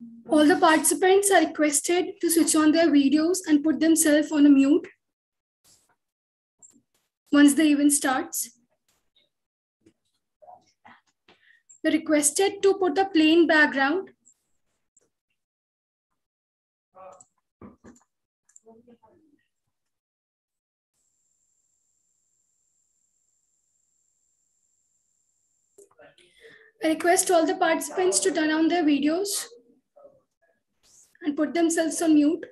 All the participants are requested to switch on their videos and put themselves on a mute once the event starts. They're requested to put a plain background. I request all the participants to turn on their videos and put themselves on mute.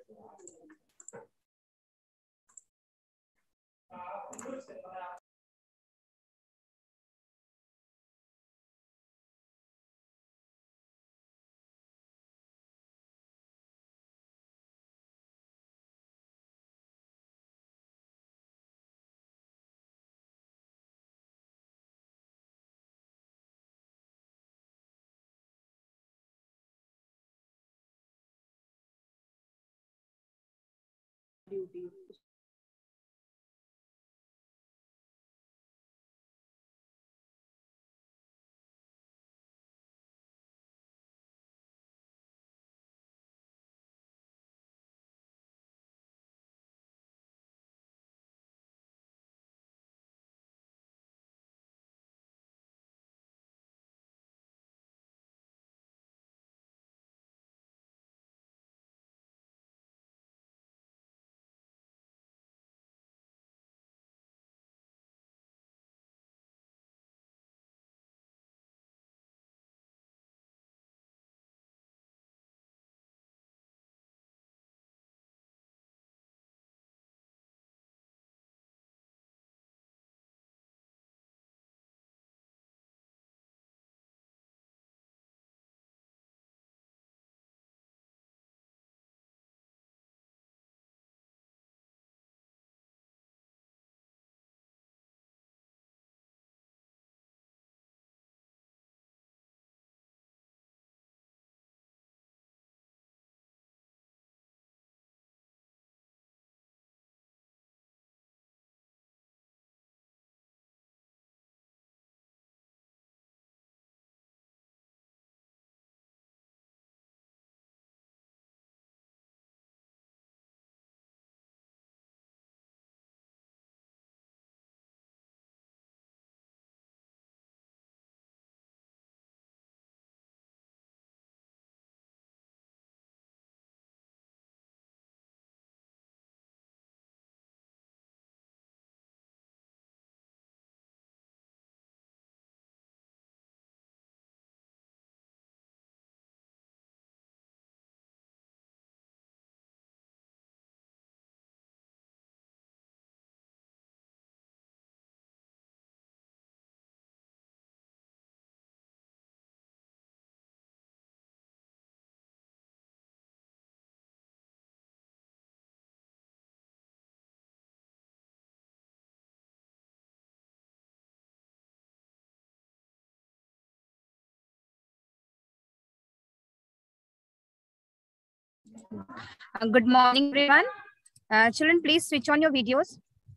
Good morning, everyone. Children, please switch on your videos.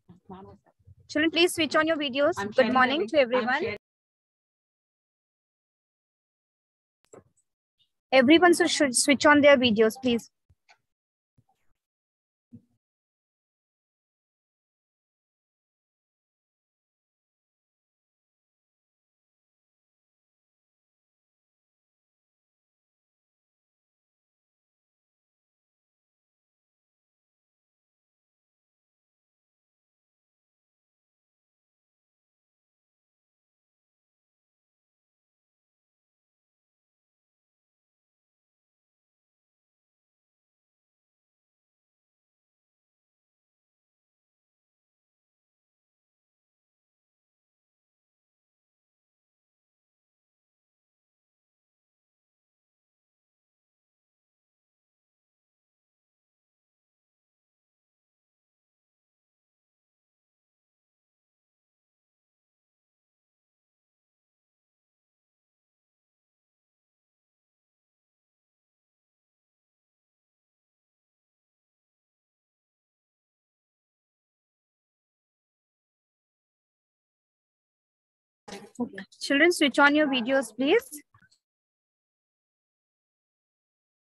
Children, please switch on your videos. Good morning to everyone. Everyone should switch on their videos, please. Children, switch on your videos, please.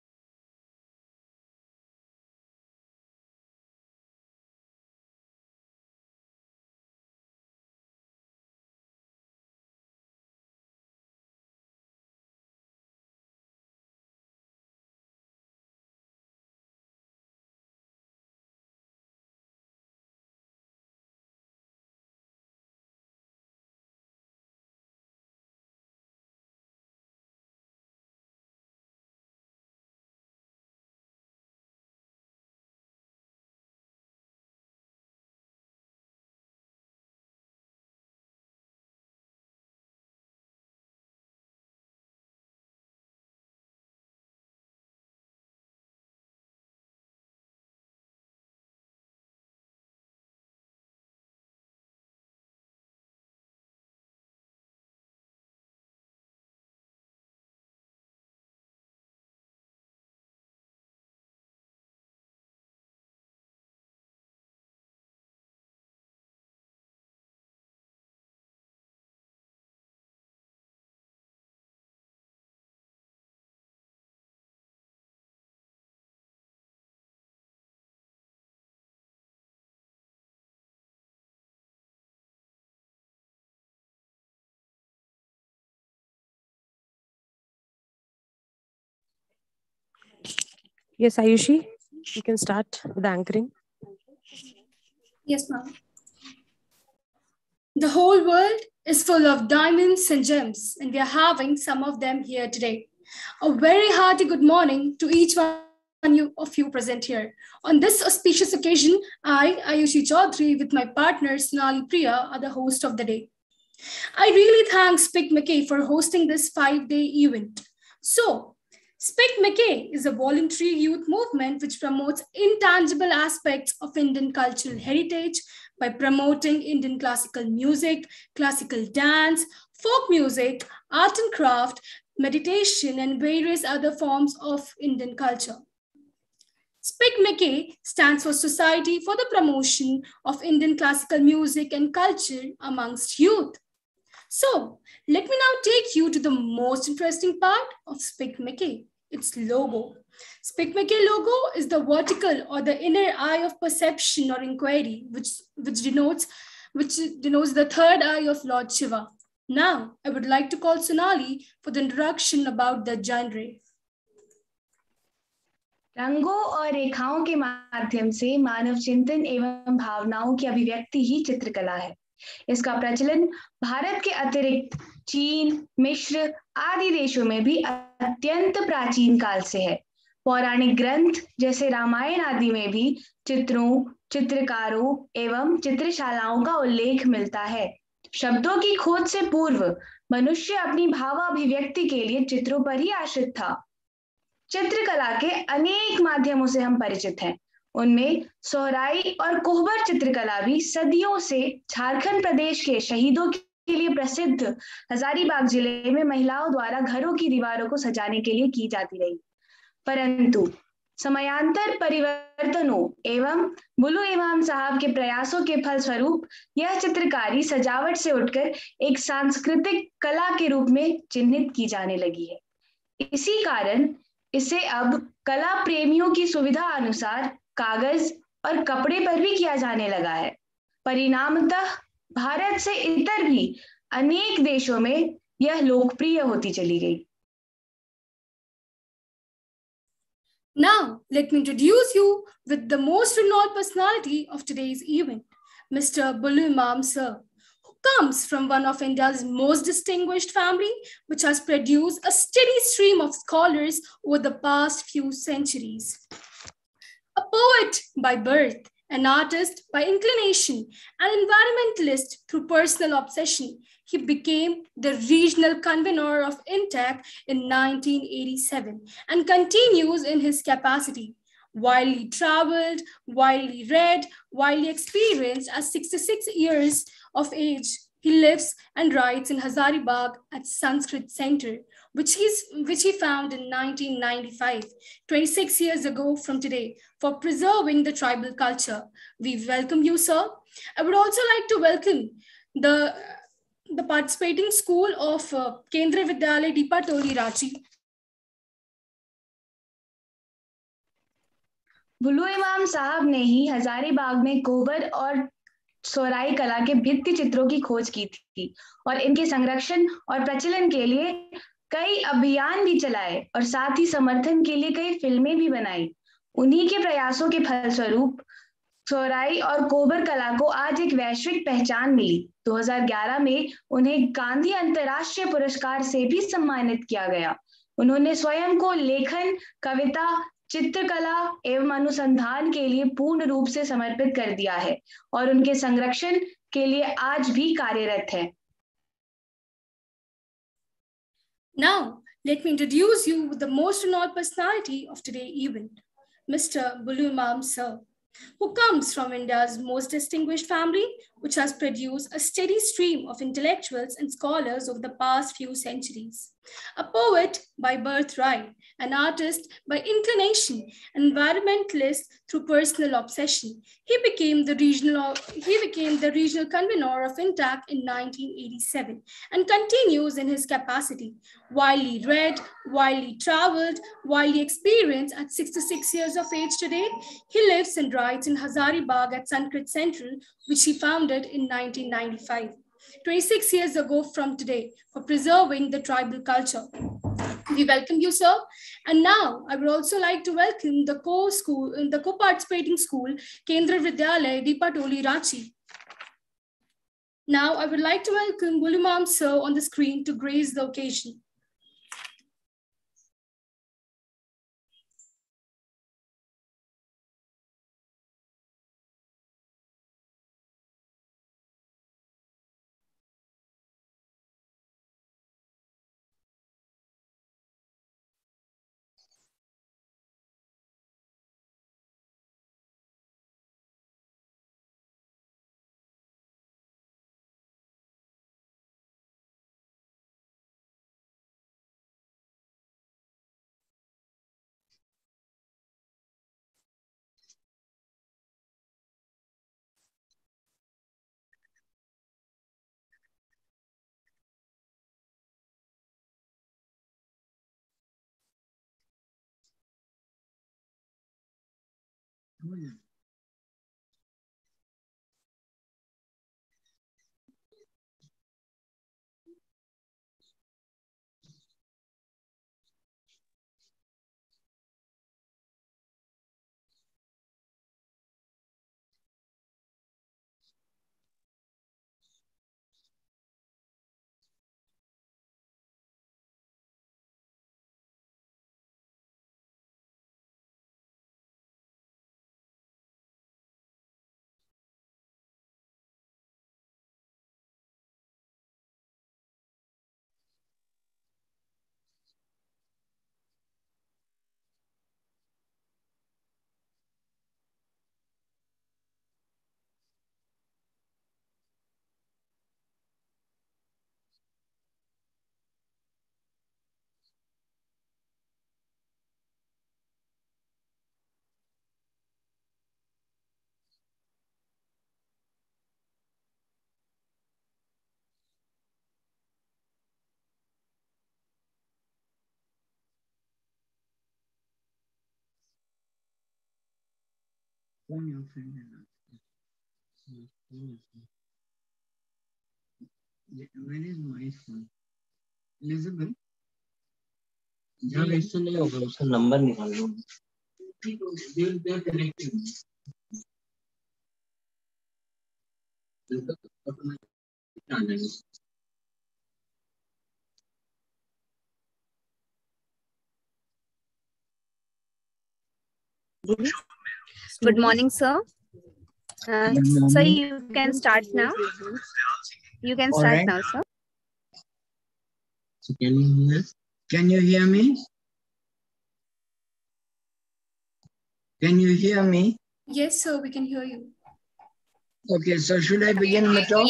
Yes, Ayushi, you can start with the anchoring. Yes, ma'am. The whole world is full of diamonds and gems, and we are having some of them here today. A very hearty good morning to each one of you present here. On this auspicious occasion, I, Ayushi Chaudhary, with my partner Sonali Priya, are the host of the day. I really thank Spic McKay for hosting this 5-day event. So, Spic McKay is a voluntary youth movement which promotes intangible aspects of Indian cultural heritage by promoting Indian classical music, classical dance, folk music, art and craft, meditation, and various other forms of Indian culture. Spic McKay stands for Society for the Promotion of Indian Classical Music and Culture amongst Youth. So, let me now take you to the most interesting part of Spic McKay, its logo. Spic McKay logo is the vertical or the inner eye of perception or inquiry, which denotes the third eye of Lord Shiva. Now, I would like to call Sonali for the introduction about the genre. रंगों और रेखाओं के माध्यम से मानव चिंतन एवं भावनाओं की अभिव्यक्ति ही चित्रकला है। इसका प्रचलन भारत के अतिरिक्त चीन, मिस्र आदि देशों में भी अत्यंत प्राचीन काल से है। पौराणिक ग्रंथ जैसे रामायण आदि में भी चित्रों, चित्रकारों एवं चित्रशालाओं का उल्लेख मिलता है। शब्दों की खोज से पूर्व मनुष्य अपनी भावाभिव्यक्ति के लिए चित्रों पर ही आश्रित था। चित्रकला के अनेक माध्यमों से हम परिचित हैं। उनमें सोहराई और कोहबर चित्रकला भी सदियों से झारखंड प्रदेश के शहीदों के लिए प्रसिद्ध हजारीबाग जिले में महिलाओं द्वारा घरों की दीवारों को सजाने के लिए की जाती रही। परंतु समयांतर परिवर्तनों एवं बुलु इमाम साहब के प्रयासों के फलस्वरूप यह चित्रकारी सजावट से उठकर एक सांस्कृतिक कला के रूप में चिन्हित की जाने लगी है। इसी कारण इसे अब कला प्रेमियों की सुविधा अनुसार कागज और कपड़े पर भी किया जाने लगा है। परिणामतः भारत से इतर भी अनेक देशों में यह लोकप्रिय होती चली गई। Now, let me introduce you with the most renowned personality of today's event, Mr. Bulu Imam Sir, who comes from one of India's most distinguished family, which has produced a steady stream of scholars over the past few centuries. A poet by birth, an artist by inclination, an environmentalist through personal obsession, he became the regional convener of INTAC in 1987 and continues in his capacity. Widely traveled, widely read, widely experienced at 66 years of age, he lives and writes in Hazaribagh at Sanskrit Center, which he found in 1995, 26 years ago from today, for preserving the tribal culture. We welcome you, sir. I would also like to welcome the participating school of Kendriya Vidyalaya Dipatoli, Ranchi. Bulu Imam साहब ने ही हजारीबाग में कोहबर और सोहराई कला के भित्ति चित्रों की खोज की थी और इनके संरक्षण और प्रचलन के लिए कई अभियान भी चलाए और साथ ही समर्थन के लिए कई फिल्में भी बनाई। उन्हीं के प्रयासों के फलस्वरूप सोहराई और कोहबर कला को आज एक वैश्विक पहचान मिली। 2011 में उन्हें गांधी अंतर्राष्ट्रीय पुरस्कार से भी सम्मानित किया गया। उन्होंने स्वयं को लेखन, कविता, चित्रकला एवं अनुसंधान के लिए पूर्ण रूप से समर्पित कर दिया है और उनके संरक्षण के लिए आज भी कार्यरत है। Now, let me introduce you with the most renowned personality of today's event, Mr. Bulu Imam Sir, who comes from India's most distinguished family, which has produced a steady stream of intellectuals and scholars over the past few centuries. A poet by birthright, an artist by inclination, an environmentalist through personal obsession, he became the regional convener of INTAC in 1987 and continues in his capacity. Widely read, widely traveled, widely experienced at 66 years of age today, he lives and writes in Hazaribagh at Sanskrit Central, which he founded in 1995. 26 years ago from today, for preserving the tribal culture. We welcome you, sir. And now I would also like to welcome the co-participating school, Kendra Vidyalaya, Deepatoli, Ranchi. Now I would like to welcome Gulumam sir on the screen to grace the occasion. Where is my phone? Elizabeth? जब ऐसे नहीं होगा उसका number निकाल लो. They're connected. Good morning, sir. Sir, you can start now. You can start now, sir. So can you hear me? Can you hear me? Yes, sir, we can hear you. Okay, so should I begin the talk?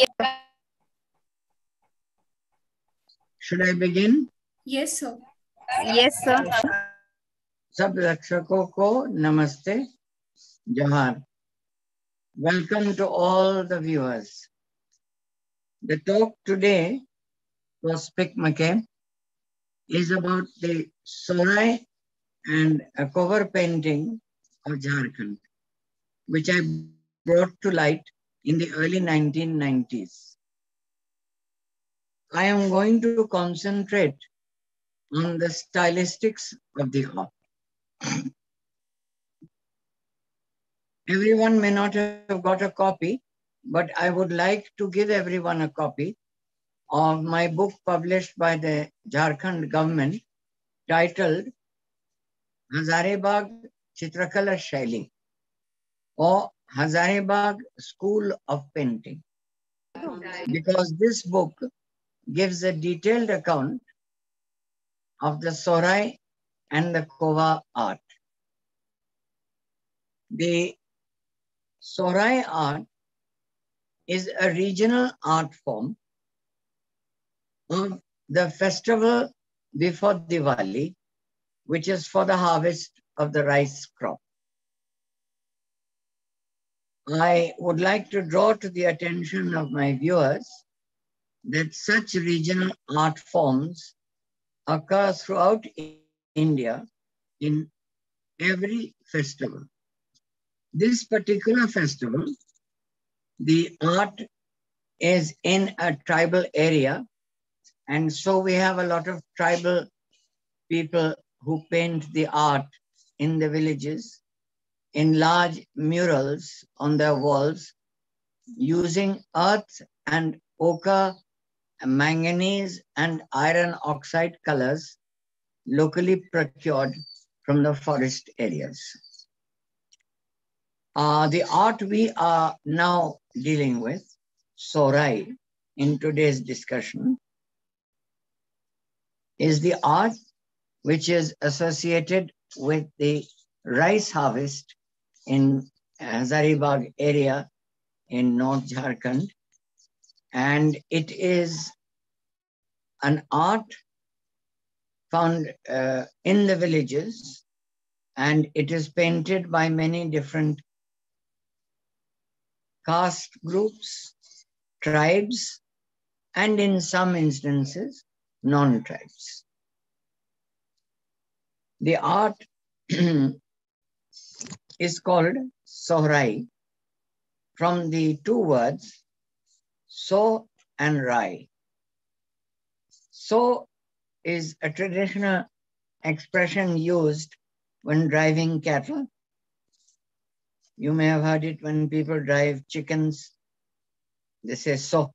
Should I begin? Yes, sir. Yes, sir. सब दर्शकों को नमस्ते, जोहार. Welcome to all the viewers. The talk today for Speak McCabe is about the Sorai and a cover painting of Jharkhand, which I brought to light in the early 1990s. I am going to concentrate on the stylistics of the art. Everyone may not have got a copy, but I would like to give everyone a copy of my book published by the Jharkhand government titled Hazaribagh Chitrakala Shaili or Hazaribagh School of Painting, because this book gives a detailed account of the Sorai and the Kova art. The Sorai art is a regional art form of the festival before Diwali, which is for the harvest of the rice crop. I would like to draw to the attention of my viewers that such regional art forms occur throughout India in every festival. This particular festival, the art is in a tribal area, and so we have a lot of tribal people who paint the art in the villages in large murals on their walls using earth and ochre, manganese and iron oxide colors locally procured from the forest areas. The art we are now dealing with, Sohrai, in today's discussion, is the art which is associated with the rice harvest in Hazaribagh area in North Jharkhand. And it is an art found in the villages, and it is painted by many different caste groups, tribes, and in some instances, non-tribes. The art is called Sohrai from the two words So and Rai. So is a traditional expression used when driving cattle. You may have heard it when people drive chickens. They say so.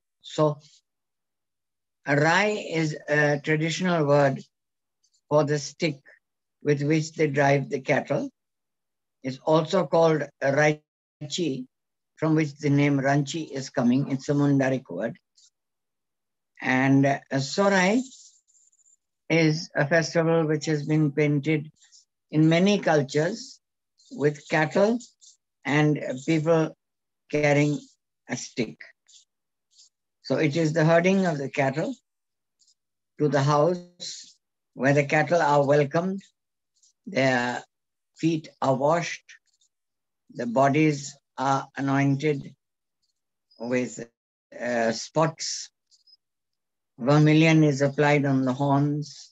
A Rai is a traditional word for the stick with which they drive the cattle. It's also called a Raichi, from which the name Ranchi is coming. It's a Mundaric word. And Sohrai is a festival which has been painted in many cultures with cattle and people carrying a stick. So it is the herding of the cattle to the house where the cattle are welcomed, their feet are washed, the bodies are anointed with spots. Vermilion is applied on the horns.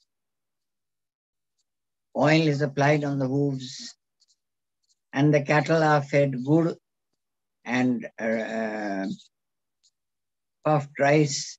Oil is applied on the hooves. And the cattle are fed gur and puffed rice.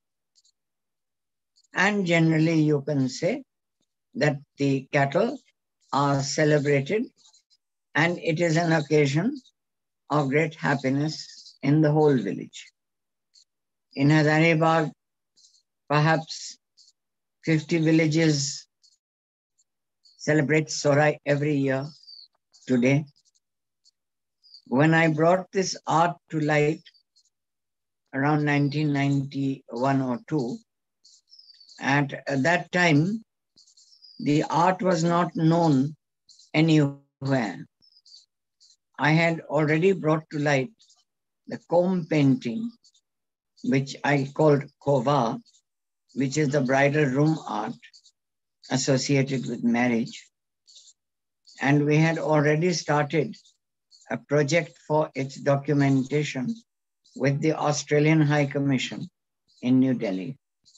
And generally you can say that the cattle are celebrated, and it is an occasion of great happiness in the whole village. In Hazaribagh, perhaps 50 villages celebrate Sohrai every year today. When I brought this art to light around 1991 or 2, at that time, the art was not known anywhere. I had already brought to light the comb painting, which I called Kova, which is the bridal room art associated with marriage. And we had already started a project for its documentation with the Australian High Commission in New Delhi.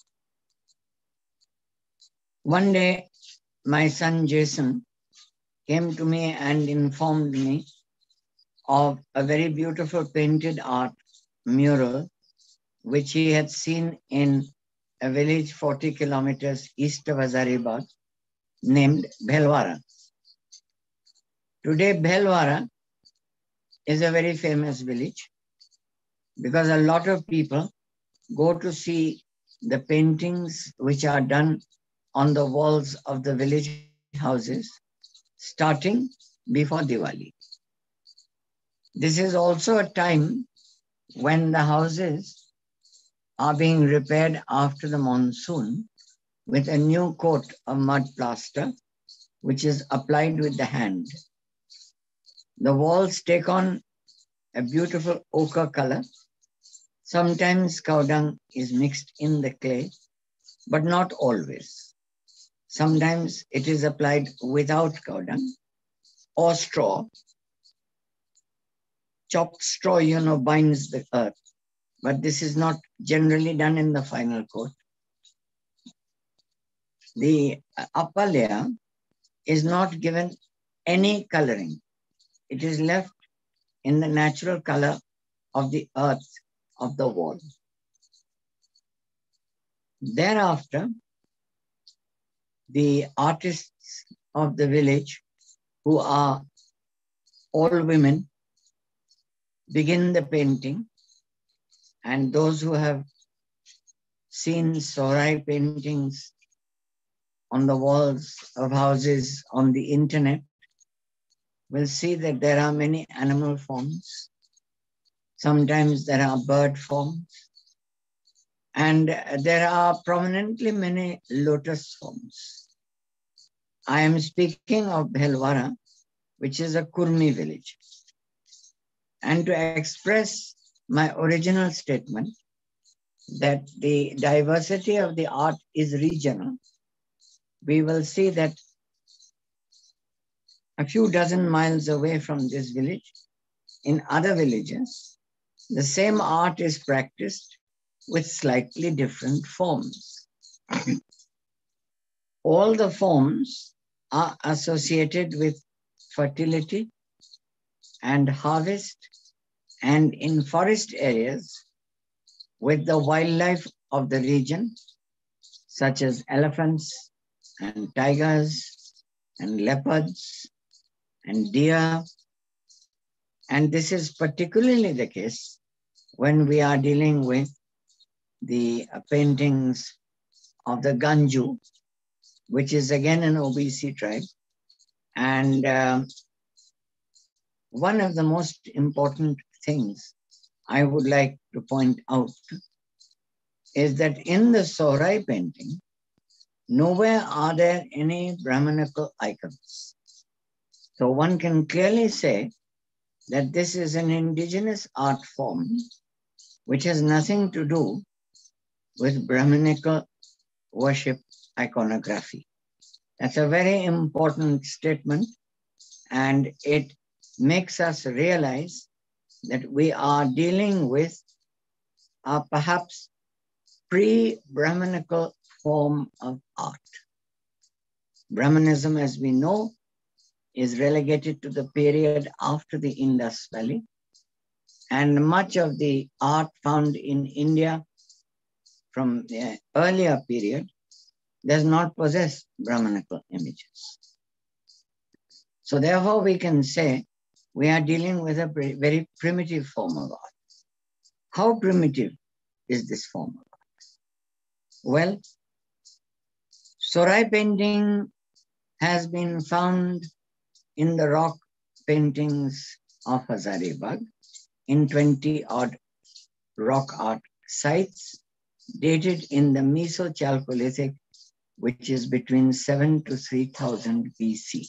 One day, my son Jason came to me and informed me of a very beautiful painted art mural which he had seen in a village 40 kilometers east of Hazaribagh named Bhelwara. Today, Bhelwara is a very famous village because a lot of people go to see the paintings which are done on the walls of the village houses starting before Diwali. This is also a time when the houses are being repaired after the monsoon with a new coat of mud plaster, which is applied with the hand. The walls take on a beautiful ochre color. Sometimes cow dung is mixed in the clay, but not always. Sometimes it is applied without cow dung or straw. Chopped straw, binds the earth, but this is not generally done in the final coat. The upper layer is not given any coloring. It is left in the natural color of the earth of the wall. Thereafter, the artist of the village, who are all women, begin the painting. And those who have seen Sohrai paintings on the walls of houses on the internet will see that there are many animal forms. Sometimes there are bird forms. And there are prominently many lotus forms. I am speaking of Bhelwara, which is a Kurmi village. And to express my original statement that the diversity of the art is regional, we will see that a few dozen miles away from this village, in other villages, the same art is practiced with slightly different forms. All the forms are associated with fertility and harvest, and in forest areas with the wildlife of the region, such as elephants and tigers and leopards and deer. And this is particularly the case when we are dealing with the paintings of the Ganju, which is again an OBC tribe. And one of the most important things I would like to point out is that in the Sohrai painting, nowhere are there any Brahmanical icons. So one can clearly say that this is an indigenous art form which has nothing to do with Brahmanical worship iconography. That's a very important statement, and it makes us realize that we are dealing with a perhaps pre-Brahmanical form of art. Brahmanism, as we know, is relegated to the period after the Indus Valley, and much of the art found in India from the earlier period does not possess Brahmanical images. So therefore we can say we are dealing with a very primitive form of art. How primitive is this form of art? Well, Sohrai painting has been found in the rock paintings of Hazaribagh in 20-odd rock art sites dated in the Meso-Chalcolithic, which is between 7 to 3000 BC.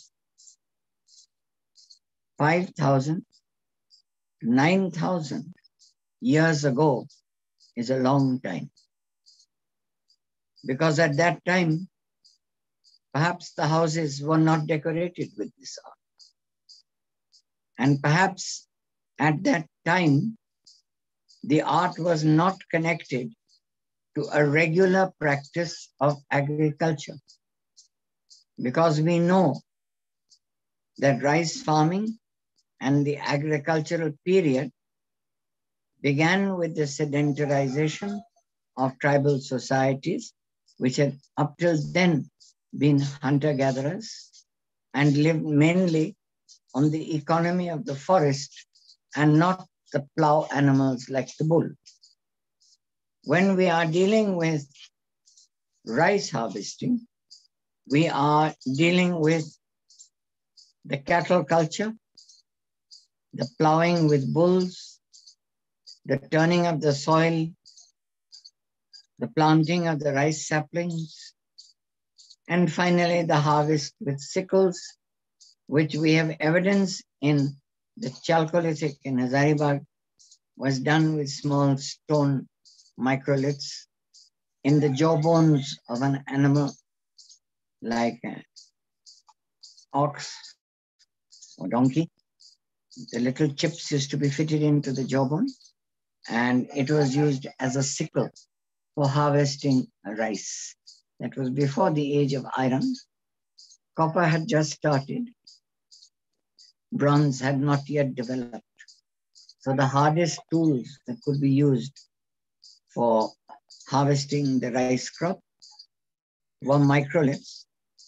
5,000 to 9,000 years ago is a long time. Because at that time, perhaps the houses were not decorated with this art. And perhaps at that time, the art was not connected to a regular practice of agriculture. Because we know that rice farming and the agricultural period began with the sedentarization of tribal societies, which had up till then been hunter-gatherers and lived mainly on the economy of the forest and not the plow animals like the bull. When we are dealing with rice harvesting, we are dealing with the cattle culture, the plowing with bulls, the turning of the soil, the planting of the rice saplings, and finally the harvest with sickles, which we have evidence in the Chalcolithic in Hazaribagh was done with small stone microliths in the jawbones of an animal like an ox or donkey. The little chips used to be fitted into the jawbone, and it was used as a sickle for harvesting rice. That was before the age of iron. Copper had just started. Bronze had not yet developed. So the hardest tools that could be used for harvesting the rice crop were microliths,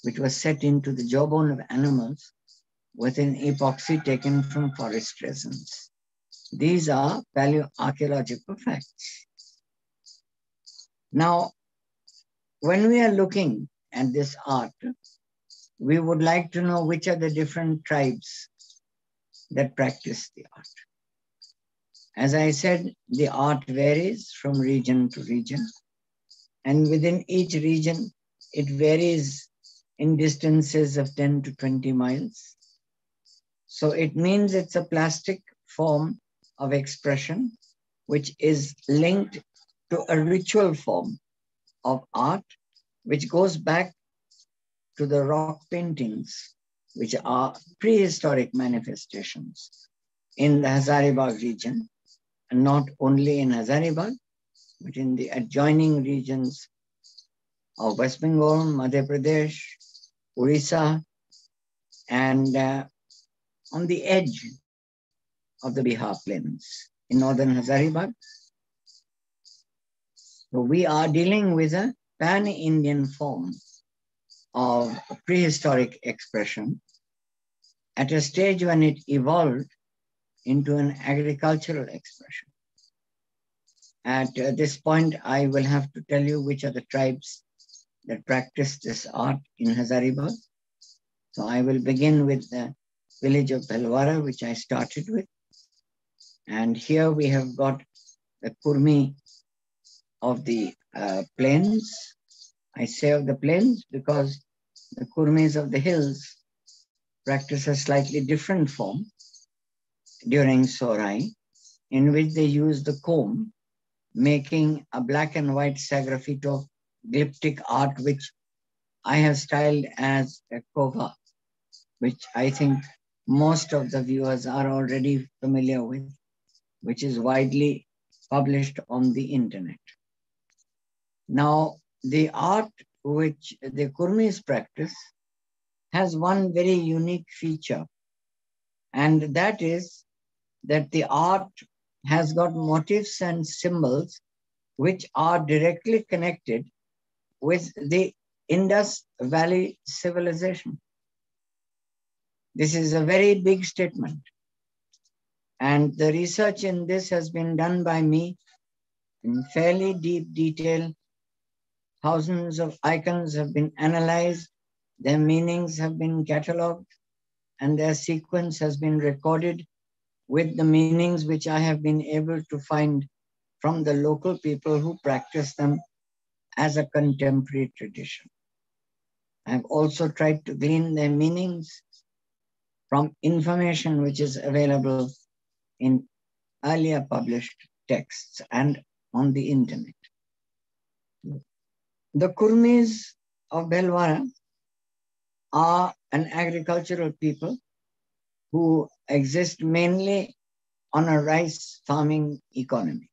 which was set into the jawbone of animals with an epoxy taken from forest resins. These are paleoarchaeological facts. Now, when we are looking at this art, we would like to know which are the different tribes that practice the art. As I said, the art varies from region to region, and within each region, it varies in distances of 10 to 20 miles. So it means it's a plastic form of expression, which is linked to a ritual form of art, which goes back to the rock paintings, which are prehistoric manifestations in the Hazaribagh region, and not only in Hazaribagh, but in the adjoining regions of West Bengal, Madhya Pradesh, Orissa, and on the edge of the Bihar plains in northern Hazaribagh. So we are dealing with a pan-Indian form of prehistoric expression at a stage when it evolved into an agricultural expression. At this point, I will have to tell you which are the tribes that practice this art in Hazaribagh. So I will begin with the village of Bhelwara, which I started with. And here we have got the Kurmi of the plains. I say of the plains because the Kurmis of the hills practice a slightly different form during Sorai, in which they use the comb, making a black and white sagraffito glyptic art, which I have styled as a kova, which I think most of the viewers are already familiar with, which is widely published on the internet. Now, the art which the Kurmis practice has one very unique feature, and that is that the art has got motifs and symbols which are directly connected with the Indus Valley civilization. This is a very big statement, and the research in this has been done by me in fairly deep detail. Thousands of icons have been analyzed, their meanings have been catalogued, and their sequence has been recorded with the meanings which I have been able to find from the local people who practice them as a contemporary tradition. I've also tried to glean their meanings from information which is available in earlier published texts and on the internet. The Kurmis of Bhelwara are an agricultural people who exist mainly on a rice farming economy.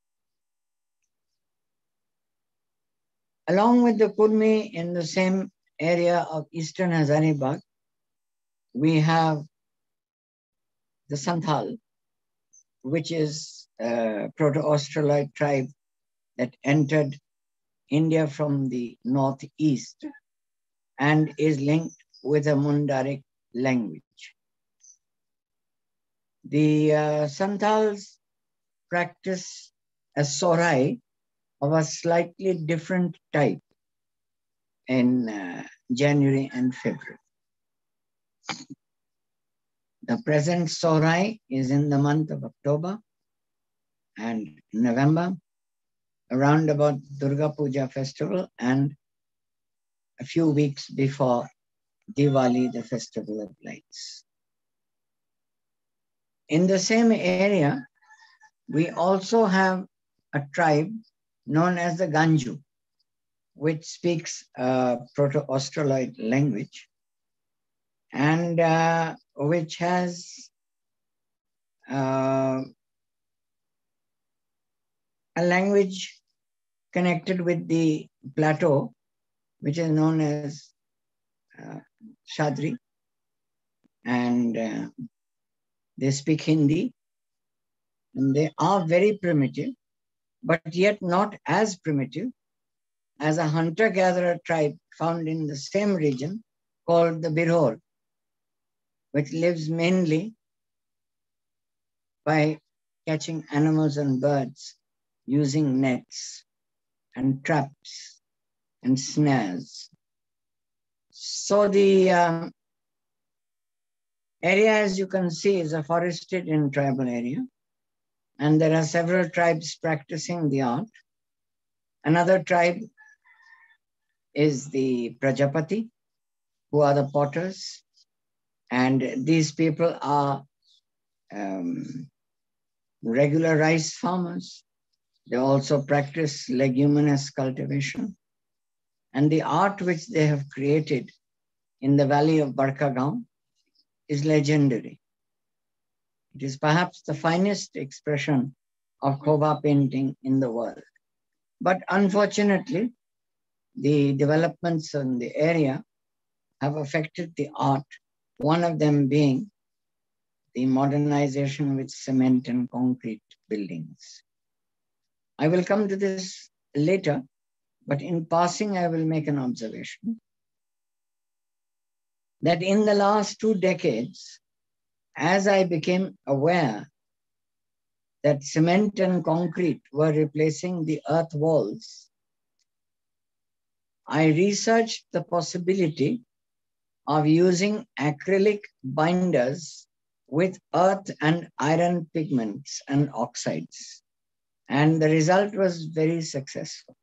Along with the Kurmi in the same area of eastern Hazaribagh, we have the Santhal, which is a Proto-Australoid tribe that entered India from the northeast and is linked with a Mundaric language. The Santals practice a Sorai of a slightly different type in January and February. The present Sorai is in the month of October and November, around about Durga Puja festival and a few weeks before Diwali, the festival of lights. In the same area, we also have a tribe known as the Ganju, which speaks Proto-Australoid language and which has a language connected with the plateau, which is known as Shadri, and they speak Hindi, and they are very primitive, but yet not as primitive as a hunter-gatherer tribe found in the same region called the Birhor, which lives mainly by catching animals and birds using nets and traps and snares. So the area, as you can see, is a forested and tribal area. And there are several tribes practicing the art. Another tribe is the Prajapati, who are the potters. And these people are regular rice farmers. They also practice leguminous cultivation. And the art which they have created in the valley of Barkagaon is legendary. It is perhaps the finest expression of Khova painting in the world. But unfortunately, the developments in the area have affected the art, one of them being the modernization with cement and concrete buildings. I will come to this later, but in passing, I will make an observation that in the last 2 decades, as I became aware that cement and concrete were replacing the earth walls, I researched the possibility of using acrylic binders with earth and iron pigments and oxides. And the result was very successful.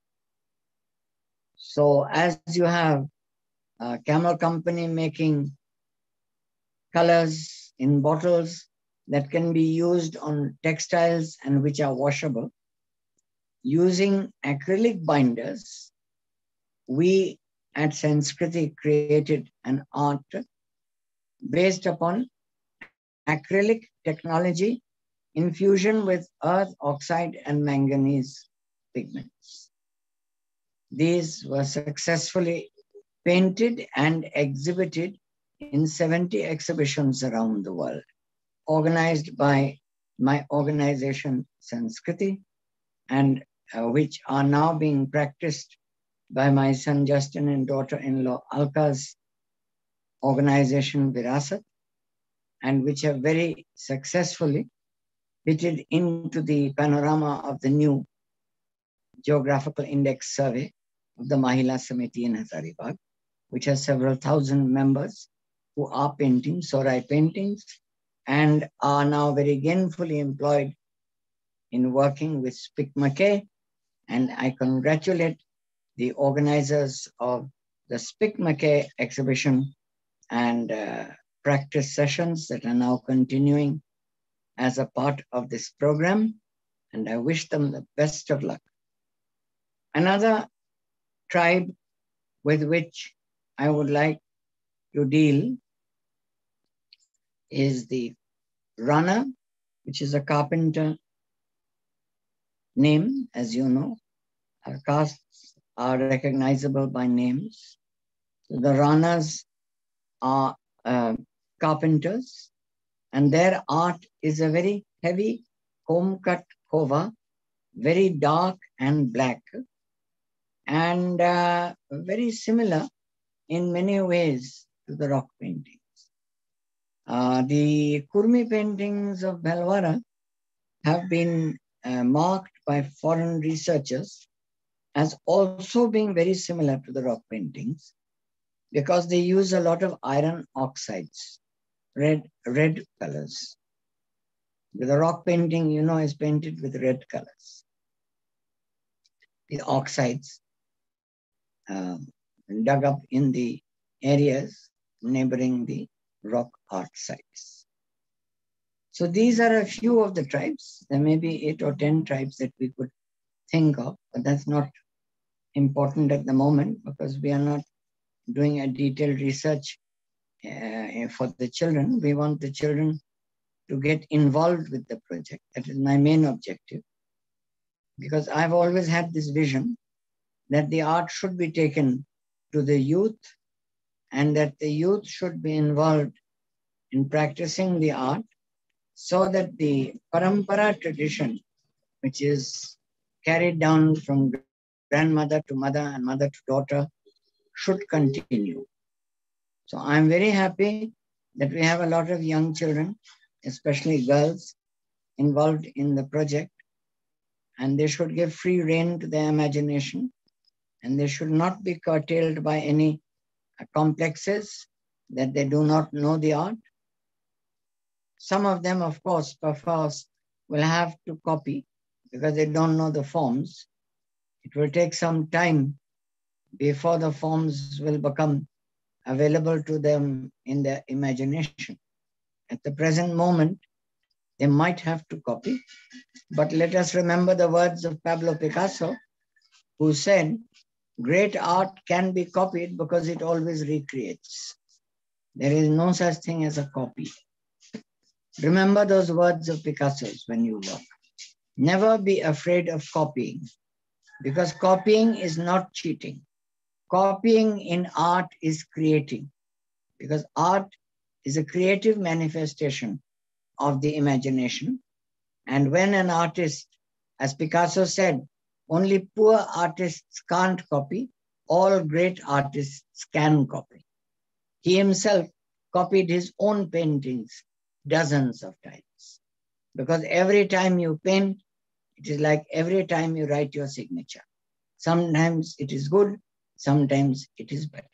So as you have a Camel company making colors in bottles that can be used on textiles and which are washable, using acrylic binders, we at Sanskriti created an art based upon acrylic technology in fusion with earth, oxide, and manganese pigments. These were successfully painted and exhibited in 70 exhibitions around the world, organized by my organization Sanskriti, and which are now being practiced by my son Justin and daughter-in-law Alka's organization Virasat, and which have very successfully fitted into the panorama of the new Geographical Index Survey of the Mahila Samiti in Hazaribagh, which has several thousand members who are painting Sorai paintings and are now very gainfully employed in working with Spic Mackay. And I congratulate the organizers of the Spic Mackay exhibition and practice sessions that are now continuing as a part of this program, and I wish them the best of luck. Another tribe with which I would like to deal is the Rana, which is a carpenter name, as you know. Our castes are recognizable by names. The Ranas are carpenters, and their art is a very heavy comb-cut khova, very dark and black, and very similar in many ways to the rock paintings. The Kurmi paintings of Bhelwara have been marked by foreign researchers as also being very similar to the rock paintings because they use a lot of iron oxides, red colors. The rock painting, you know, is painted with red colors. The oxides dug up in the areas neighboring the rock art sites. So these are a few of the tribes. There may be 8 or 10 tribes that we could think of, but that's not important at the moment because we are not doing a detailed research for the children. We want the children to get involved with the project. That is my main objective. Because I've always had this vision that the art should be taken to the youth and that the youth should be involved in practicing the art so that the parampara tradition, which is carried down from grandmother to mother and mother to daughter, should continue. So I'm very happy that we have a lot of young children, especially girls, involved in the project, and they should give free rein to their imagination, and they should not be curtailed by any complexes that they do not know the art. Some of them, of course, perforce will have to copy because they don't know the forms. It will take some time before the forms will become available to them in their imagination. At the present moment, they might have to copy, but let us remember the words of Pablo Picasso, who said, great art can be copied because it always recreates. There is no such thing as a copy. Remember those words of Picasso's when you work. Never be afraid of copying, because copying is not cheating. Copying in art is creating, because art is a creative manifestation of the imagination. And when an artist, as Picasso said, only poor artists can't copy, all great artists can copy. He himself copied his own paintings dozens of times, because every time you paint, it is like every time you write your signature. Sometimes it is good, sometimes it is better.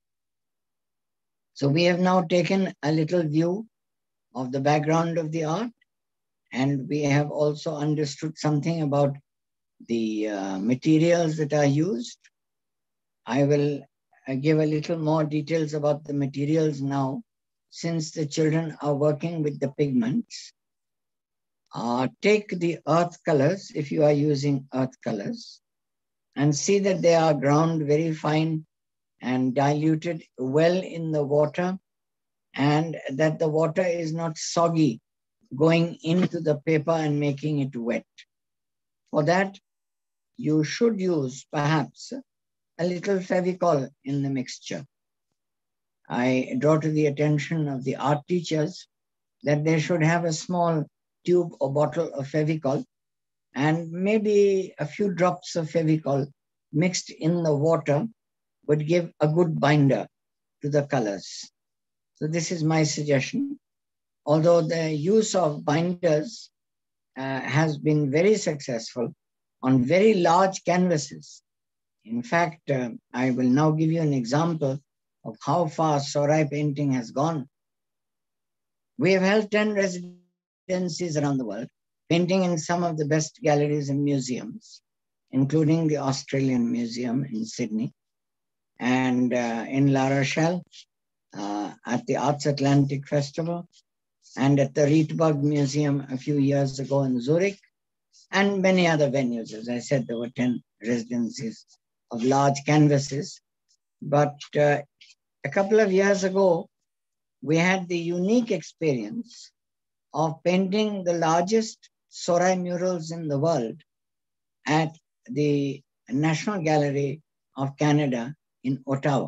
So we have now taken a little view of the background of the art, and we have also understood something about the materials that are used. I will give a little more details about the materials now, since the children are working with the pigments. Take the earth colors, if you are using earth colors, and see that they are ground very fine and diluted well in the water, and that the water is not soggy going into the paper and making it wet. For that, you should use perhaps a little Fevicol in the mixture. I draw to the attention of the art teachers that they should have a small tube or bottle of Fevicol and maybe a few drops of Fevicol mixed in the water would give a good binder to the colors. So this is my suggestion. Although the use of binders has been very successful on very large canvases. In fact, I will now give you an example of how far Sorai painting has gone. We have held 10 residencies around the world, painting in some of the best galleries and museums, including the Australian Museum in Sydney, and in La Rochelle, at the Arts Atlantic Festival, and at the Rietberg Museum a few years ago in Zurich, and many other venues. As I said, there were 10 residencies of large canvases. But a couple of years ago, we had the unique experience of painting the largest Sorai murals in the world at the National Gallery of Canada in Ottawa.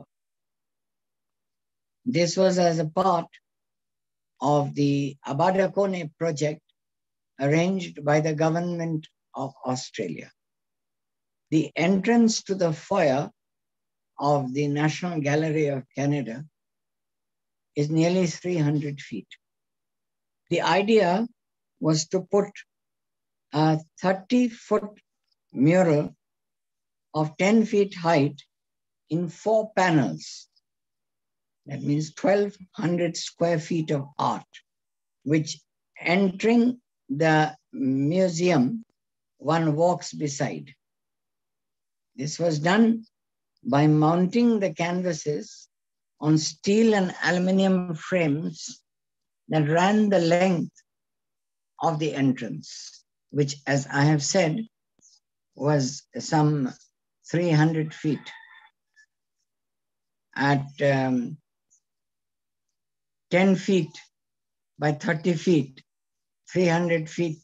This was as a part of the Abadakone project arranged by the government of Australia. The entrance to the foyer of the National Gallery of Canada is nearly 300 feet. The idea was to put a 30-foot mural of 10 feet height in 4 panels. That means 1,200 square feet of art, which entering the museum, one walks beside. This was done by mounting the canvases on steel and aluminum frames that ran the length of the entrance, which, as I have said, was some 300 feet. At 10 feet by 30 feet, 300 feet,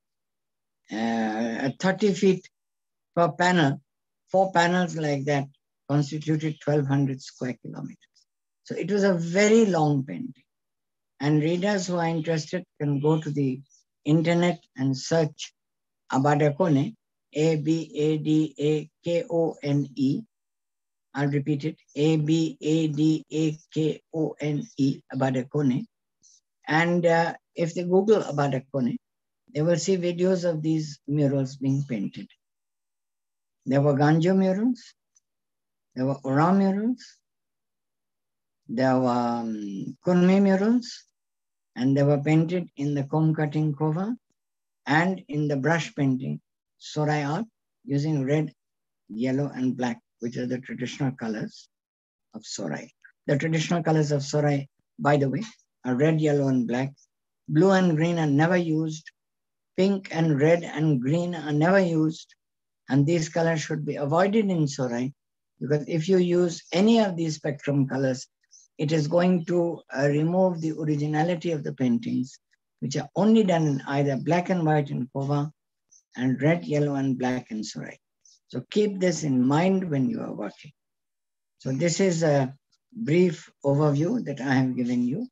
at 30 feet per panel, 4 panels like that constituted 1,200 square kilometers. So it was a very long painting. And readers who are interested can go to the internet and search Abadakone, Abadakone, I'll repeat it, Abadakone, Abadakone. And if they Google Abadakone, they will see videos of these murals being painted. There were Ganjo murals, there were Ora murals, there were Kunme murals, and they were painted in the comb cutting kova and in the brush painting, Sorai art, using red, yellow, and black, which are the traditional colors of Sorai. The traditional colors of Sorai, by the way, are red, yellow, and black. Blue and green are never used. Pink and red and green are never used. And these colors should be avoided in Sorai, because if you use any of these spectrum colors, it is going to remove the originality of the paintings, which are only done in either black and white in kova and red, yellow, and black in Sorai. So keep this in mind when you are working. So this is a brief overview that I have given you.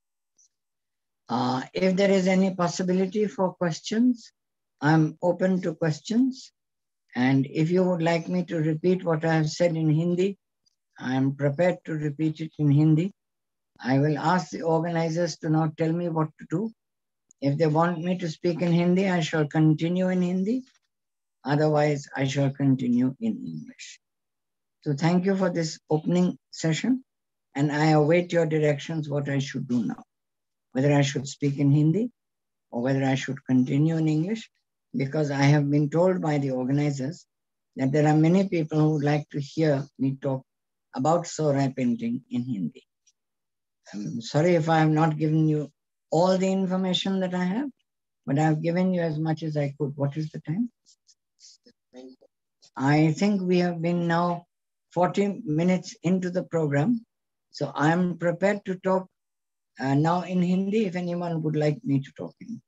If there is any possibility for questions, I'm open to questions. And if you would like me to repeat what I have said in Hindi, I am prepared to repeat it in Hindi. I will ask the organizers to now tell me what to do. If they want me to speak in Hindi, I shall continue in Hindi. Otherwise, I shall continue in English. So thank you for this opening session. And I await your directions what I should do now. Whether I should speak in Hindi or whether I should continue in English, because I have been told by the organizers that there are many people who would like to hear me talk about Sorai painting in Hindi. I'm sorry if I have not given you all the information that I have, but I have given you as much as I could. What is the time? I think we have been now 40 minutes into the program. So I am prepared to talk now in Hindi if anyone would like me to talk in Hindi.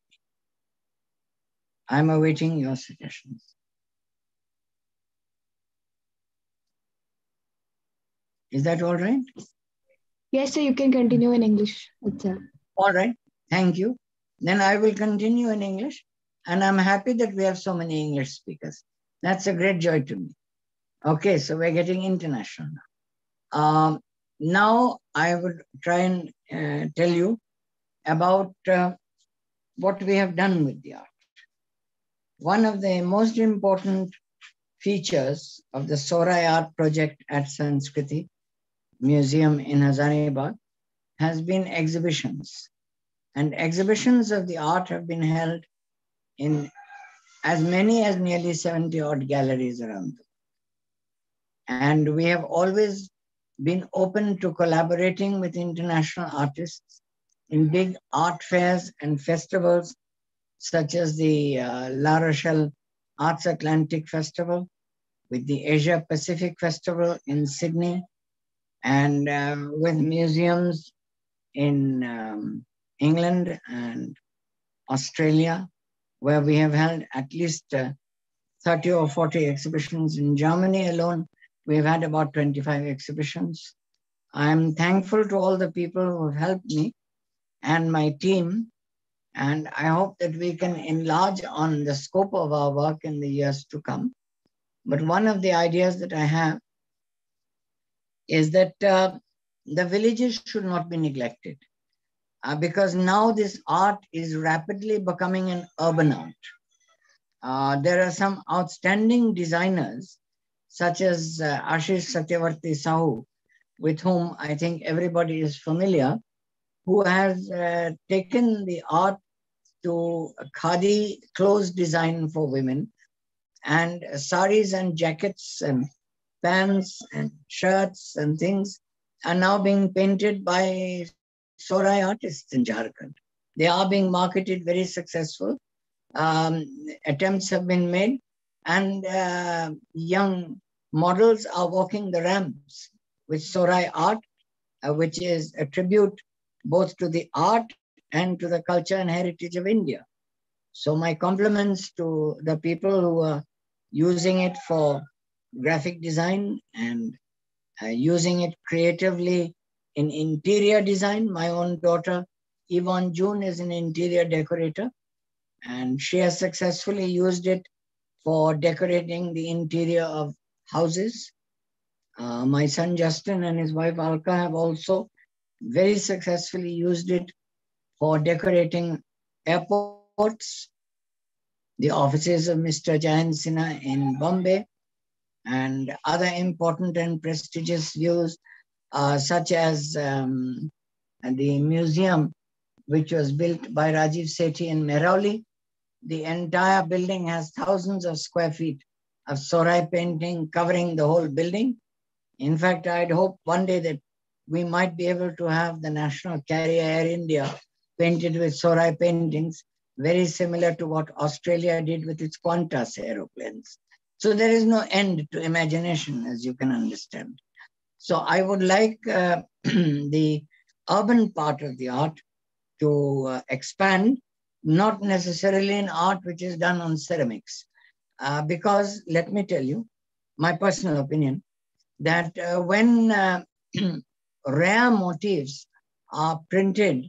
I'm awaiting your suggestions. Is that all right? Yes, sir, you can continue in English. All right, thank you. Then I will continue in English, and I'm happy that we have so many English speakers. That's a great joy to me. Okay, so we're getting international now. Now I would try and tell you about what we have done with the art. One of the most important features of the Sorai Art Project at Sanskriti Museum in Hazaribagh has been exhibitions. And exhibitions of the art have been held in as many as nearly 70 odd galleries around the world. And we have always been open to collaborating with international artists in big art fairs and festivals, such as the La Rochelle Arts Atlantic Festival, with the Asia Pacific Festival in Sydney, and with museums in England and Australia, where we have held at least 30 or 40 exhibitions. In Germany alone, we've had about 25 exhibitions. I'm thankful to all the people who have helped me and my team, and I hope that we can enlarge on the scope of our work in the years to come. But one of the ideas that I have is that the villages should not be neglected, because now this art is rapidly becoming an urban art. There are some outstanding designers, such as Ashish Satyavarti Sahu, with whom I think everybody is familiar, who has taken the art to khadi clothes design for women, and saris and jackets and pants and shirts and things are now being painted by Sorai artists in Jharkhand. They are being marketed very successful. Attempts have been made, and young models are walking the ramps with Sorai art, which is a tribute both to the art and to the culture and heritage of India. So my compliments to the people who are using it for graphic design and using it creatively in interior design. My own daughter, Yvonne June, is an interior decorator, and she has successfully used it for decorating the interior of houses. My son Justin and his wife Alka have also very successfully used it for decorating airports, the offices of Mr. Jayant Sinha in Bombay, and other important and prestigious views, such as the museum, which was built by Rajiv Sethi in Mehrauli. The entire building has thousands of square feet of Sorai painting covering the whole building. In fact, I'd hope one day that we might be able to have the national carrier Air India painted with Sorai paintings, very similar to what Australia did with its Qantas aeroplanes. So there is no end to imagination, as you can understand. So I would like the urban part of the art to expand, not necessarily in art which is done on ceramics. Because let me tell you, my personal opinion, that when rare motifs are printed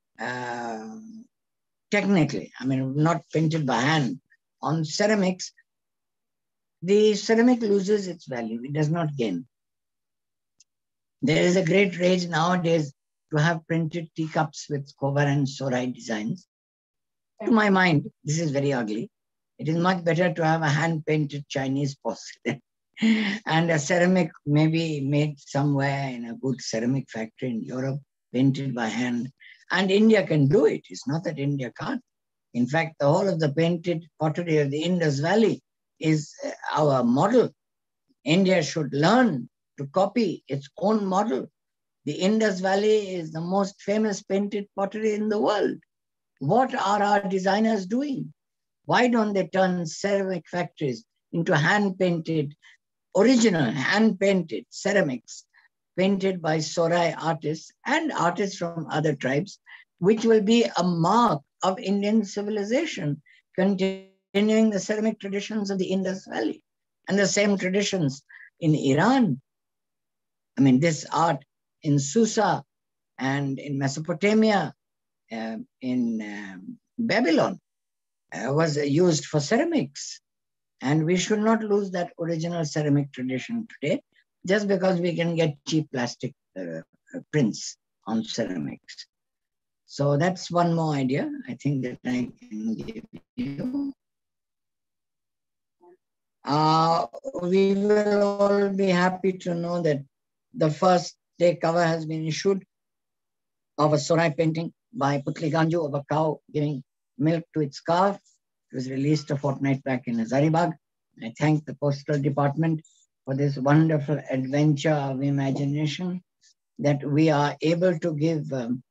technically, I mean, not printed by hand, on ceramics, the ceramic loses its value. It does not gain. There is a great rage nowadays to have printed teacups with Kovar and Sorai designs. To my mind, this is very ugly. It is much better to have a hand-painted Chinese porcelain and a ceramic maybe made somewhere in a good ceramic factory in Europe, painted by hand. And India can do it. It's not that India can't. In fact, the whole of the painted pottery of the Indus Valley is our model. India should learn to copy its own model. The Indus Valley is the most famous painted pottery in the world. What are our designers doing? Why don't they turn ceramic factories into hand-painted, original hand-painted ceramics painted by Sorai artists and artists from other tribes, which will be a mark of Indian civilization, continuing the ceramic traditions of the Indus Valley and the same traditions in Iran. I mean, this art in Susa and in Mesopotamia, in Babylon, was used for ceramics. And we should not lose that original ceramic tradition today, just because we can get cheap plastic prints on ceramics. So that's one more idea I think that I can give you. We will all be happy to know that the first day cover has been issued of a Sorai painting by Putli Ganju of a cow giving milk to its calf. It was released a fortnight back in Hazaribagh. I thank the Postal Department for this wonderful adventure of imagination that we are able to give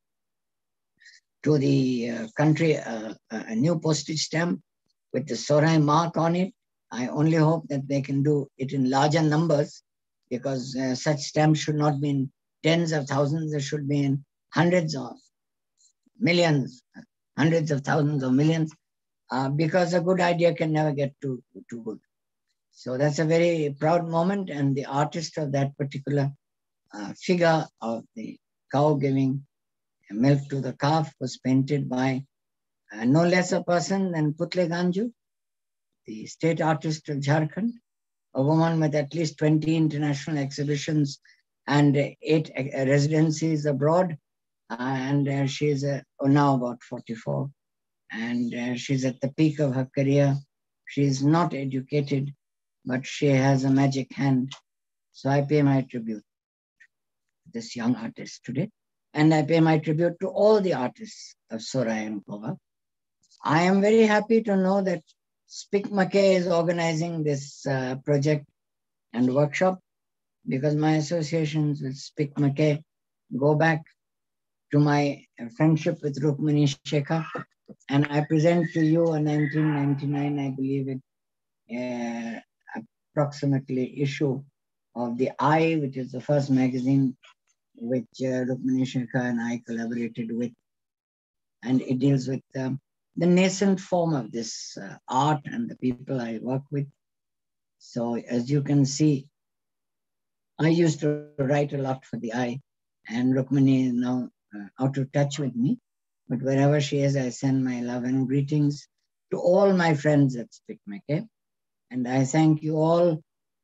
to the country a new postage stamp with the Sorai mark on it. I only hope that they can do it in larger numbers, because such stamps should not be in tens of thousands. They should be in hundreds of millions, hundreds of thousands or millions, because a good idea can never get too good. So that's a very proud moment, and the artist of that particular figure of the cow giving milk to the calf was painted by no less a person than Putle Ganju, the state artist of Jharkhand, a woman with at least 20 international exhibitions and 8 residencies abroad. And she's now about 44. And she's at the peak of her career. She's not educated, but she has a magic hand. So I pay my tribute to this young artist today. And I pay my tribute to all the artists of Sorai and Kovar. I am very happy to know that Spik Mackay is organizing this project and workshop, because my associations with Spik Mackay go back to my friendship with Rukmini Shekhar. And I present to you a 1999, I believe it, approximately issue of The Eye, which is the first magazine which Rukmini Shekhar and I collaborated with. And it deals with the nascent form of this art and the people I work with. So as you can see, I used to write a lot for The Eye, and Rukmini is now out of touch with me. But wherever she is, I send my love and greetings to all my friends at Spik Mackay. And I thank you all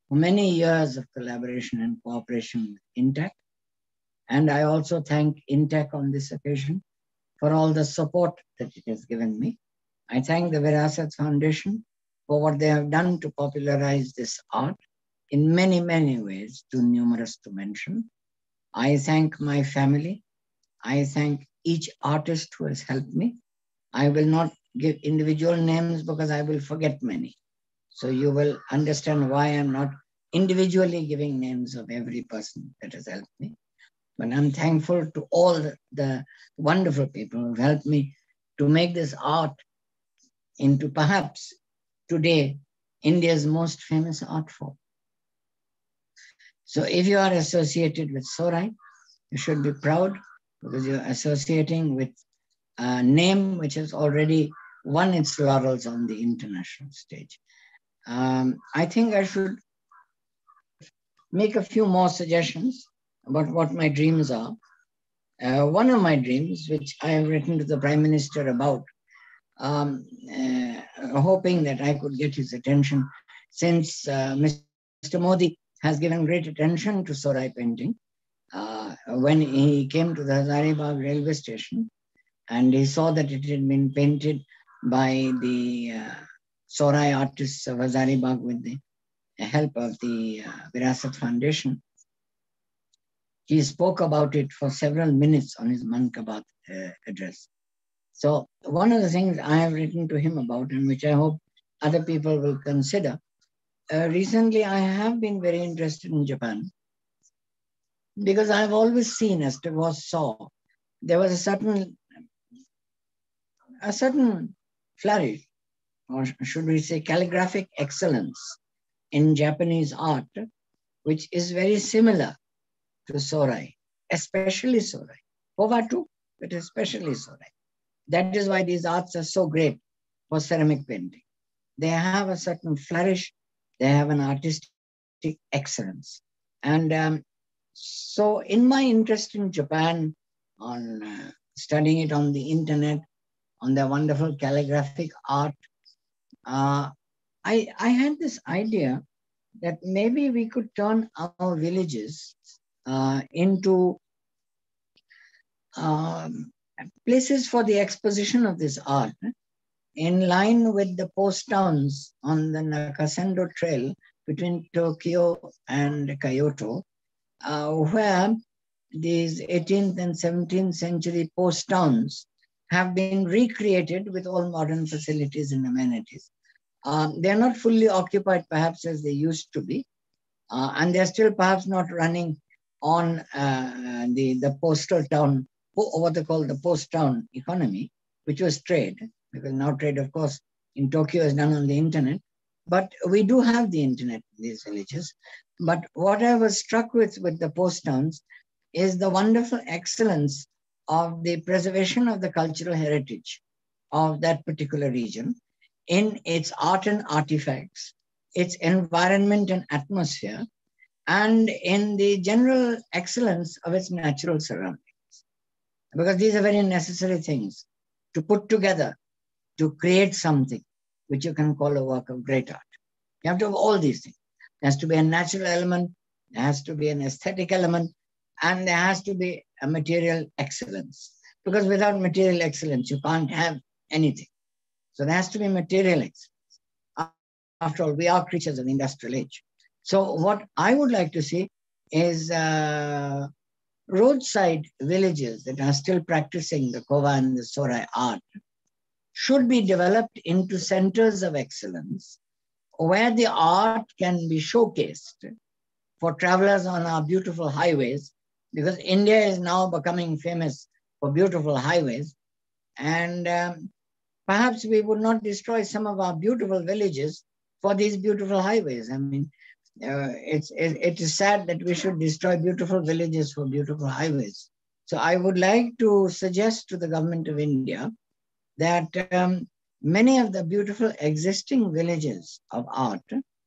for many years of collaboration and cooperation with INTAC. And I also thank INTAC on this occasion for all the support that it has given me. I thank the Virasat Foundation for what they have done to popularize this art in many, many ways, too numerous to mention. I thank my family. I thank each artist who has helped me. I will not give individual names because I will forget many. So you will understand why I'm not individually giving names of every person that has helped me. But I'm thankful to all the wonderful people who have helped me to make this art into perhaps today India's most famous art form. So if you are associated with Sorai, you should be proud because you're associating with a name which has already won its laurels on the international stage. I think I should make a few more suggestions about what my dreams are. One of my dreams, which I have written to the Prime Minister about, hoping that I could get his attention, since Mr. Modi has given great attention to Sorai painting. When he came to the Hazaribagh railway station and he saw that it had been painted by the Sorai artists of Hazaribagh with the help of the Virasat Foundation, he spoke about it for several minutes on his Mann Ki Baat address. So one of the things I have written to him about, and which I hope other people will consider, recently I have been very interested in Japan, because I've always seen, as Tagore saw, there was a certain flourish, or should we say calligraphic excellence in Japanese art, which is very similar to Sorai, especially Sorai. Hova too, but especially Sorai. That is why these arts are so great for ceramic painting. They have a certain flourish, they have an artistic excellence. And so in my interest in Japan, on studying it on the internet, on their wonderful calligraphic art, I had this idea that maybe we could turn our villages into places for the exposition of this art, in line with the post towns on the Nakasendo Trail between Tokyo and Kyoto, where these 18th and 17th century post towns have been recreated with all modern facilities and amenities. They're not fully occupied perhaps as they used to be, and they're still perhaps not running on the postal town, what they call the post town economy, which was trade, because now trade, of course, in Tokyo is done on the internet. But we do have the internet in these villages. But what I was struck with the post towns is the wonderful excellence of the preservation of the cultural heritage of that particular region in its art and artifacts, its environment and atmosphere, and in the general excellence of its natural surroundings. Because these are very necessary things to put together to create something which you can call a work of great art. You have to have all these things. There has to be a natural element, there has to be an aesthetic element, and there has to be a material excellence. Because without material excellence, you can't have anything. So there has to be material excellence. After all, we are creatures of the industrial age. So what I would like to see is roadside villages that are still practicing the Kova and the Sorai art should be developed into centers of excellence where the art can be showcased for travelers on our beautiful highways, because India is now becoming famous for beautiful highways. And perhaps we would not destroy some of our beautiful villages for these beautiful highways. I mean, it is sad that we should destroy beautiful villages for beautiful highways. So I would like to suggest to the government of India that many of the beautiful existing villages of art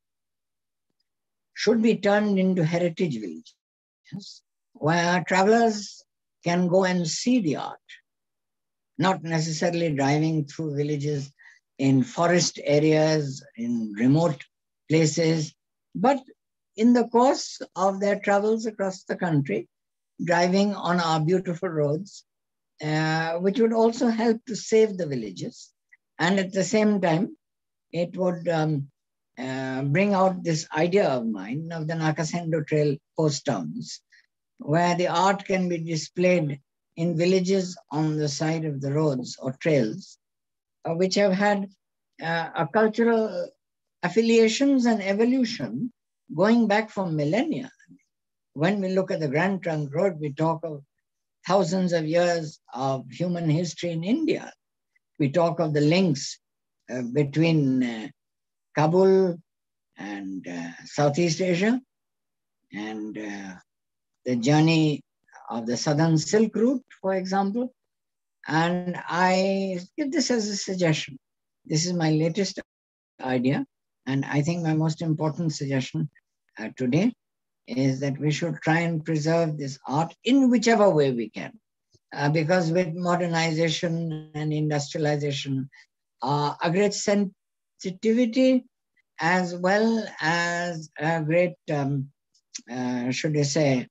should be turned into heritage villages where travelers can go and see the art, not necessarily driving through villages in forest areas, in remote places, but in the course of their travels across the country, driving on our beautiful roads, which would also help to save the villages. And at the same time, it would bring out this idea of mine of the Nakasendo Trail post towns, where the art can be displayed in villages on the side of the roads or trails, which have had a cultural affiliations and evolution going back for millennia. When we look at the Grand Trunk Road, we talk of thousands of years of human history in India. We talk of the links between Kabul and Southeast Asia, and the journey of the Southern Silk Route, for example. And I give this as a suggestion. This is my latest idea, and I think my most important suggestion today is that we should try and preserve this art in whichever way we can. Because with modernization and industrialization, a great sensitivity as well as a great, should I say,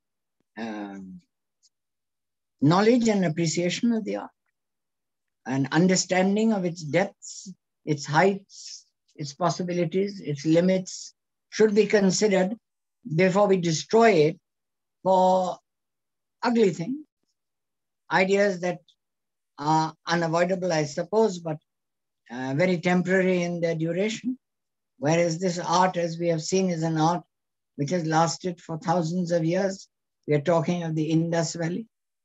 knowledge and appreciation of the art, an understanding of its depths, its heights, its possibilities, its limits should be considered before we destroy it for ugly things, ideas that are unavoidable, I suppose, but very temporary in their duration. Whereas this art, as we have seen, is an art which has lasted for thousands of years. We are talking of the Indus Valley.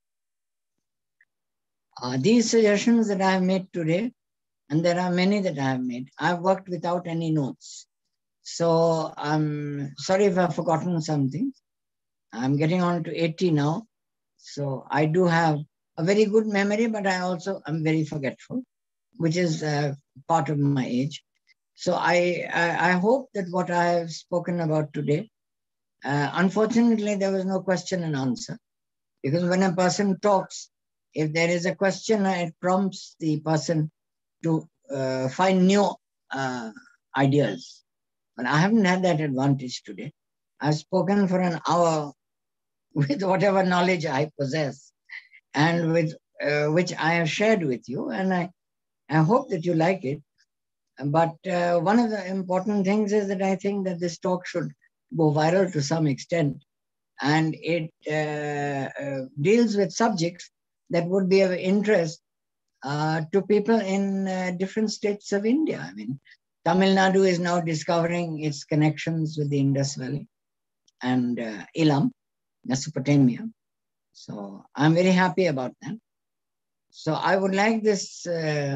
These suggestions that I have made today, and there are many that I have made, I've worked without any notes. So I'm sorry if I've forgotten something. I'm getting on to 80 now. So I do have a very good memory, but I also am very forgetful, which is part of my age. So I hope that what I have spoken about today, unfortunately, there was no question and answer, because when a person talks, if there is a question, it prompts the person to find new ideas. But I haven't had that advantage today. I've spoken for an hour with whatever knowledge I possess and with which I have shared with you, and I hope that you like it. But one of the important things is that I think that this talk should go viral to some extent, and it deals with subjects that would be of interest to people in different states of India. I mean, Tamil Nadu is now discovering its connections with the Indus Valley and Elam, Mesopotamia. So I'm very happy about that. So I would like this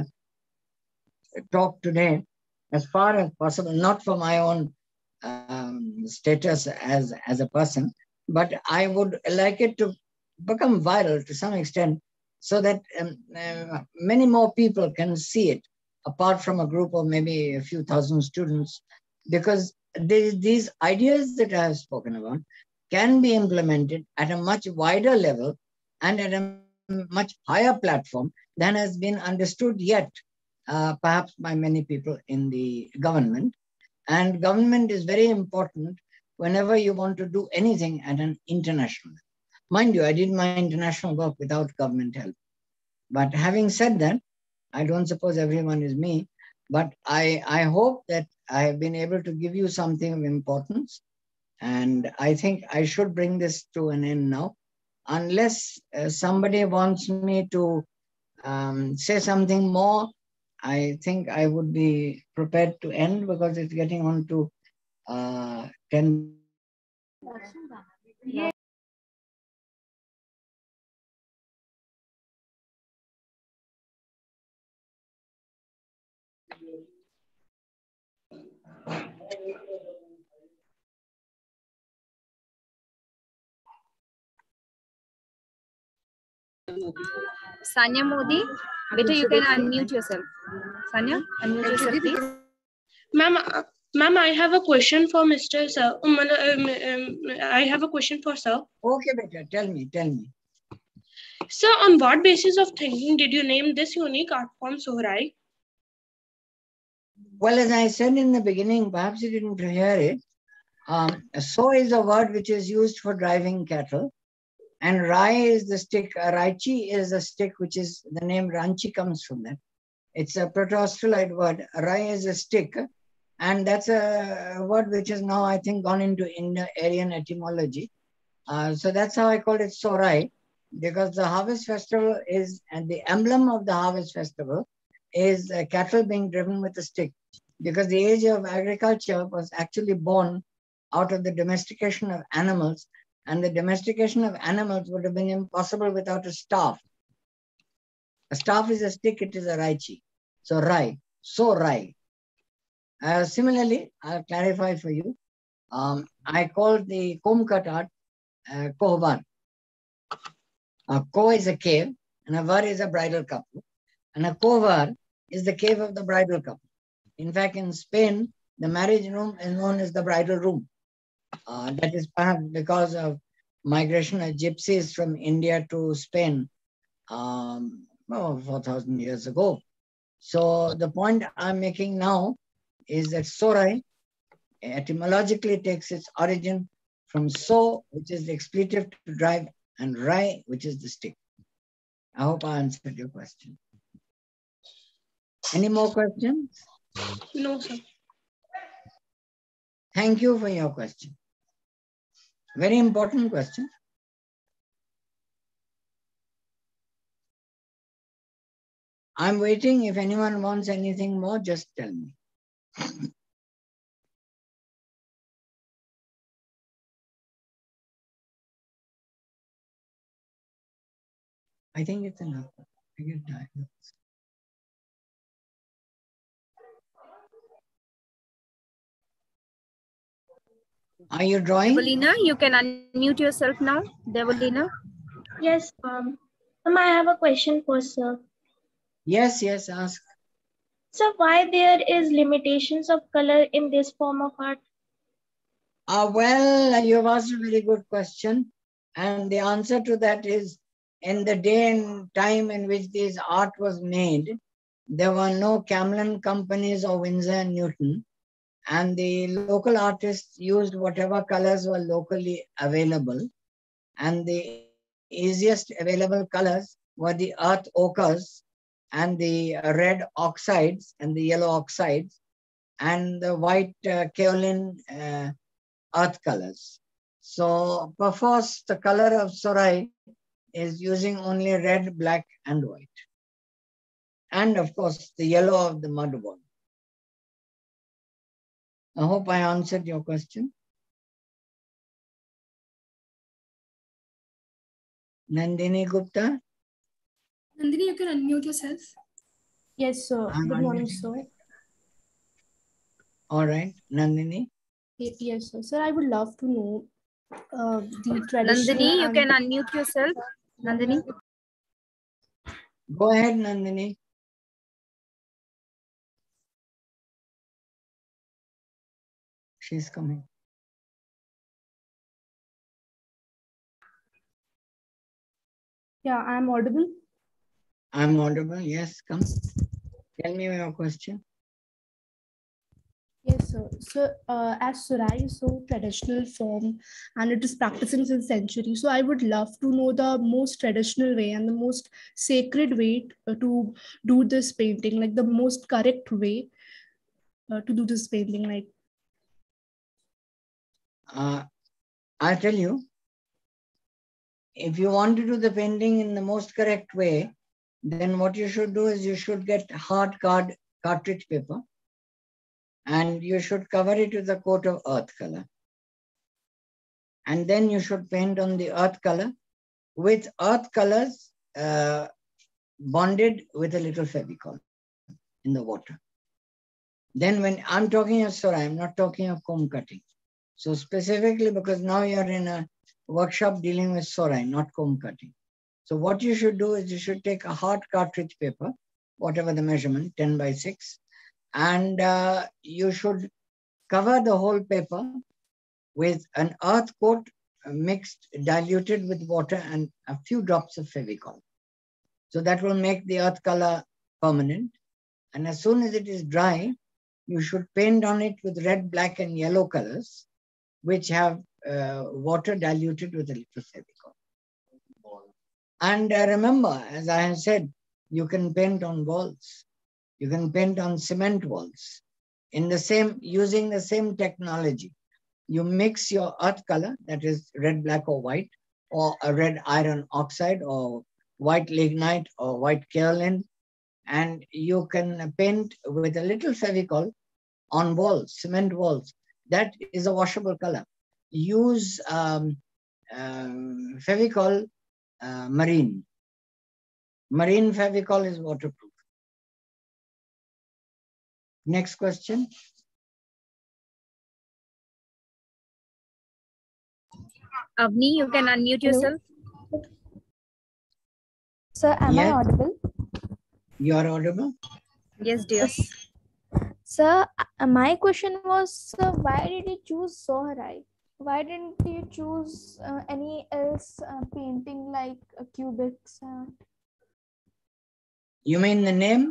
talk today, as far as possible, not for my own status as a person, but I would like it to become viral to some extent so that many more people can see it, apart from a group of maybe a few thousand students, because these ideas that I have spoken about can be implemented at a much wider level and at a much higher platform than has been understood yet, perhaps by many people in the government. And government is very important whenever you want to do anything at an international level. Mind you, I did my international work without government help. But having said that, I don't suppose everyone is me, but I hope that I have been able to give you something of importance. And I think I should bring this to an end now, unless somebody wants me to say something more. I think I would be prepared to end because it's getting on to 10. Yeah. Sanya Modi, better you can unmute yourself. Sanya, unmute yourself, please. Ma'am, I have a question for Mr. Sir. I have a question for Sir. Okay, better. Tell me. Sir, on what basis of thinking did you name this unique art form Sohrai? Well, as I said in the beginning, perhaps you didn't hear it. So is a word which is used for driving cattle. And rai is the stick. Raichi is a stick, which is the name Ranchi comes from that. It's a Proto-Australoid word. Rai is a stick. And that's a word which is now, I think, gone into Indo-Aryan etymology. So that's how I called it Sorai, because the harvest festival is, and the emblem of the harvest festival is cattle being driven with a stick. Because the age of agriculture was actually born out of the domestication of animals, and the domestication of animals would have been impossible without a staff. A staff is a stick, it is a raichi. So rai, so rai. Similarly, I'll clarify for you. I call the comb cut art kohvar. A ko is a cave, and a var is a bridal couple. And a kohvar is the cave of the bridal couple. In fact, in Spain, the marriage room is known as the bridal room. That is perhaps because of migration of gypsies from India to Spain 4,000 years ago. So the point I'm making now is that sorai etymologically takes its origin from so, which is the expletive to drive, and rai, which is the stick. I hope I answered your question. Any more questions? No, sir. Thank you for your question. Very important question. I'm waiting. If anyone wants anything more, just tell me. I think it's enough. I get tired. Are you drawing? Devolina, you can unmute yourself now. Devolina. Yes, ma'am, I have a question for sir. Yes, yes, ask. So why there is limitations of color in this form of art? Well, you've asked a very good question. And the answer to that is, in the day and time in which this art was made, there were no Camlin companies or Winsor and Newton. And the local artists used whatever colors were locally available. And the easiest available colors were the earth ochres and the red oxides and the yellow oxides and the white kaolin earth colors. So perforce the color of sorai is using only red, black, and white. And of course, the yellow of the mud wall. I hope I answered your question. Nandini Gupta? Nandini, you can unmute yourself. Yes, sir. Good morning, sir. All right, Nandini. Yes, sir. Sir, I would love to know the traditional. Nandini, you can unmute yourself. Nandini. Go ahead, Nandini. She's coming. Yeah, I'm audible. I'm audible. Yes, come. Tell me your question. Yes, sir. So, as Sorai is so traditional form and it is practicing since centuries, so I would love to know the most traditional way and the most sacred way to do this painting, like the most correct way to do this painting. Like, I'll tell you. If you want to do the painting in the most correct way, then what you should do is you should get hard cartridge paper and you should cover it with a coat of earth color. And then you should paint on the earth color with earth colors bonded with a little Fevicol in the water. Then when I'm talking of sorai, I'm not talking of comb cutting. So specifically because now you're in a workshop dealing with sorai, not comb cutting. So what you should do is you should take a hard cartridge paper, whatever the measurement, 10 by 6, and you should cover the whole paper with an earth coat mixed, diluted with water and a few drops of Fevicol. So that will make the earth color permanent. And as soon as it is dry, you should paint on it with red, black, and yellow colors. which have water diluted with a little Fevicol. And remember, as I have said, you can paint on walls. You can paint on cement walls using the same technology. You mix your earth color, that is red, black, or white, or a red iron oxide, or white lignite, or white kaolin, and you can paint with a little Fevicol on walls, cement walls. That is a washable color. Use Fevicol Marine. Marine Fevicol is waterproof. Next question. Avni, you can unmute yourself. Sir, am I Yes. audible? You are audible? Yes, dear. Sir, my question was, why did you choose Sohrai? Why didn't you choose any else painting like cubics? You mean the name?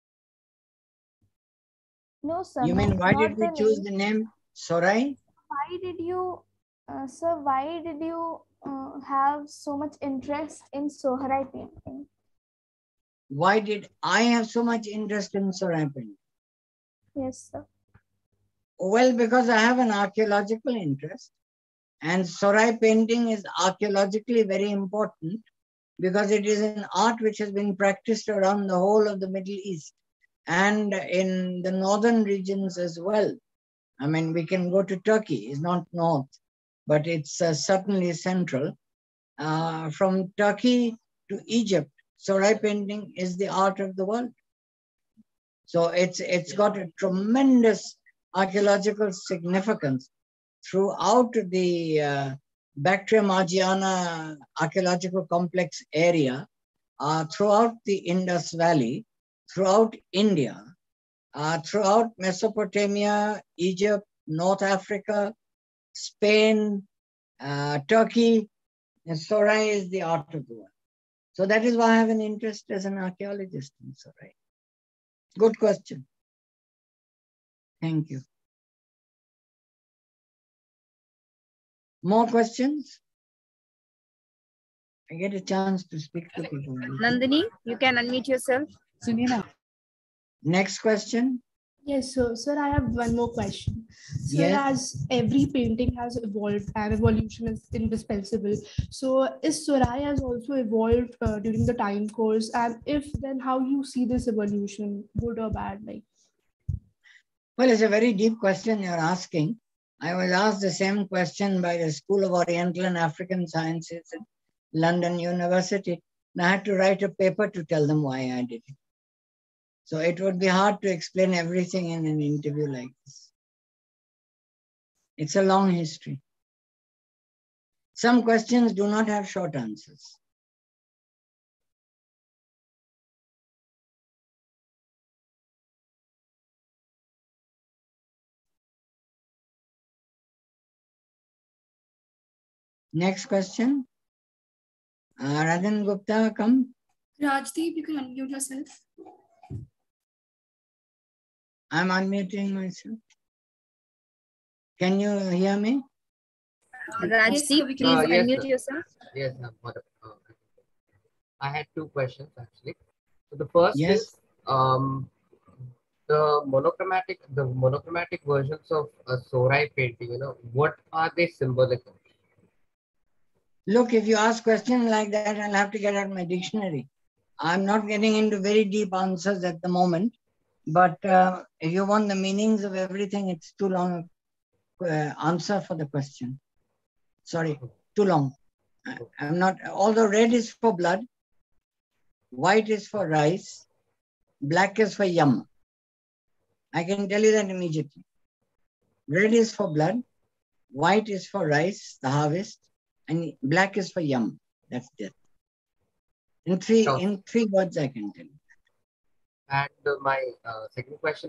No, sir. You mean why did we choose the name Sorai? Why did you, sir, why did you have so much interest in Sohrai painting? Why did I have so much interest in Sorai painting? Yes, sir. Well, because I have an archaeological interest, and Sorai painting is archaeologically very important because it is an art which has been practiced around the whole of the Middle East and in the northern regions as well. I mean, we can go to Turkey, it's not north, but it's certainly central. From Turkey to Egypt, Sorai painting is the art of the world. So it's got a tremendous archaeological significance throughout the Bactria Margiana archaeological complex area, throughout the Indus Valley, throughout India, throughout Mesopotamia, Egypt, North Africa, Spain, Turkey. And Sorai is the art of the world. So that is why I have an interest as an archaeologist in Sorai. Good question. Thank you. More questions? I get a chance to speak to people. Nandini, you can unmute yourself. Next question. Yes, sir, I have one more question. Sir, Yes. as every painting has evolved and evolution is indispensable, so is Sorai has also evolved during the time course? And if then, how you see this evolution, good or bad? Like, Well, it's a very deep question you're asking. I was asked the same question by the School of Oriental and African Sciences at London University, and I had to write a paper to tell them why I did it. So it would be hard to explain everything in an interview like this. It's a long history. Some questions do not have short answers. Next question. Radhan Gupta, come. Rajdeep, you can unmute yourself. I'm unmuting myself. Can you hear me? Rajdeep, we please can- Yes, unmute sir. yourself. Yes, I had two questions actually. So the first Yes. is the monochromatic versions of a Sorai painting. You know, what are they symbolic of? Look, if you ask questions like that, I'll have to get out my dictionary. I'm not getting into very deep answers at the moment, but if you want the meanings of everything, it's too long answer for the question. Sorry, too long. I'm not, although red is for blood, white is for rice, black is for yam. I can tell you that immediately. Red is for blood, white is for rice, the harvest, and black is for yam. That's death. In three words, I can tell you. And my second question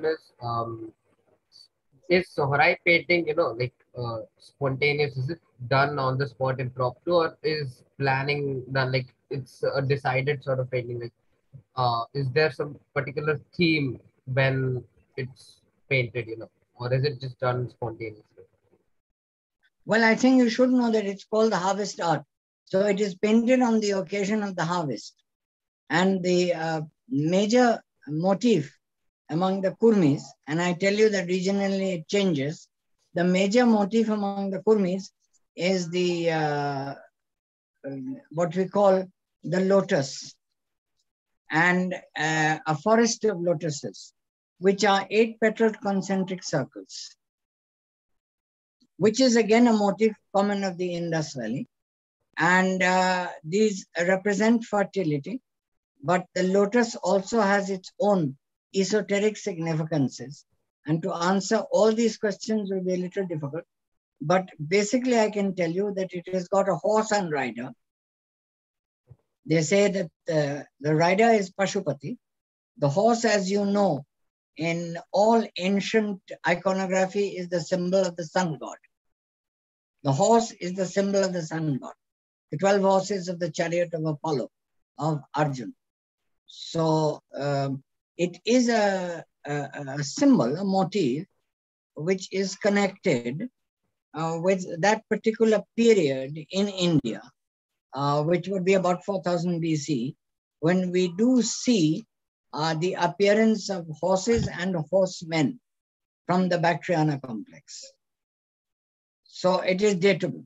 is Sohrai painting, you know, like spontaneous? Is it done on the spot impromptu, or is planning done? Like it's a decided sort of painting? Like, is there some particular theme when it's painted, you know, or is it just done spontaneously? Well, I think you should know that it's called the harvest art. So it is painted on the occasion of the harvest. And the major motif among the Kurmis, and I tell you that regionally it changes, the major motif among the Kurmis is the what we call the lotus and a forest of lotuses, which are 8-petaled concentric circles, which is again a motif common of the Indus Valley. And these represent fertility, but the lotus also has its own esoteric significances. And to answer all these questions will be a little difficult. But basically, I can tell you that it has got a horse and rider. They say that the rider is Pashupati. The horse, as you know, in all ancient iconography is the symbol of the sun god. The horse is the symbol of the sun god. The 12 horses of the chariot of Apollo, of Arjuna. So it is a symbol, a motif, which is connected with that particular period in India, which would be about 4000 BC, when we do see the appearance of horses and horsemen from the Bactriana complex. So it is datable,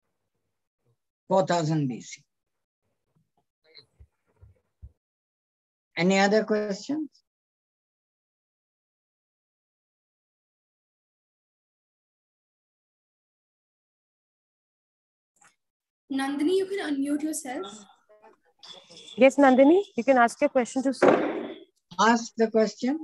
4000 BC. Any other questions? Nandini, you can unmute yourself. Yes, Nandini, you can ask your question to sir. Ask the question.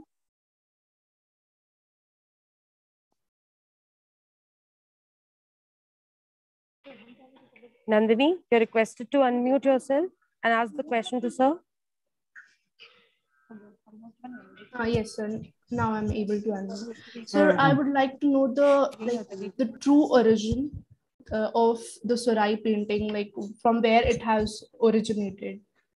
Nandini, you're requested to unmute yourself and ask the question to sir. Yes, sir. Now I'm able to answer. Sir, I would like to know the true origin of the Sorai painting, like from where it has originated.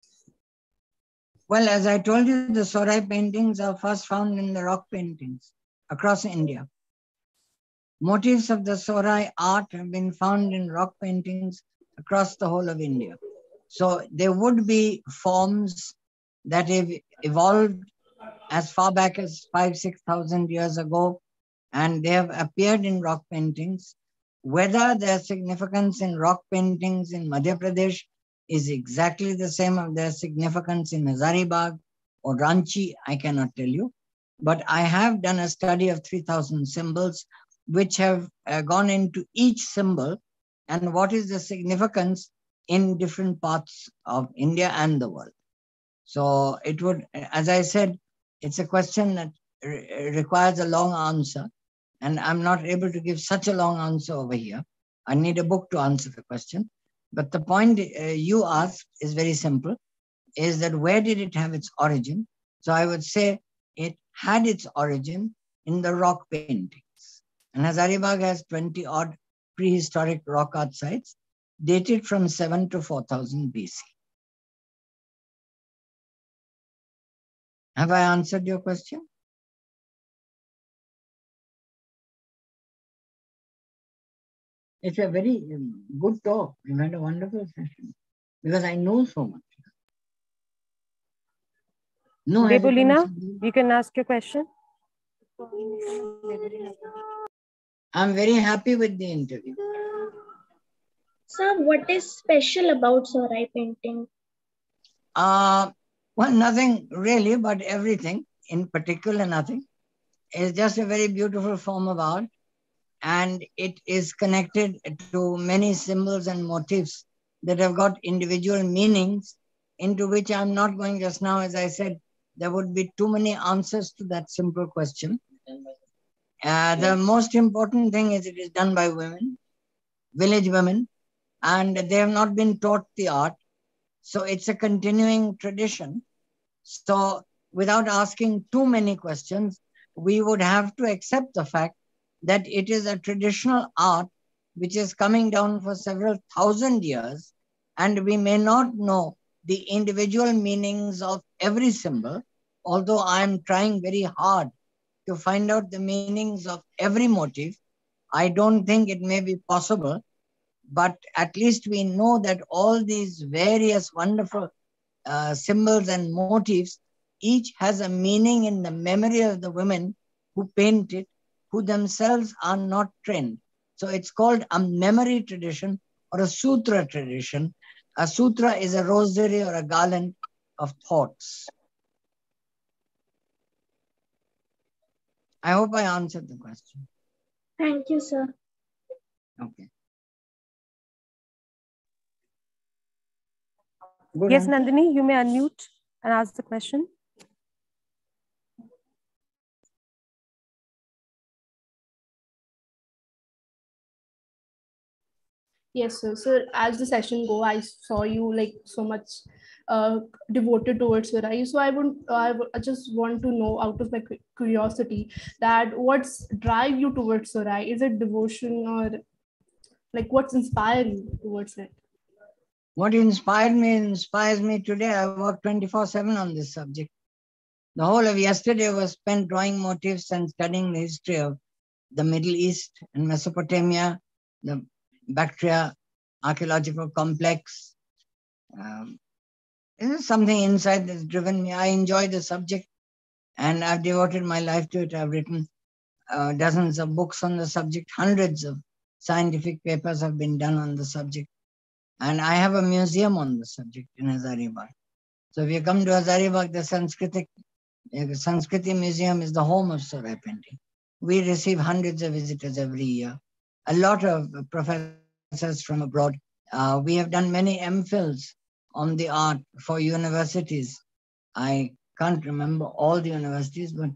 Well, as I told you, the Sorai paintings are first found in the rock paintings across India. Motifs of the Sorai art have been found in rock paintings across the whole of India. So there would be forms that have evolved as far back as 5,000-6,000 years ago, and they have appeared in rock paintings. Whether their significance in rock paintings in Madhya Pradesh is exactly the same as their significance in Hazaribagh or Ranchi, I cannot tell you. But I have done a study of 3,000 symbols, which have gone into each symbol and what is the significance in different parts of India and the world. So it would, as I said, it's a question that requires a long answer, and I'm not able to give such a long answer over here. I need a book to answer the question. But the point you asked is very simple, is that where did it have its origin? So I would say it had its origin in the rock paintings. And Hazaribagh has 20-odd prehistoric rock art sites dated from 7 to 4000 BC. Have I answered your question? It's a very good talk. You had a wonderful session because I know so much. No, Debulina, you can ask your question. I'm very happy with the interview. Sir, what is special about Sorai painting? Well, nothing really, but everything, in particular nothing. It's just a very beautiful form of art, and it is connected to many symbols and motifs that have got individual meanings, into which I'm not going just now. As I said, there would be too many answers to that simple question. The most important thing is it is done by women, village women, and they have not been taught the art. So it's a continuing tradition. So without asking too many questions, we would have to accept the fact that it is a traditional art which is coming down for several thousand years, and we may not know the individual meanings of every symbol, although I am trying very hard to find out the meanings of every motif. I don't think it may be possible, but at least we know that all these various wonderful symbols and motifs, each has a meaning in the memory of the women who paint it, who themselves are not trained. So it's called a memory tradition or a sutra tradition. A sutra is a rosary or a garland of thoughts. I hope I answered the question. Thank you, sir. Okay. Yes, Nandini, you may unmute and ask the question. Yes, sir. So as the session go, I saw you like so much devoted towards Surai. So I just want to know, out of my curiosity, that what's drive you towards Surai? Is it devotion, or like what's inspired you towards it? What inspires me today. I work 24/7 on this subject. The whole of yesterday was spent drawing motifs and studying the history of the Middle East and Mesopotamia, the Bactria archaeological complex. This is something inside that's driven me. I enjoy the subject and I've devoted my life to it. I've written dozens of books on the subject. Hundreds of scientific papers have been done on the subject. And I have a museum on the subject in Hazaribagh. So if you come to Hazaribagh, the Sanskriti Museum is the home of Surai painting. We receive hundreds of visitors every year. A lot of professors from abroad. We have done many MPhils on the art for universities. I can't remember all the universities, but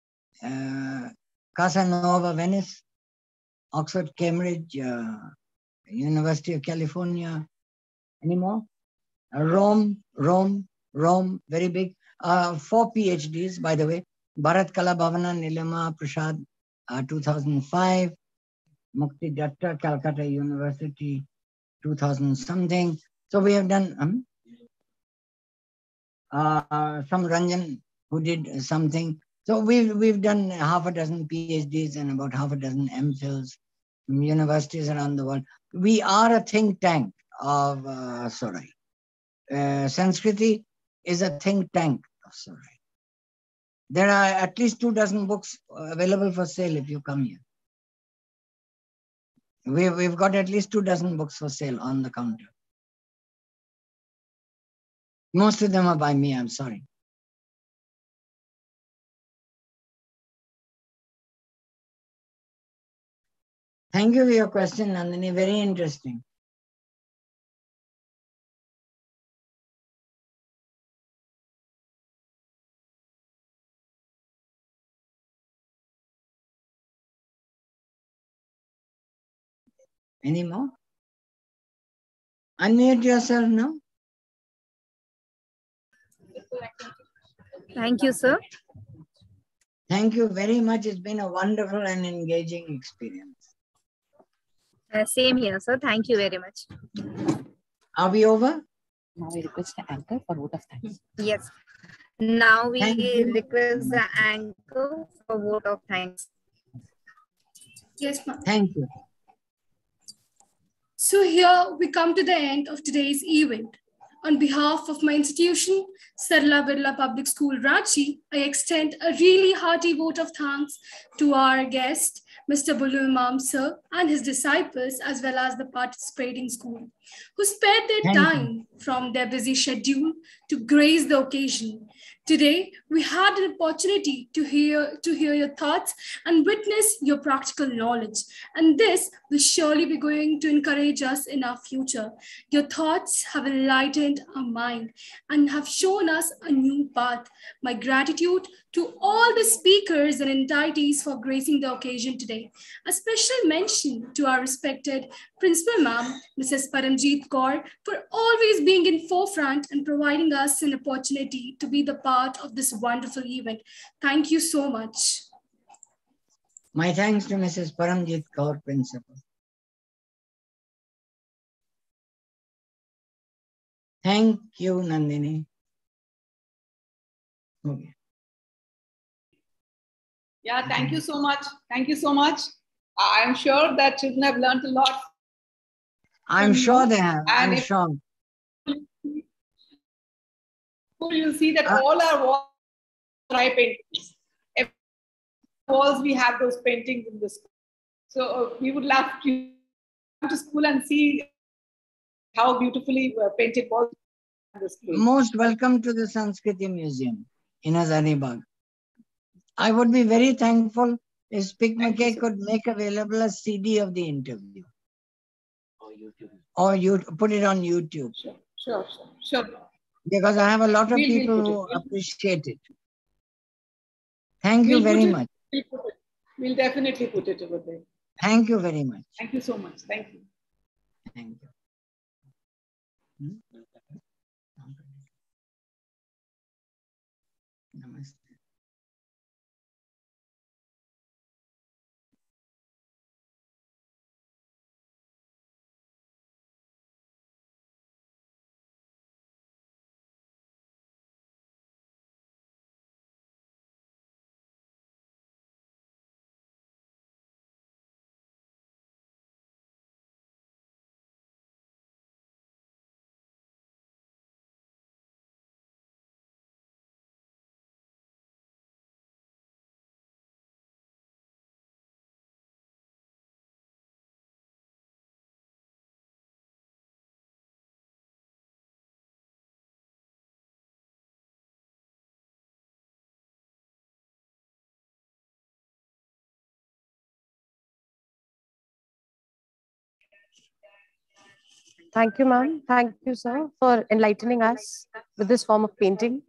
Casanova, Venice, Oxford, Cambridge, University of California. Any more? Rome, very big. 4 PhDs, by the way. Bharat Kala Bhavana, Nilima Prasad, 2005. Mukti Datta, Calcutta University, 2000 something. So we have done some Ranjan who did something. So we've done half a dozen PhDs and about half a dozen MPhils from universities around the world. We are a think tank of Surai. Sanskriti is a think tank of Surai. There are at least 2 dozen books available for sale if you come here. We've got at least 2 dozen books for sale on the counter. Most of them are by me, I'm sorry. Thank you for your question, Nandini. Very interesting. Any more? Unmute yourself now. Thank you, sir. Thank you very much. It's been a wonderful and engaging experience. Same here, sir. Thank you very much. Are we over? Now we request the anchor for vote of thanks. Yes. Now we request the anchor for vote of thanks. Yes, ma'am. Thank you. So here we come to the end of today's event. On behalf of my institution, Sarla Birla Public School, Ranchi, I extend a really hearty vote of thanks to our guest, Mr. Bulu Imam sir, and his disciples, as well as the participating school, who spared their time from their busy schedule to grace the occasion. Today, we had an opportunity to hear your thoughts and witness your practical knowledge. And this will surely be going to encourage us in our future. Your thoughts have enlightened our mind and have shown us a new path. My gratitude to all the speakers and entities for gracing the occasion today. A special mention to our respected Principal Ma'am, Mrs. Paramjeet Kaur, for always being in forefront and providing us an opportunity to be the part of this wonderful event. Thank you so much. My thanks to Mrs. Paramjeet Kaur, Principal. Thank you, Nandini. Okay. Yeah, thank you so much. Thank you so much. I'm sure that children have learned a lot. I'm sure they have. And I'm sure. You'll see that all our walls are paintings. Every walls we have those paintings in the school. So we would love to come to school and see how beautifully painted walls in the school. Most welcome to the Sanskriti Museum in Hazaribagh. I would be very thankful if Speak McKay could make available a CD of the interview. Or you put it on YouTube. Sure. Because I have a lot of people who appreciate it. Thank you very much. We'll definitely put it over there. Thank you very much. Thank you so much. Thank you. Thank you. Namaste. Thank you, ma'am. Thank you, sir, for enlightening us with this form of painting.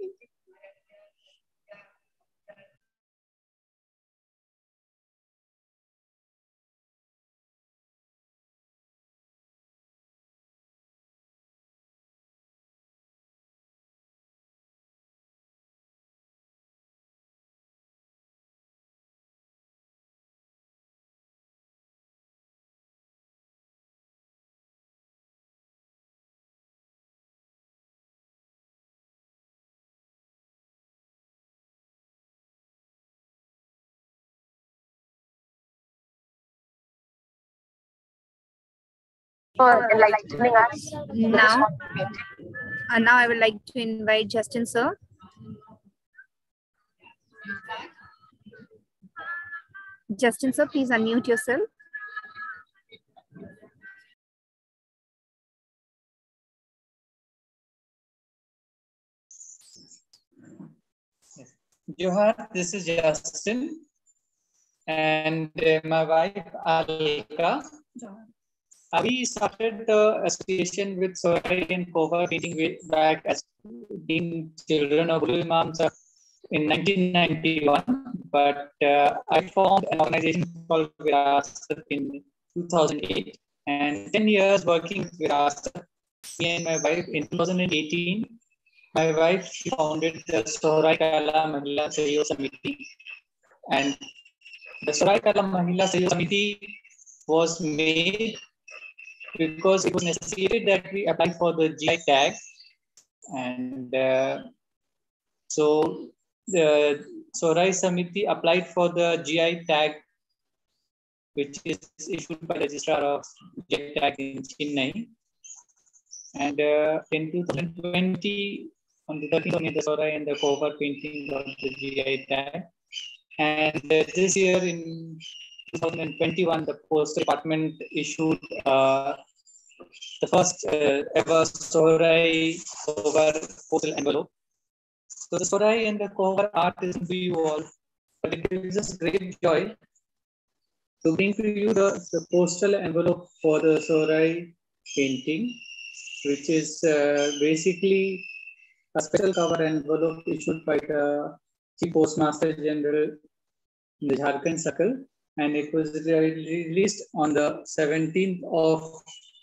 For enlightening us. Now I would like to invite Justin, sir. Justin, sir, please unmute yourself. Johar, this is Justin, and my wife Alika. We started the association with Sorai and Kovar painting way back as being children of Guru Imam in 1991. But I formed an organization called Virasat in 2008, and 10 years working with Virasat. Me and my wife in 2018. My wife, she founded the Sorai Kala Mahila Sahyog Samiti, and the Sorai Kala Mahila Sahyog Samiti was made because it was necessary that we apply for the GI tag, and so the Sorai Samiti applied for the GI tag, which is issued by the Registrar of GI tag in Chennai, and in 2020. On the 13th of May, the Sorai and the Kovar painting got the GI tag. And this year in 2021, the Post Department issued the first ever Sorai Kovar postal envelope. So the Sorai and the Kovar art is to you all, but it gives us great joy to bring to you the postal envelope for the Sorai painting, which is basically a special cover envelope issued by the Chief Postmaster General in the Jharkhand Circle, and it was released on the 17th of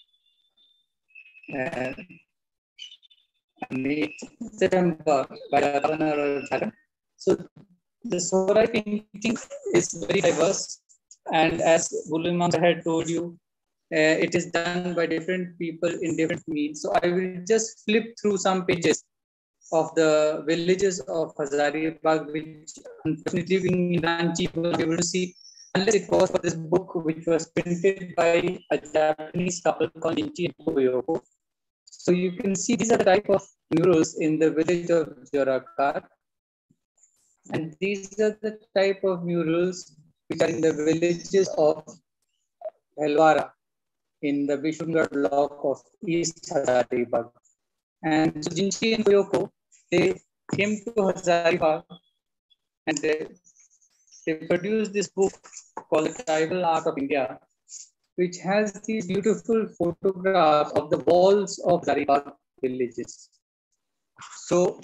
September by the Governor of Jharkhand. So the Sorai painting is very diverse, and as Gulu Imam had told you, it is done by different people in different means. So I will just flip through some pages of the villages of Hazaribagh, which unfortunately being in Ranchi, you will be able to see a unless it was for this book, which was printed by a Japanese couple called Inchi and Toyoko. So you can see these are the type of murals in the village of Jorakat. And these are the type of murals which are in the villages of Bhelwara in the Bishungarh block of East Hazaribagh. And so Jinchi and Toyoko, they came to Hazaribagh and they produced this book called The Tribal Art of India, which has these beautiful photographs of the walls of Hazaribagh villages. So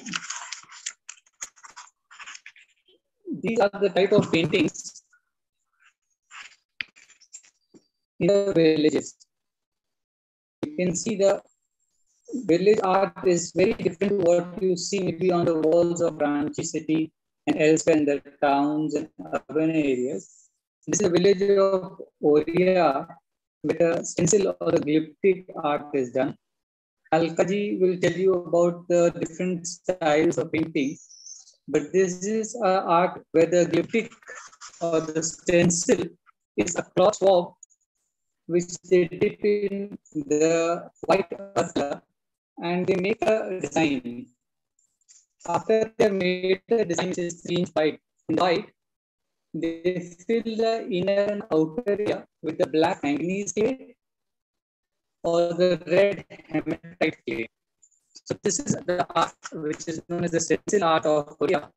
these are the type of paintings in the villages. You can see the village art is very different to what you see maybe on the walls of Ranchi city and elsewhere in the towns and urban areas. This is a village of Oria where the stencil or the glyptic art is done. Alkaji will tell you about the different styles of painting, but this is an art where the glyptic or the stencil is a cloth swab which they dip in the white earth and they make a design. After they have made the design, which is 3 inch wide, they fill the inner and outer area with the black manganese clay or the red hematite clay. So this is the art which is known as the stencil art of Korea.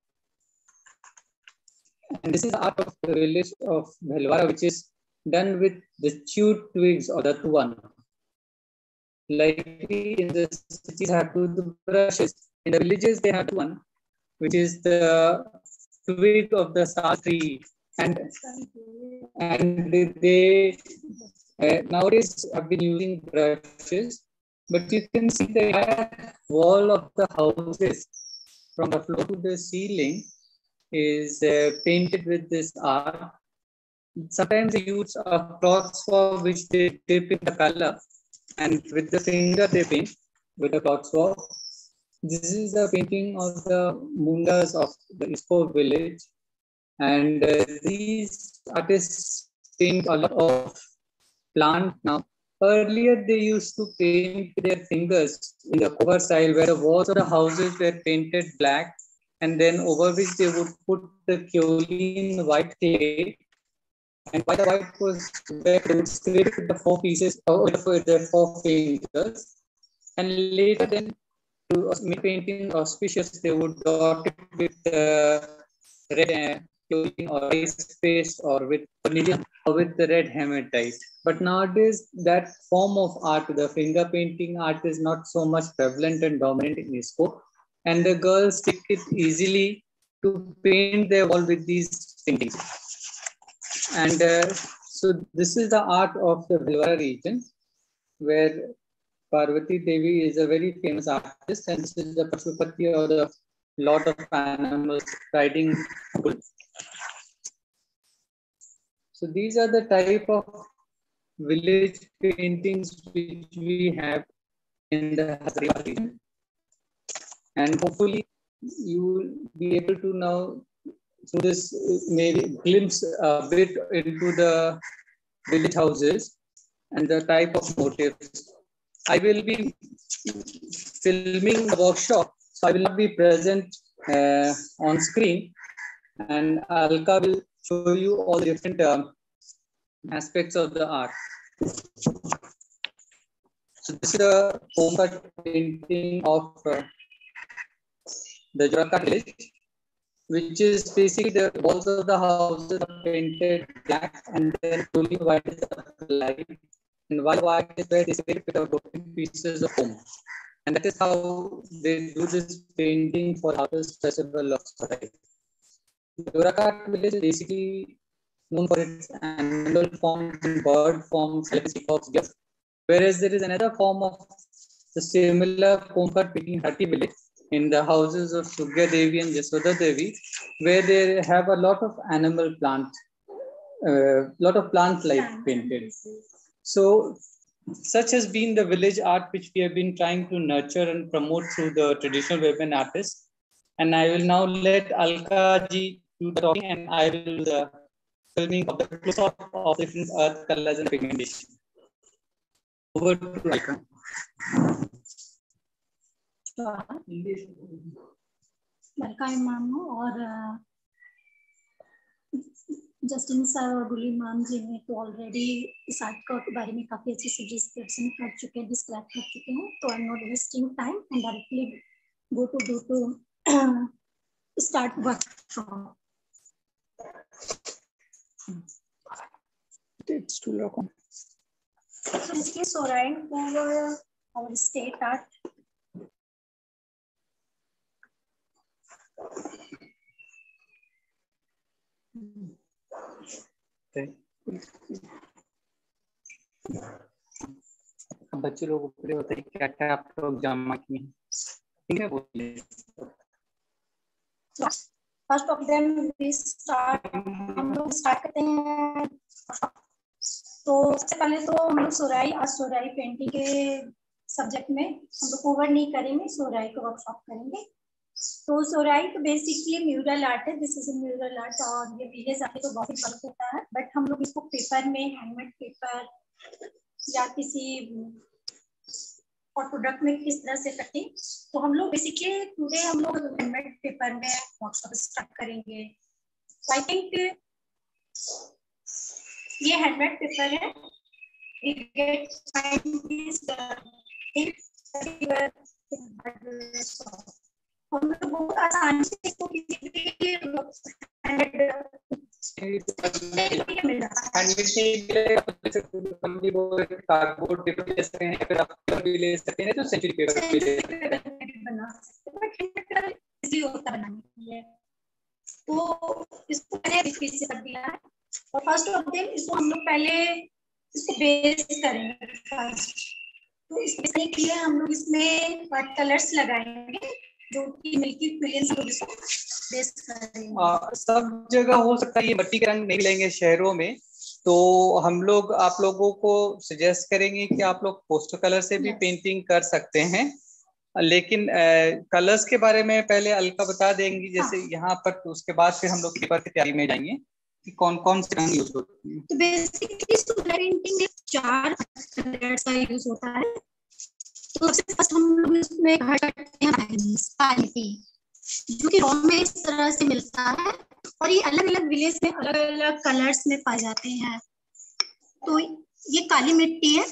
And this is the art of the village of Bhelwara, which is done with the chewed twigs or the tuan. Like in the cities have two brushes, in the villages they have tuan, which is the twig of the sal tree. And they nowadays have been using brushes, but you can see the entire wall of the houses from the floor to the ceiling is painted with this art. Sometimes they use a cloth swab which they dip in the color, and with the finger they paint with the cloth swab. This is the painting of the mundas of the Ispo village, and these artists paint a lot of plant now. Earlier they used to paint their fingers in the cover style where the walls of the houses were painted black, and then over which they would put the kaolin white clay. And while the white was wet, they would scrape the 4 pieces with the 4 fingers. And later then, to make painting auspicious, they would dot it with red kaolin or rice paste or with vanilla or with the red hematite. But nowadays, that form of art, the finger painting art, is not so much prevalent and dominant in ISPO. And the girls take it easily to paint their wall with these paintings. And so this is the art of the Bhelwara region, where Parvati Devi is a very famous artist, and this is the Pashupati or the lot of animals riding bull. So these are the type of village paintings which we have in the Hazaribagh region. And hopefully you will be able to now, through this, maybe glimpse a bit into the village houses and the type of motifs. I will be filming the workshop, so I will not be present on screen, and Alka will show you all the different aspects of the art. So this is the home cut painting of the Jorakat village, which is basically the walls of the houses are painted black and then fully white is applied. And while white is where they separate with the broken pieces of foam. And that is how they do this painting for Harvest Festival of Sorai. The Jorakat village is basically known for its animal forms and bird forms, like peacocks, deer. Whereas there is another form of the similar home cut painting Hati village in the houses of Sugya Devi and Jasoda Devi, where they have a lot of animal plant, lot of plant life painted. So such has been the village art which we have been trying to nurture and promote through the traditional women artists. And I will now let Alka ji do the talking, and I will filming of the close-up of different earth colors and pigmentation. Over to Raika. Welcome ma'am और Justin sir और Guli ma'am जी ने तो already इस art के बारे में काफी अच्छी से डिस्क्रिप्शन कर चुके हैं, डिस्क्राइब कर चुके हैं, तो I am not wasting time and directly go to start workshop. It's too long. So in this case, Orion over our state art. बच्चे लोग ऊपर बताइए क्या क्या आप लोग जमा किए हैं. First of them we start, हम लोग स्टार्ट करते हैं. तो सबसे पहले तो हम लोग सोराई पेंटिंग के सब्जेक्ट में हम लोग कवर नहीं करेंगे, सोराई का वर्कशॉप करेंगे. तो सोराई तो बेसिकली म्यूरल आर्ट है, this is a mural art, और ये विलेज आर्ट तो बहुत फर्क होता है, बट हम लोग इसको पेपर में, हैंडमेड पेपर या किसी और प्रोडक्ट में किस तरह से करते हैं. तो हम लोग बेसिकली टुडे हम लोग हैंडमेड पेपर में वर्कशॉप स्टार्ट करेंगे. आई थिंक ये हैंडमेड पेपर है. We get scientists हम लोग बहुत आसानी से इसको किसी भी कार्डबोर्ड पेपर ले सकते हैं, फिर आप पेपर भी ले सकते हैं, तो सेंचुरी पेपर भी ले सकते हैं. बना सकते हैं, इजी होता है बनाने के लिए. तो इसको मैंने डिफाइन से कर दिया है. और फर्स्ट ऑफ देम इसको हम लोग पहले इसको बेस करेंगे फर्स्ट. तो इसके लिए हम लोग इसमें वाइट कलर्स लगाएंगे जो कि मिल्की क्विलियंस को बेस करेंगे. सब जगह हो सकता है ये मट्टी के रंग नहीं लेंगे शहरों में, तो हम लोग आप लोगों को सजेस्ट करेंगे कि आप लोग पोस्टर कलर से भी पेंटिंग कर सकते हैं. लेकिन कलर्स के बारे में पहले अलका बता देंगी जैसे यहाँ पर, तो उसके बाद फिर हम लोग पेपर की तैयारी में जाएंगे कि कौन कौन से रंग यूज होते हैं. तो बेसिकली पेंटिंग में 4 कलर्स का यूज होता है. तो सबसे फर्स्ट हम लोग इसमें करते हैं काली, जो कि रॉ में इस तरह से मिलता है, और ये अलग अलग विलेज में अलग अलग कलर्स में पाए जाते हैं. तो ये काली मिट्टी है,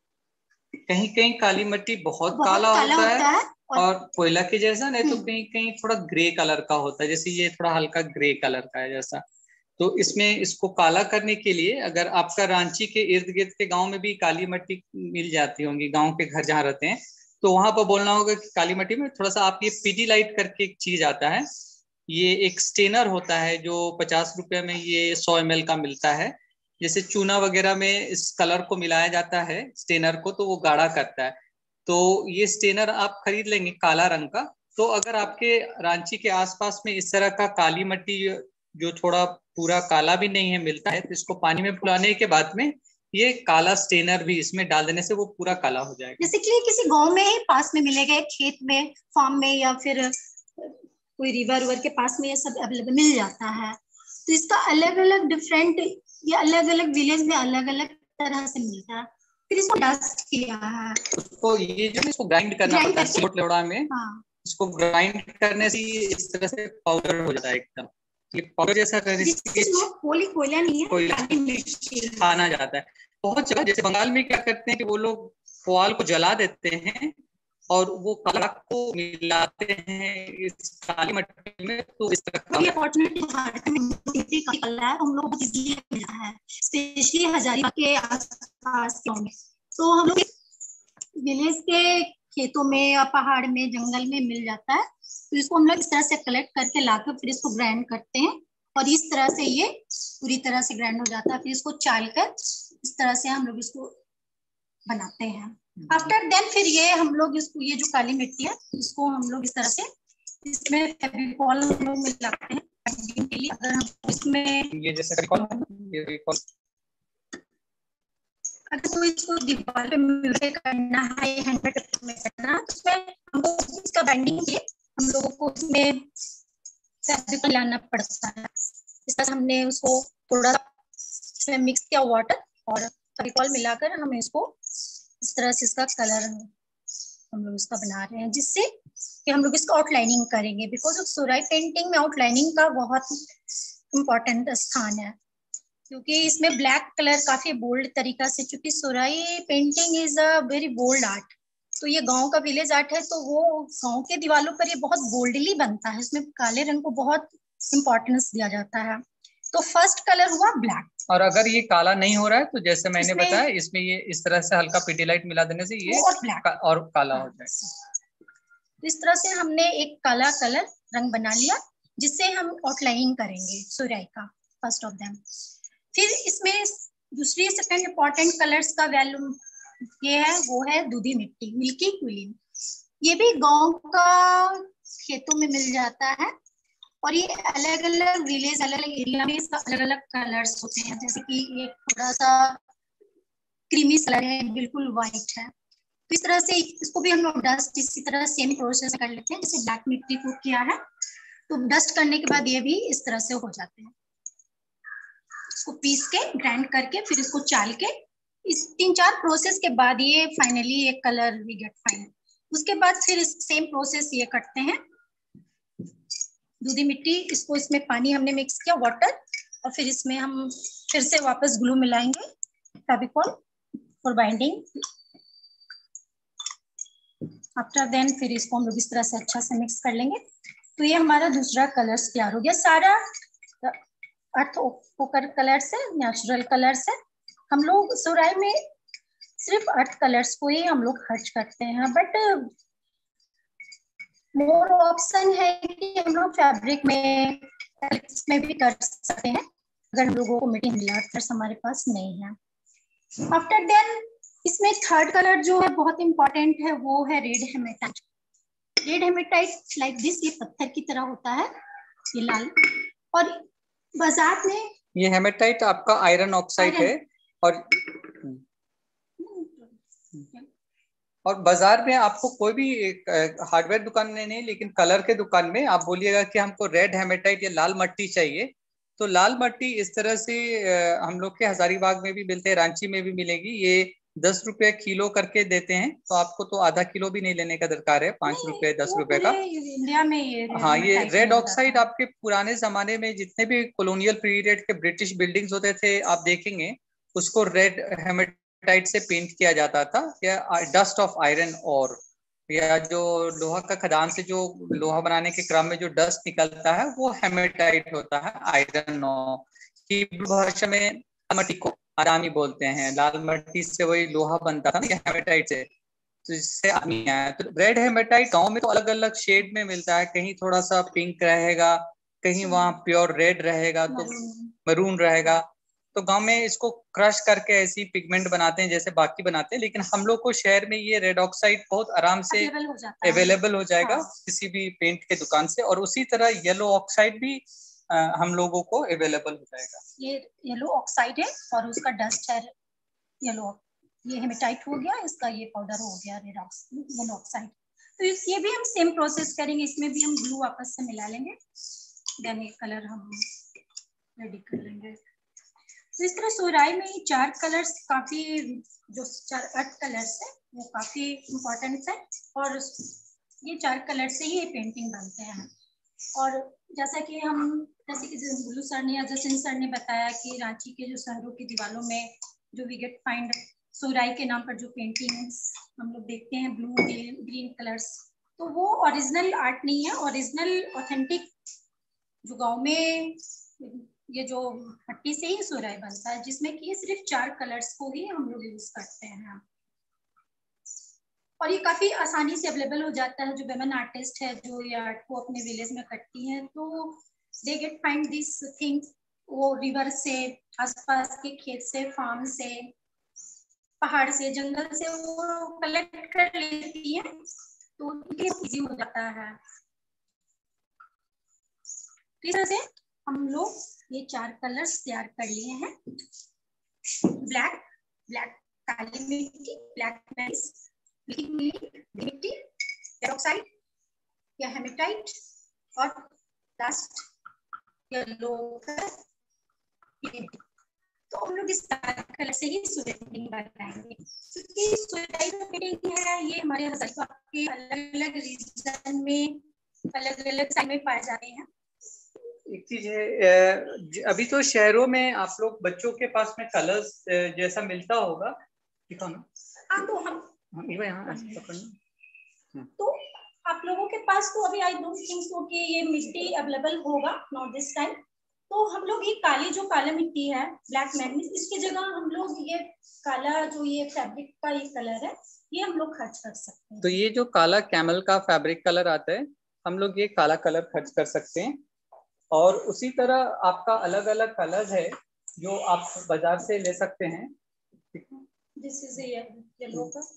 कहीं कहीं काली मिट्टी बहुत काला होता है और कोयला के जैसा, नहीं तो कहीं कहीं थोड़ा ग्रे कलर का होता है, जैसे ये थोड़ा हल्का ग्रे कलर का है जैसा. तो इसमें इसको काला करने के लिए अगर आपका रांची के इर्द गिर्द के गांव में भी काली मिट्टी मिल जाती होंगी, गांव के घर जहाँ रहते हैं, तो वहां पर बोलना होगा कि काली मिट्टी में थोड़ा सा आप ये पीडीलाइट करके एक चीज आता है, ये एक स्टेनर होता है जो 50 रुपए में ये 100 ml का मिलता है. जैसे चूना वगैरह में इस कलर को मिलाया जाता है स्टेनर को, तो वो गाढ़ा करता है. तो ये स्टेनर आप खरीद लेंगे काला रंग का. तो अगर आपके रांची के आसपास में इस तरह का काली मिट्टी जो थोड़ा पूरा काला भी नहीं है मिलता है, तो इसको पानी में फुलाने के बाद में ये काला स्टेनर भी इसमें डाल देने से वो पूरा काला हो जाएगा. जैसे कि किसी गांव में ही पास में मिलेगा, खेत में, फार्म में, या फिर कोई रिवर के पास में ये सब अवेलेबल मिल जाता है. तो इसका अलग अलग डिफरेंट, ये अलग अलग विलेज में अलग अलग तरह से मिलता है. फिर इसको डस्ट किया है, तो ये जो इसको ग्राइंड करना पड़ता है सिलवट लोढ़ा में. इसको ग्राइंड करने से इस तरह से पाउडर हो जाता है एकदम. पाउडर जैसा करने से कोयला नहीं है, कोयला खाना जाता है. बहुत जगह जैसे बंगाल में क्या करते हैं कि वो लोग पुआल को जला देते हैं और वो काला को मिलाते हैं इस काली मिट्टी में. तो इस तरह ये अपॉर्चुनिटी हम लोग इजीली मिला है, स्पेशली हजारीबाग के आसपास में. तो हम लोग विलेज के खेतों में या पहाड़ में, जंगल में मिल जाता है. तो इसको हम लोग इस तरह से कलेक्ट करके लाकर फिर इसको ग्राइंड करते हैं, और इस तरह से ये पूरी तरह से ग्राइंड हो जाता है. फिर इसको चाल कर इस तरह से हम लोग इसको बनाते हैं. आफ्टर देन फिर ये हम लोग इसको, ये जो काली मिट्टी है इसको हम लोग इस तरह से इसमें फेविकॉल हम लोग मिलाते हैं के लिए. अगर हम इसमें ये जैसे फेविकॉल अगर कोई इसको दीवार पे मिलके करना है, हैंडमेड में करना है, तो हमको इसका बाइंडिंग के लिए हम लोगों को इसमें फेविकॉल लाना पड़ता है. इस तरह से हमने उसको थोड़ा इसमें मिक्स किया वाटर और फेविकॉल मिलाकर हम इसको इस तरह से इसका कलर हम लोग इसका बना रहे हैं, जिससे कि हम लोग इसको आउटलाइनिंग करेंगे। बिकॉज सोराई पेंटिंग में आउटलाइनिंग का बहुत इम्पोर्टेंट स्थान है, क्योंकि इसमें ब्लैक कलर काफी बोल्ड तरीका से, क्योंकि Sohrai painting is a very bold art. तो ये गांव का विलेज आर्ट है, तो वो गांव के दीवारों पर ये बहुत बोल्डली बनता है, इसमें काले रंग को बहुत इम्पोर्टेंस दिया जाता है। तो फर्स्ट कलर हुआ ब्लैक। और अगर ये काला नहीं हो रहा है तो जैसे मैंने बताया, इसमें ये इस तरह से हल्का पिडीलाइट मिला देने से ये और काला हो जाएगा। तो इस तरह से हमने एक काला कलर रंग बना लिया, जिससे हम आउटलाइनिंग करेंगे सोराई का, फर्स्ट ऑफ देम। फिर इसमें दूसरी सेकंड इम्पोर्टेंट कलर्स का वैल्यू ये है, वो है दूधी मिट्टी, मिल्की क्विलिन। ये भी गांव का खेतों में मिल जाता है, और ये अलग अलग विलेज, अलग अलग एरिया में इसका अलग अलग कलर्स होते हैं। जैसे कि ये थोड़ा सा क्रीमी कलर है, बिल्कुल व्हाइट है। तो इस तरह से इसको भी हम लोग डस्ट इसी तरह सेम प्रोसेस कर लेते हैं जैसे ब्लैक मिट्टी को किया है। तो डस्ट करने के बाद ये भी इस तरह से हो जाते हैं। इसको पीस के ग्राइंड करके फिर इसको चाल के, इस 3-4 प्रोसेस के बाद ये फाइनली एक कलर वी गेट फाइनल। उसके बाद फिर इस सेम प्रोसेस ये करते हैं। दूधी मिट्टी, इसको इसमें पानी हमने मिक्स किया, वाटर, और फिर इसमें हम फिर से वापस ग्लू मिलाएंगे, Fevicol for binding. After then फिर इसको हम लोग इस तरह से अच्छा से मिक्स कर लेंगे। तो ये हमारा दूसरा कलर तैयार हो गया। सारा अर्थ ओकर कलर से, नेचुरल कलर से। हम लोग सोराई में सिर्फ अर्थ कलर्स को ही हम लोग खर्च करते हैं, बट मोर ऑप्शन है कि हम लोग फैब्रिक में इसमें भी कर सकते हैं, अगर हम लोगों को मटेरियल कलर्स हमारे पास नहीं है। आफ्टर देन इसमें थर्ड कलर जो है बहुत इंपॉर्टेंट है, वो है red hematite. Red hematite like this, ये पत्थर की तरह होता है, ये लाल। और बाजार में ये हेमेटाइट आपका आयरन ऑक्साइड है, और बाजार में आपको कोई भी हार्डवेयर दुकान में नहीं, लेकिन कलर के दुकान में आप बोलिएगा कि हमको रेड हेमेटाइट या लाल मट्टी चाहिए, तो लाल मट्टी इस तरह से हम लोग के हजारीबाग में भी मिलते हैं, रांची में भी मिलेगी। ये 10 रुपए किलो करके देते हैं, तो आपको तो आधा किलो भी नहीं लेने का दरकार है, 5 रुपए 10 रुपए का। इंडिया में ये हाँ, ये रेड ऑक्साइड आपके पुराने जमाने में जितने भी कॉलोनियल पीरियड के ब्रिटिश बिल्डिंग्स होते थे, आप देखेंगे उसको रेड हेमेटाइट से पेंट किया जाता था, या डस्ट ऑफ आयरन और, या जो लोहा का खदान से जो लोहा बनाने के क्रम में जो डस्ट निकलता है वो हेमेटाइट होता है, आयरन और। हिब्रू भाषा में लाल मट्टी को आरामी बोलते हैं, लाल मट्टी से वही लोहा बनता था ना हेमेटाइट से, तो इससे आदमी आया। तो रेड हेमेटाइट गांव में तो अलग अलग शेड में मिलता है, कहीं थोड़ा सा पिंक रहेगा, कहीं वहाँ प्योर रेड रहेगा, तो मरून रहेगा। तो गांव में इसको क्रश करके ऐसी पिगमेंट बनाते हैं जैसे बाकी बनाते हैं, लेकिन हम लोग को शहर में ये रेड ऑक्साइड बहुत आराम से अवेलेबल हो जाएगा, हाँ, किसी भी पेंट के दुकान से। और उसी तरह येलो ऑक्साइड भी हम लोगों को अवेलेबल हो जाएगा। ये येलो ऑक्साइड है और उसका डस्ट है येलो, ये हेमेटाइट हो गया, इसका ये पाउडर हो गया रेड येलो ऑक्साइड। तो ये भी हम सेम प्रोसेस करेंगे, इसमें भी हम ग्लू आपस से मिला लेंगे, देन एक कलर हम रेडी कर लेंगे। तो इस तरह सोराई में ये 4 कलर्स काफी, जो 4 अर्थ कलर्स है वो काफी इम्पोर्टेंट है, और ये 4 कलर से ही ये पेंटिंग बनते हैं। और जैसा कि गुल्लू सर ने या जसिन सर ने बताया कि रांची के जो शहरों की दीवारों में जो वी गेट फाइंड सोराई के नाम पर जो पेंटिंग्स हम लोग देखते हैं, ब्लू ग्रीन कलर्स, तो वो ओरिजिनल आर्ट नहीं है। ओरिजिनल ऑथेंटिक जो गांव में ये जो मट्टी से ही सोराई बनता है, जिसमें कि सिर्फ 4 कलर्स को ही हम लोग यूज करते हैं, और ये काफी आसानी से अवेलेबल हो जाता है। जो वेमन आर्टिस्ट है जो ये आर्ट को अपने विलेज में करती हैं, तो they get find this things, वो रिवर से, आसपास के खेत से, फार्म से, पहाड़ से, जंगल से वो कलेक्ट कर लेती हैं, तो उनके इजी हो जाता है। इस तरह से हम लोग ये 4 कलर्स तैयार कर लिए हैं। ब्लैक काली मिट्टी, ब्लैक मिट्टी, ऑक्साइड या हेमेटाइट, और लास्ट येलो तो हम लोग इस डार्क कलर से ही सुराई पेंटिंग बनाएंगे, क्योंकि सुराई पेंटिंग है ये हमारे हजारीबाग के अलग अलग रीजन में अलग अलग साइड में पाए जाते हैं। एक चीज है, अभी तो शहरों में आप लोग बच्चों के पास में कलर्स जैसा मिलता होगा, दिखाओ ना। हाँ तो हम तो आप लोगों के पास तो अभी आई डोंट थिंक सो कि ये मिट्टी अवेलेबल होगा नॉट दिस टाइम। तो हम लोग ये काली जो काला मिट्टी है ब्लैक मैग्नीज, इसकी जगह हम लोग ये काला जो ये फैब्रिक का ये कलर है ये हम लोग खर्च कर सकते हैं। तो ये जो काला कैमल का फैब्रिक कलर आता है हम लोग ये काला कलर खर्च कर सकते हैं। और उसी तरह आपका अलग अलग कलर है जो आप बाजार से ले सकते हैं। दिस इज येलो का।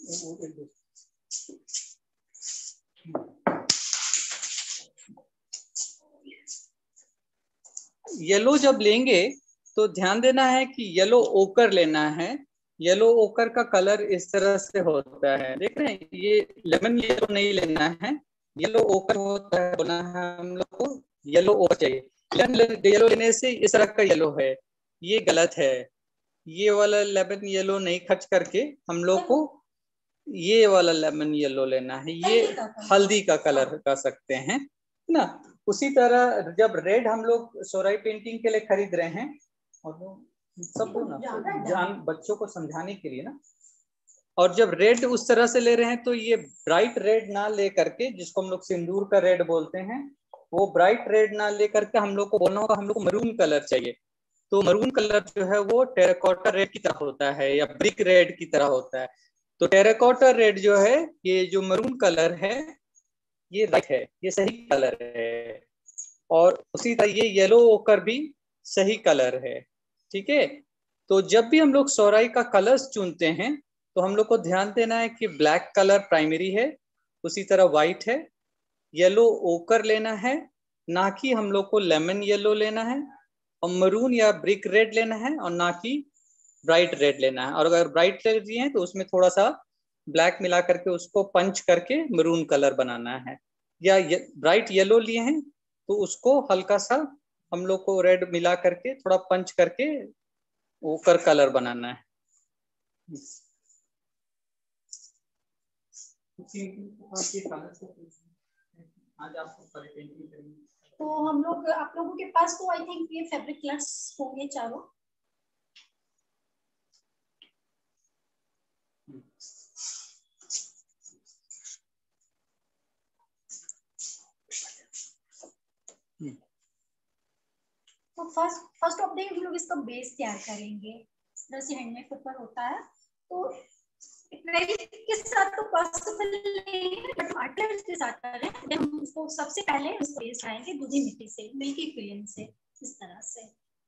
येलो जब लेंगे तो ध्यान देना है कि येलो ओकर लेना है। येलो ओकर का कलर इस तरह से होता है, देख रहे हैं, ये लेमन येलो नहीं लेना है, येलो ओकर होता है, बोलना है हम लोग को येलो ओकर चाहिए। लेमन येलो लेने से इस तरह का येलो है, ये गलत है। ये वाला लेमन येलो नहीं खर्च करके हम लोग को ये वाला लेमन येलो लेना है, ये हल्दी का कलर कर सकते हैं ना। उसी तरह जब रेड हम लोग सोराई पेंटिंग के लिए खरीद रहे हैं, और सबको ना जान बच्चों को समझाने के लिए ना, और जब रेड उस तरह से ले रहे हैं तो ये ब्राइट रेड ना ले करके, जिसको हम लोग सिंदूर का रेड बोलते हैं, वो ब्राइट रेड ना ले करके हम लोग को बोलना होगा हम लोग को मरून कलर चाहिए। तो मरून कलर जो है वो टेराकोटा रेड की तरह होता है या ब्रिक रेड की तरह होता है। तो टेराकोटा रेड जो है, ये जो मरून कलर है ये राइट है, ये सही कलर है। और उसी तरह ये येलो ओकर भी सही कलर है, ठीक है। तो जब भी हम लोग सोराई का कलर्स चुनते हैं तो हम लोग को ध्यान देना है कि ब्लैक कलर प्राइमरी है, उसी तरह व्हाइट है, येलो ओकर लेना है, ना कि हम लोग को लेमन येलो लेना है, और मरून या ब्रिक रेड लेना है, और ना कि ब्राइट रेड लेना है। और अगर ब्राइट रेड दिए हैं तो उसमें थोड़ा सा ब्लैक मिला करके उसको पंच करके मरून कलर बनाना है। या ब्राइट येलो लिए हैं तो उसको हल्का सा हम लोग को रेड मिला करके थोड़ा पंच करके ओकर कलर बनाना है। आज आपको तो हम लोग आप लोगों के पास तो आई थिंक ये फैब्रिक कलर्स होंगे चारों। तो फर्स्ट ऑफ डे हम लोग इसका बेस तैयार करेंगे, इस तरह से हैंडमेड पेपर होता है। तो एक्रेलिक के साथ तो पॉसिबल नहीं है, बट वाटर के साथ कर रहे हैं। हम उसको सबसे पहले उसको बेस लाएंगे दूधी मिट्टी से, मिल्की क्लेन से, इस तरह से।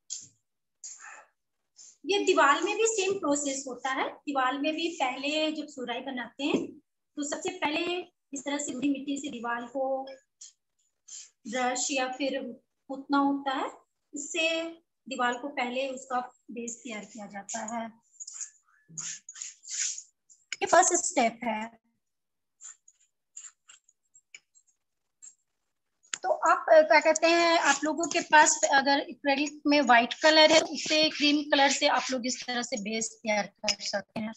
ये दीवार में भी सेम प्रोसेस होता है। दीवार में भी पहले जब सुराई बनाते हैं तो सबसे पहले इस तरह से दूधी मिट्टी से दीवार को ब्रश या फिर पुतना होता है, इससे दीवार को पहले उसका बेस तैयार किया जाता है। ये फर्स्ट स्टेप है। तो आप क्या कहते हैं, आप लोगों के पास अगर एक्रेलिक में व्हाइट कलर है, उससे क्रीम कलर से आप लोग इस तरह से बेस तैयार कर सकते हैं।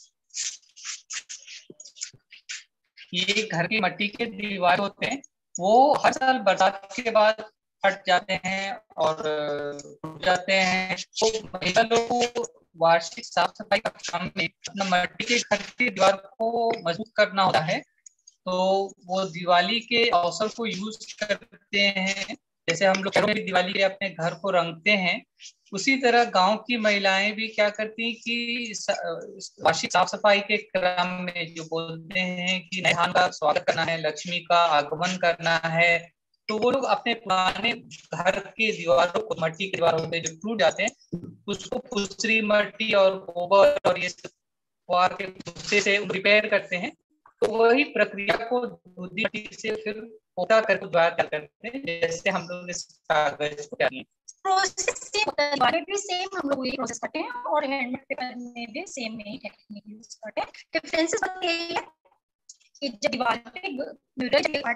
ये घर की मिट्टी के दीवार होते हैं, वो हर साल बरसात के बाद फट जाते हैं और टूट जाते हैं। तो महिला लोगों को वार्षिक साफ सफाई का काम में अपना मिट्टी के घर की दीवार को मजबूत करना होता है। तो वो दिवाली के अवसर को यूज करते हैं, जैसे हम लोग भी दिवाली के अपने घर को रंगते हैं, उसी तरह गांव की महिलाएं भी क्या करती हैं कि वार्षिक साफ सफाई के क्रम में जो बोलते हैं कि नए धान का स्वागत करना है, लक्ष्मी का आगमन करना है, तो वो लोग अपने पुराने घर के दीवारों को, मिट्टी के दीवार होते हैं जो टूट जाते हैं, उसको पुसरी मट्टी और गोबर और ये पुआर के भूसे से रिपेयर करते हैं। तो वही प्रक्रिया को दूधी मिट्टी से फिर पोता करके द्वार करते हैं, जैसे हम लोग इस कागज को करते हैं। प्रोसेस सेम होता है, दीवार भी सेम हम लोग ये प्रोसेस करते हैं और हैंडमेड पेपर में भी सेम ही टेक्निक यूज करते हैं। डिफरेंसेस ये है कि जब दीवार पे मिरर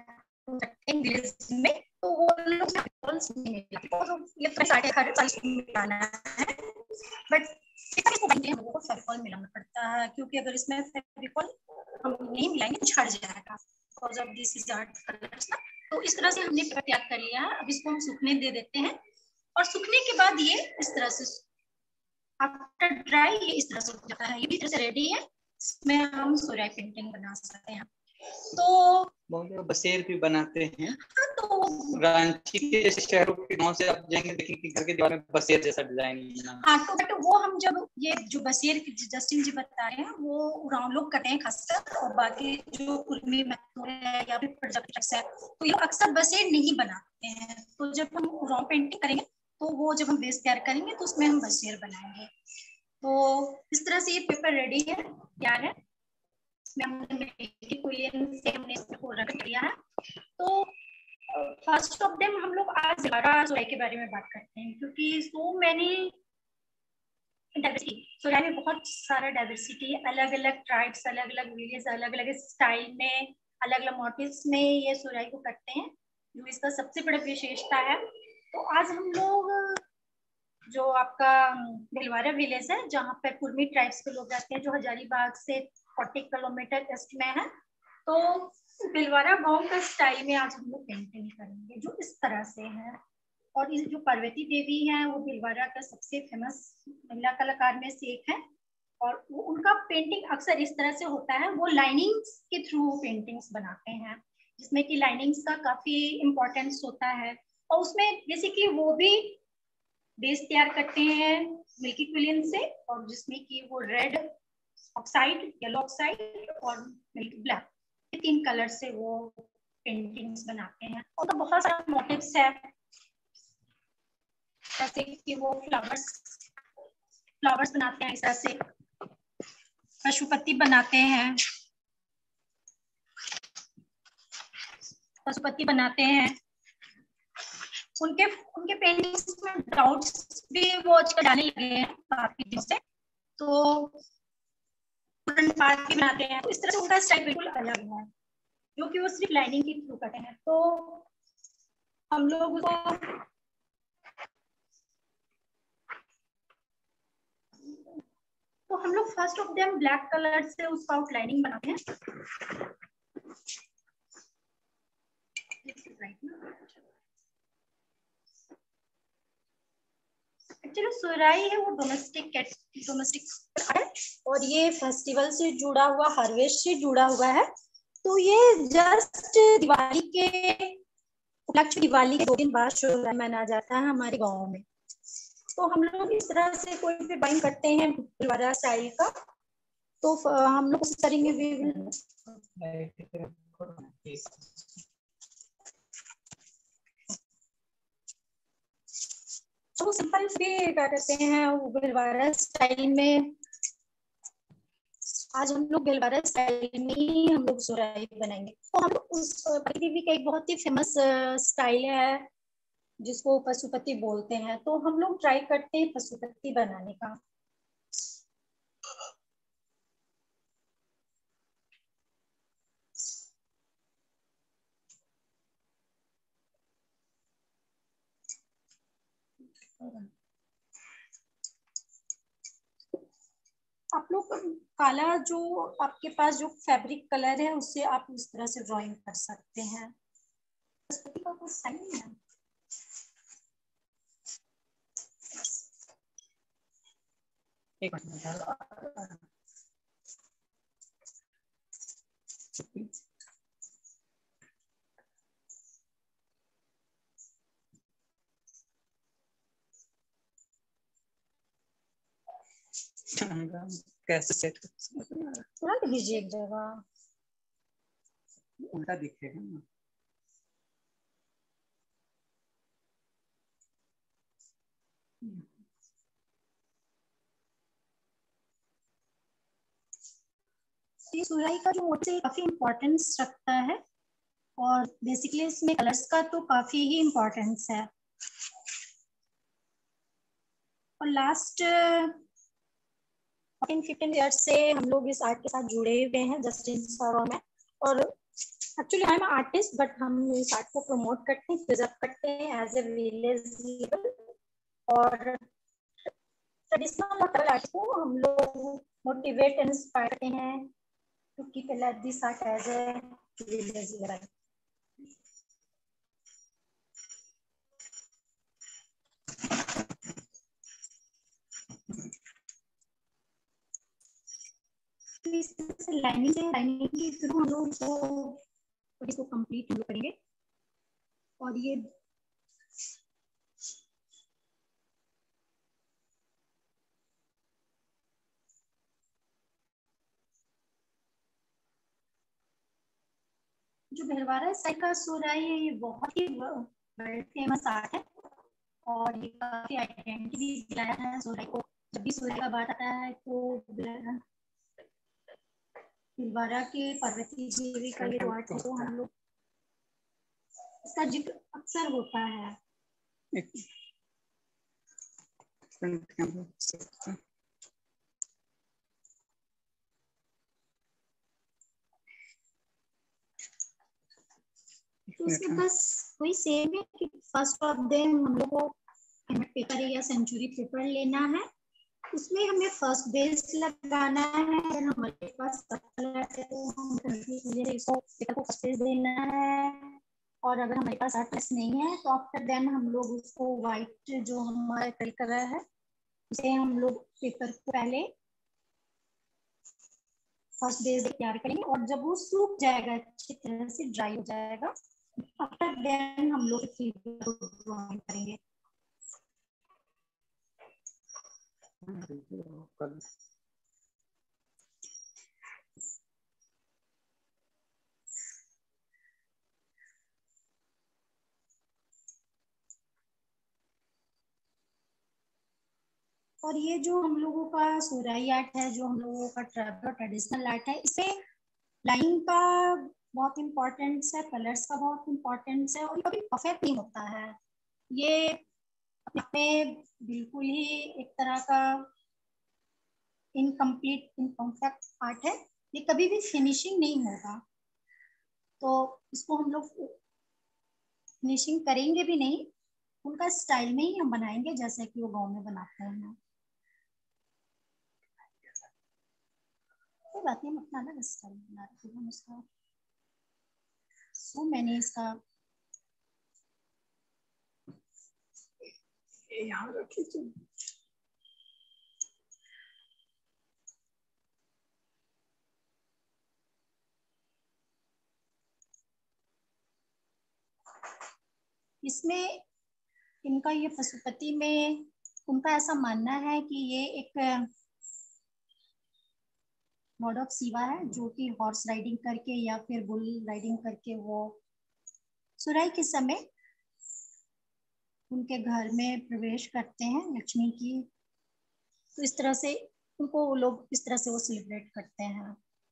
विलेज में, तो वो लोग नहीं मिला, ये हर साल मिलाना है, बट हमको फेविकॉल मिलाना पड़ता है, क्योंकि अगर इसमें फेविकॉल हम नहीं मिलाएंगे तो छड़ जाएगा because of this is art colours ना। तो इस तरह से हमने पेपर तैयार कर लिया है। अब इसको हम सूखने दे देते हैं, और सूखने के बाद ये इस तरह से आफ्टर ड्राई ये इस तरह से हो जाता है, ये भी इस तरह से रेडी है। इसमें हम सोराई पेंटिंग बना सकते हैं। तो बसेर भी बनाते हैं, तो रांची के जैसे शहरों के गांव से आप जाएंगे देखेंगे घर के दीवार में बसेर जैसा डिजाइन है। हाँ, तो बट वो हम जब ये जो बसेर जस्टिन जी बता रहे हैं वो उराव लोग करते हैं खासकर, और बाकी जो कुर्मी मैथुर है या फिर प्रोजेक्ट्स है तो ये अक्सर बसेर नहीं बनाते हैं। तो जब हम उराव पेंटिंग करेंगे तो वो जब हम बेस तैयार करेंगे तो उसमें हम बसेर बनाएंगे। तो इस तरह से ये पेपर रेडी है, तैयार है। हमने इसको रख दिया है। तो फर्स्ट ऑफ देम हम लोग आज सोराई के बारे में बात करते हैं, क्योंकि सो मैनी डाइवर्सिटी, सोराई में बहुत सारा डाइवर्सिटी, अलग अलग ट्राइब्स, अलग अलग विलेज, अलग अलग स्टाइल में, अलग अलग मोटिव्स में ये सोराई को करते हैं, जो इसका सबसे बड़ा विशेषता है। तो आज हम लोग जो आपका भिलवाड़ा विलेज है जहाँ पे कुर्मी ट्राइब्स के लोग रहते हैं, जो हजारीबाग से 40 किलोमीटर ईस्ट में है, तो भिलवाड़ा गांव का स्टाइल में आज हम लोग पेंटिंग करेंगे जो इस तरह से है। और इस जो पार्वती देवी हैं वो भिलवाड़ा का सबसे फेमस महिला कलाकार में से एक है, और वो उनका पेंटिंग अक्सर इस तरह से होता है, वो लाइनिंग्स के थ्रू पेंटिंग्स बनाते हैं, जिसमें कि लाइनिंग्स का काफी इम्पोर्टेंस होता है। और उसमें बेसिकली वो भी बेस तैयार करते हैं मिल्की क्विलिन से, और जिसमें कि वो रेड ऑक्साइड, येलो ऑक्साइड और मिल्की ब्लैक, ये 3 कलर से वो पेंटिंग्स बनाते हैं। और तो बहुत सारा मोटिव्स है, जैसे कि वो फ्लावर्स बनाते हैं, इस तरह से पशुपति बनाते हैं, उनके पेंटिंग्स में डाउट्स भी वो आजकल डालने लगे हैं काफी दिन से। तो पार्क भी बनाते हैं, तो इस तरह से उनका स्टाइल बिल्कुल अलग है, जो कि वो सिर्फ लाइनिंग के थ्रू करते हैं। तो हम लोग first of them black colour से उसका आउटलाइनिंग बनाते हैं। एक्चुअली सोराई है वो डोमेस्टिक है, और ये फेस्टिवल से जुड़ा हुआ, हार्वेस्ट से जुड़ा हुआ है। तो ये जस्ट दिवाली के उपलक्ष्य, दिवाली के 2 दिन बाद सोराई मनाया जाता है हमारे गांव में। तो हम लोग इस तरह से कोई भी ड्राइंग करते हैं भिलवाड़ा स्टाइल का, तो हम लोग कोशिश करेंगे तो सिंपल भी क्या कहते हैं वो भिलवाड़ा स्टाइल में। आज हम लोग भिलवाड़ा स्टाइल में ही हम लोग सोराई बनाएंगे। तो हम उस देवी का एक बहुत ही फेमस स्टाइल है जिसको पशुपति बोलते हैं, तो हम लोग ट्राई करते हैं पशुपति बनाने का। आप लोग काला जो आपके पास जो फैब्रिक कलर है उससे आप इस तरह से ड्राइंग कर सकते हैं। का कुछ साइन है। एक मिनट कैसे सेट रख दीजिए एक जगह, उल्टा दिखेगा ना। ये सोराई का जो मोटिव काफी इम्पोर्टेंस रखता है, और बेसिकली इसमें कलर्स का तो काफी ही इम्पोर्टेंस है। और लास्ट 14-15 ईयर से हम लोग इस आर्ट के साथ जुड़े हुए हैं जस्टिन सरों में, और actually I am artist, but हम इस आर्ट को प्रमोट करते हैं, प्रिजर्व करते हैं एज ए विलेज लेवल, और ट्रेडिशनल और आर्ट को हम लोग मोटिवेट इंस्पायर करते हैं to keep alive this art as a village level. Lining के थ्रू हम लोग इसको कंप्लीट करेंगे। और ये जो भीलवाड़ा स्टाइल का सोराई है, ये बहुत ही वर्ल्ड फेमस आर्ट है और ये काफी आइडेंटिटी भी दिलाया है सोराई को। जब भी सोराई का बात आता है तो भीलवाड़ा के पार्वती देवी का ये आर्ट है, तो हम लोग इसका जिक्र अक्सर होता है। तो इसमें बस वही सेम है कि फर्स्ट ऑफ देम हम लोग को पेपर या सेंचुरी पेपर लेना है, उसमें हमें फर्स्ट बेस लगाना है। अगर हमारे पास कलर है तो हम इसको पेपर को फर्स्ट बेस देना है, और अगर हमारे पास आर्ट बेस नहीं है तो आफ्टर देन हम लोग उसको वाइट जो हमारा कलर है उसे हम लोग पेपर को पहले फर्स्ट बेस तैयार करेंगे, और जब वो सूख जाएगा अच्छी तरह से ड्राई हो जाएगा, आफ्टर देन हम लोग ड्राइंग करेंगे। और ये जो हम लोगों का सोराई आर्ट है, जो हम लोगों का ट्रेडिशनल आर्ट है, इसे लाइन का बहुत इम्पोर्टेंस है, कलर्स का बहुत इम्पोर्टेंस है, और कभी परफेक्ट नहीं होता है। ये अपने बिल्कुल ही एक तरह का इनकम्प्लीट इनपरफेक्ट आर्ट है, ये कभी भी फिनिशिंग नहीं होगा। तो इसको हम लोग फिनिशिंग करेंगे भी नहीं, उनका स्टाइल में ही हम बनाएंगे जैसे कि वो गांव में बनाते हैं। कोई बात नहीं, हम अपना अलग स्टाइल बना रहे हैं उसका। सो मैंने इसका यहाँ रखी थी। इसमें इनका ये पशुपति में उनका ऐसा मानना है कि ये एक गॉड ऑफ शिवा है, जो कि हॉर्स राइडिंग करके या फिर बुल राइडिंग करके वो सुराई के समय उनके घर में प्रवेश करते हैं लक्ष्मी की। तो इस तरह से उनको लोग इस तरह से वो सेलिब्रेट करते हैं।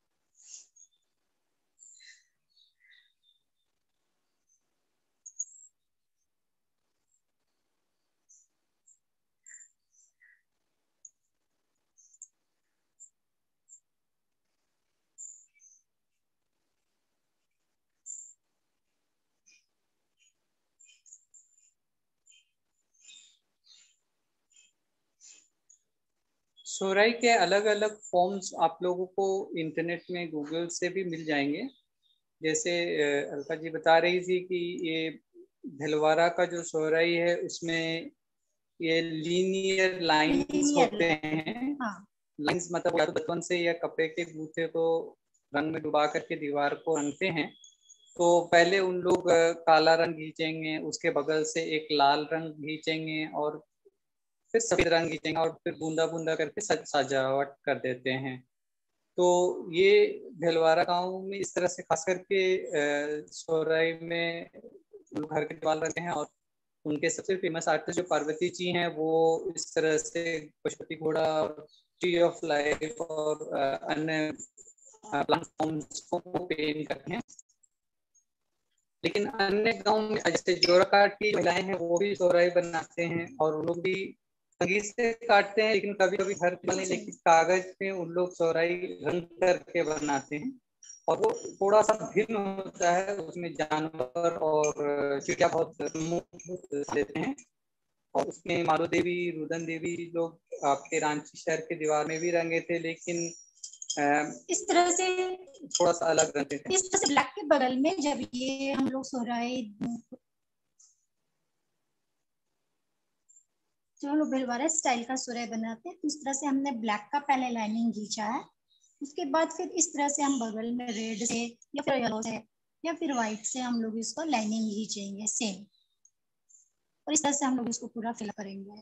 सोराई के अलग अलग फॉर्म्स आप लोगों को इंटरनेट में गूगल से भी मिल जाएंगे। जैसे अलका जी बता रही थी कि ये भीलवाड़ा का जो सोराई है उसमें ये लीनियर लाइंस होते हैं। हाँ। लाइंस मतलब या तो बचपन से या कपड़े के गूथे को रंग में डुबा करके दीवार को रंगते हैं। तो पहले उन लोग काला रंग खींचेंगे, उसके बगल से एक लाल रंग खींचेंगे और फिर सफेद रंग खींचेंगे और फिर बूंदा बूंदा करके सजावट कर देते हैं। तो ये भीलवाड़ा गांव में इस तरह से खास करके सोराई में घर के दीवार रखते हैं। और उनके सबसे फेमस आर्टिस्ट जो पार्वती जी हैं वो इस तरह से पशुपति घोड़ा और ट्री ऑफ लाइफ और अन्य प्लांट फॉर्म्स को पेंट करते हैं। लेकिन अन्य गांव में जैसे जोराकाट की महिलाएं हैं वो भी सोराई बनाते हैं और उन लोग भी संगीत से काटते हैं, लेकिन कभी कभी घर में नहीं, लेकिन कागज पे उन लोग सोराई रंग करके बनाते हैं। और वो थोड़ा सा भिन्न होता है, उसमें जानवर और चिड़िया बहुत लेते हैं। और उसमें मालो देवी, रुदन देवी लोग आपके रांची शहर के दीवार में भी रंगे थे, लेकिन इस तरह से थोड़ा सा अलग रंगे थे। इस तरह से ब्लैक के बगल में जब ये हम लोग सोहराई जो हम लोग भिलवाड़ा स्टाइल का सोहराई बनाते हैं, इस तरह से हमने ब्लैक का पहले लाइनिंग खींचा है। उसके बाद फिर इस तरह से हम बगल में रेड से या फिर येलो से या फिर व्हाइट से हम लोग इसको लाइनिंग खींचेंगे सेम, और इस तरह से हम लोग इसको पूरा फिल करेंगे।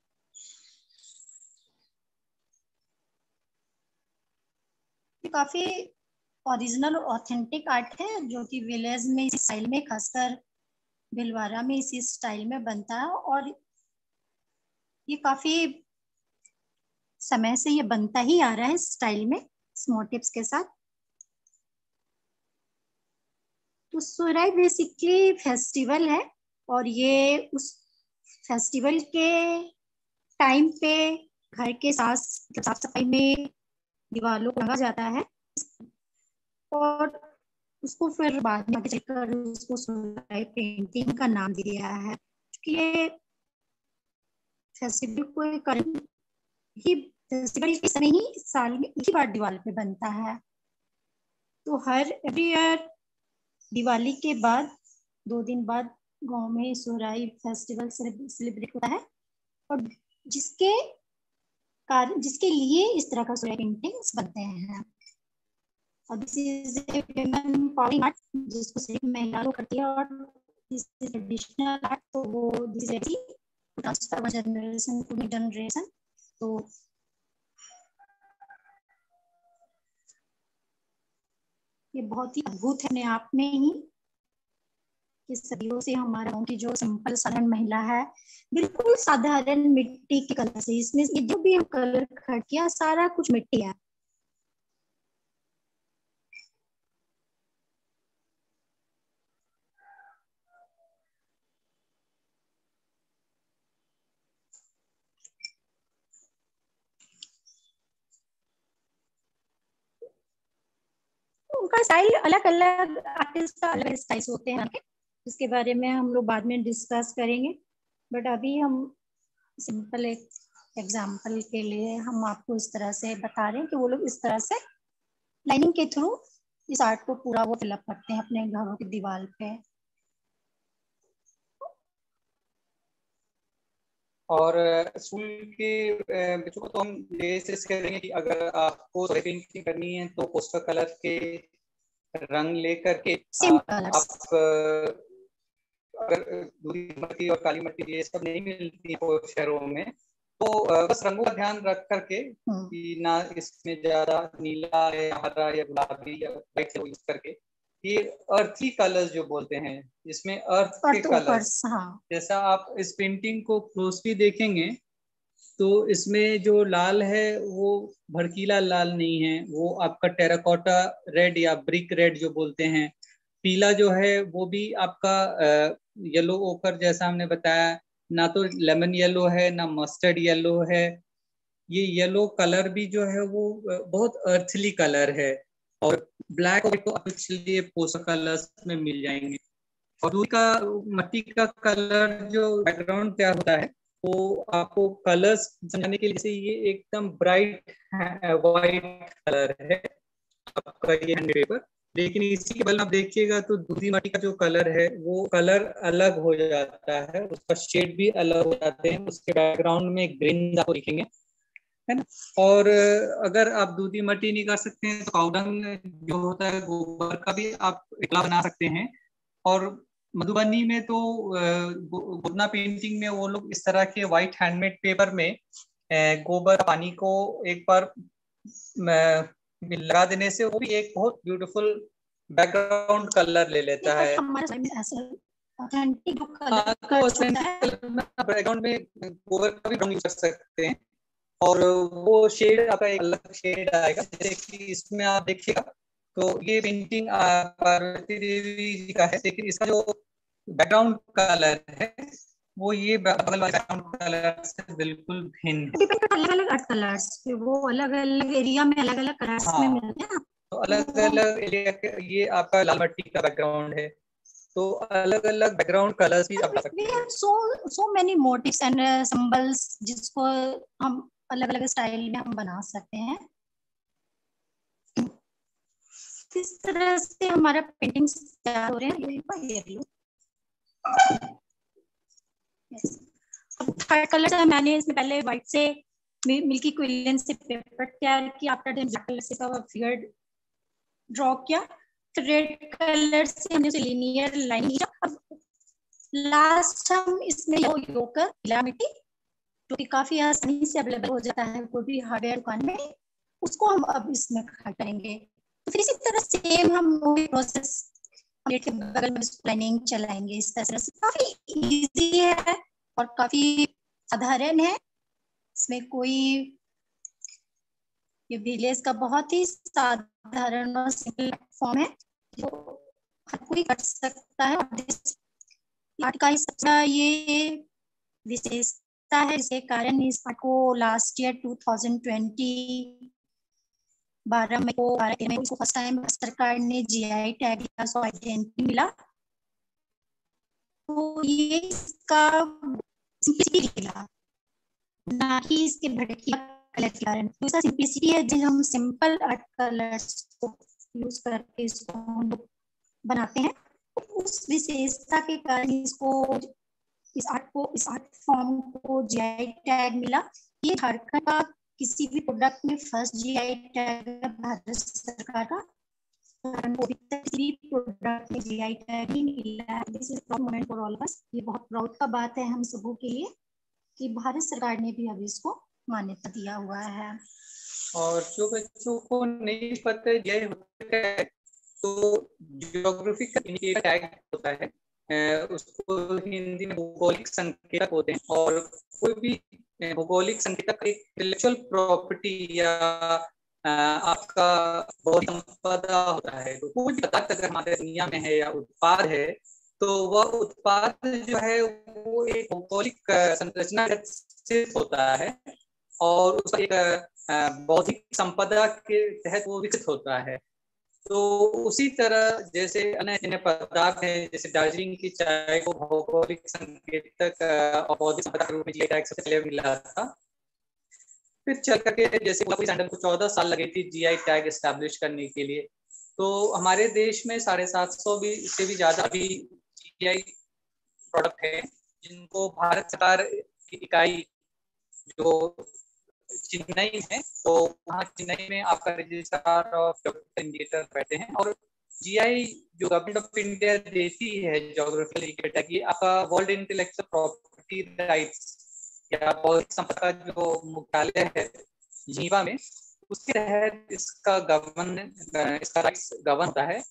ये काफी ओरिजिनल और ऑथेंटिक आर्ट है जो कि विलेज में इसी स्टाइल में, खासकर भिलवाड़ा में इसी स्टाइल में बनता है। और ये काफी समय से ये बनता ही आ रहा है स्टाइल में, इस मोटिव्स के साथ। तो सोहराई बेसिकली फेस्टिवल है, और ये उस फेस्टिवल के टाइम पे घर के साफ सफाई में दीवारों को रंगा जाता है, और उसको फिर बाद में चलकर उसको सोहराई पेंटिंग का नाम दिया है। क्योंकि ये फेस्टिवल को ही फेस्टिवल के समय ही साल में एक ही बार दिवाली पे बनता है। तो हर एवरी ईयर दिवाली के बाद 2 दिन बाद गांव में सोहराई फेस्टिवल सेलिब्रेट होता है, और जिसके लिए इस तरह का सोहराई पेंटिंग्स बनते हैं। और this is a women powering art, जिसको सिर्फ महिला लोग करती है, और दिस इज ट्रेडिशनल आर्ट। तो वो this is transfer generation to generation. तो ये बहुत ही अद्भुत है अपने आप में ही, कि सदियों से हमारे गांव की जो सिंपल साधारण महिला है, बिल्कुल साधारण मिट्टी के कलर से, इसमें ये जो भी हम कलर खर्च किया सारा कुछ मिट्टी है। उनका स्टाइल अलग अलग, आर्टिस्ट का अलग स्टाइल्स होते हैं, इसके बारे में हम लोग बाद में डिस्कस करेंगे। बट अभी हम सिंपल एक एग्जांपल के लिए हम आपको इस तरह से बता रहे हैं कि वो लोग इस तरह से लाइनिंग के थ्रू इस आर्ट को पूरा वो फिलअप करते हैं अपने घरों की दीवार पे। और स्कूल के बच्चों को तो हम ये सजेस्ट करेंगे कि अगर आपको पेंटिंग करनी है तो पोस्टर कलर के रंग लेकर के आप अगर दूरी मट्टी और काली मट्टी ये सब नहीं मिलती है शहरों में, तो बस रंगों का ध्यान रख करके कि ना इसमें ज्यादा नीला या हरा या गुलाबी या व्हाइट यूज करके, ये अर्थी कलर्स जो बोलते हैं, इसमें अर्थ के कलर्स। जैसा आप इस पेंटिंग को क्लोजली देखेंगे तो इसमें जो लाल है वो भड़कीला लाल नहीं है, वो आपका टेराकोटा रेड या ब्रिक रेड जो बोलते हैं। पीला जो है वो भी आपका येलो ओकर जैसा हमने बताया, ना तो लेमन येलो है ना मस्टर्ड येलो है। ये येलो कलर भी जो है वो बहुत अर्थली कलर है, और ब्लैक और एक्चुअली पोस्टर कलर्स में मिल जाएंगे। और दूसरी का मट्टी का कलर जो बैकग्राउंड तैयार होता है वो आपको कलर्स समझाने के लिए, जैसे ये एकदम ब्राइट वाइट कलर है आपका ये हैंड पेपर, लेकिन इसी के बल आप देखिएगा तो दूसरी मट्टी का जो कलर है वो कलर अलग हो जाता है, उसका शेड भी अलग हो जाते हैं। उसके बैकग्राउंड में ग्रीन आपको दिखेंगे, है ना। और अगर आप दूधी मट्टी नहीं कर सकते हैं तो काउडंग जो होता है गोबर का भी आप इकला बना सकते हैं। और मधुबनी में तो गोदना पेंटिंग में वो लोग इस तरह के व्हाइट हैंडमेड पेपर में गोबर पानी को एक बार लगा देने से वो भी एक बहुत ब्यूटीफुल बैकग्राउंड कलर ले लेता है। बैकग्राउंड में गोबर का भी रंग यूज कर सकते हैं, और वो शेड आपका एक अलग शेड आएगा। जैसे कि इसमें आप देखिएगा तो ये पेंटिंग पार्वती देवी जी का है, लेकिन इसका जो बैकग्राउंड कलर है वो ये बैकग्राउंड कलर से बिल्कुल भिन्न है। अलग अलग आर्ट कलर्स वो अलग अलग एरिया में अलग अलग कलर्स में मिलते हैं। तो अलग अलग एरिया के, ये आपका लाल मिट्टी का बैकग्राउंड है, तो अलग अलग बैकग्राउंड कलर्स भी आप ला सकते हैं। so many motifs and symbols जिसको हम अलग अलग स्टाइल में हम बना सकते हैं। किस तरह से हमारा पेंटिंग्स तैयार हो रहे हैं। थर्ड कलर मैंने इसमें पहले व्हाइट से मिल्की क्विलिन से पेपर तैयार किया, आफ्टर दैट ब्लैक कलर से फिगर ड्रॉ किया, तो रेड कलर से हमने लिनियर लाइन किया। अब लास्ट हम इसमें योकर पीला मिट्टी जो कि काफी आसानी से अवेलेबल हो जाता है कोई भी हार्डवेयर दुकान में, उसको हम अब इसमें करेंगे। तो फिर इसी तरह सेम हम वही प्रोसेस के बगल में लाइनिंग चलाएंगे। इस तरह से काफी इजी है और काफी साधारण है, इसमें कोई ये विलेज का बहुत ही साधारण और सिंपल फॉर्म है जो हर कोई कर सकता है। आर्ट का सबसे ये विशेषता है, जिसके कारण इस आर्ट को लास्ट ईयर 2020 12 मई को फर्स्ट टाइम सरकार ने जीआई टैग दिया, सो आइडेंटिटी मिला। तो ये इसका सिंपलिसिटी मिला, ना कि इसके भड़कीला कलर के कारण। तो इसका सिंपलिसिटी है, जब हम सिंपल आर्ट कलर्स को यूज करके इसको हम बनाते हैं, उस विशेषता के कारण इसको इस आर्ट फॉर्म को जीआई टैग मिला। ये झारखंड का किसी भी प्रोडक्ट में फर्स्ट जीआई टैग भारत सरकार का, किसी भी प्रोडक्ट में जीआई टैग ही मिला है। This is proud moment for all of us. ये बहुत प्राउड का बात है हम सबों के लिए कि भारत सरकार ने भी अभी इसको मान्यता दिया हुआ है। और जो बच्चों को नहीं पता ये होता है, तो ज्योग्राफी का टैग होता है, उसको हिंदी में भौगोलिक संकेतक होते हैं। और कोई भी भौगोलिक संकेतक एक इंटेलेक्चुअल प्रॉपर्टी या आपका बौद्धिक संपदा होता है। तो कोई भी पदार्थ अगर हमारे दुनिया में है या उत्पाद है, तो वह उत्पाद जो है वो एक भौगोलिक संरचना से होता है और उसका एक बौद्धिक संपदा के तहत वो विकसित होता है। तो उसी तरह जैसे अन्य पदार्थ है, जैसे दार्जिलिंग की चाय को भौगोलिक संकेतक और बौद्धिक संपदा के रूप में जीआई टैग सबसे पहले मिला था। फिर चल करके जैसे सैंडल को 14 साल लगे थे जीआई टैग एस्टैब्लिश करने के लिए, तो हमारे देश में 750 से भी ज्यादा अभी जीआई प्रोडक्ट है जिनको भारत सरकार की इकाई जो चेन्नई है, तो वहाँ चेन्नई में आपका रजिस्ट्रार ऑफ इंडिकेटर बैठे हैं। और जीआई जो गवर्नमेंट ऑफ इंडिया देती है ज्योग्राफिकल इंडिकेटर, ये आपका वर्ल्ड इंटेलेक्चुअल प्रॉपर्टी राइट्स या बौद्धिक संपदा जो मुख्यालय है जीवा में, उसके तहत इसका राइट्स गवर्न होता है।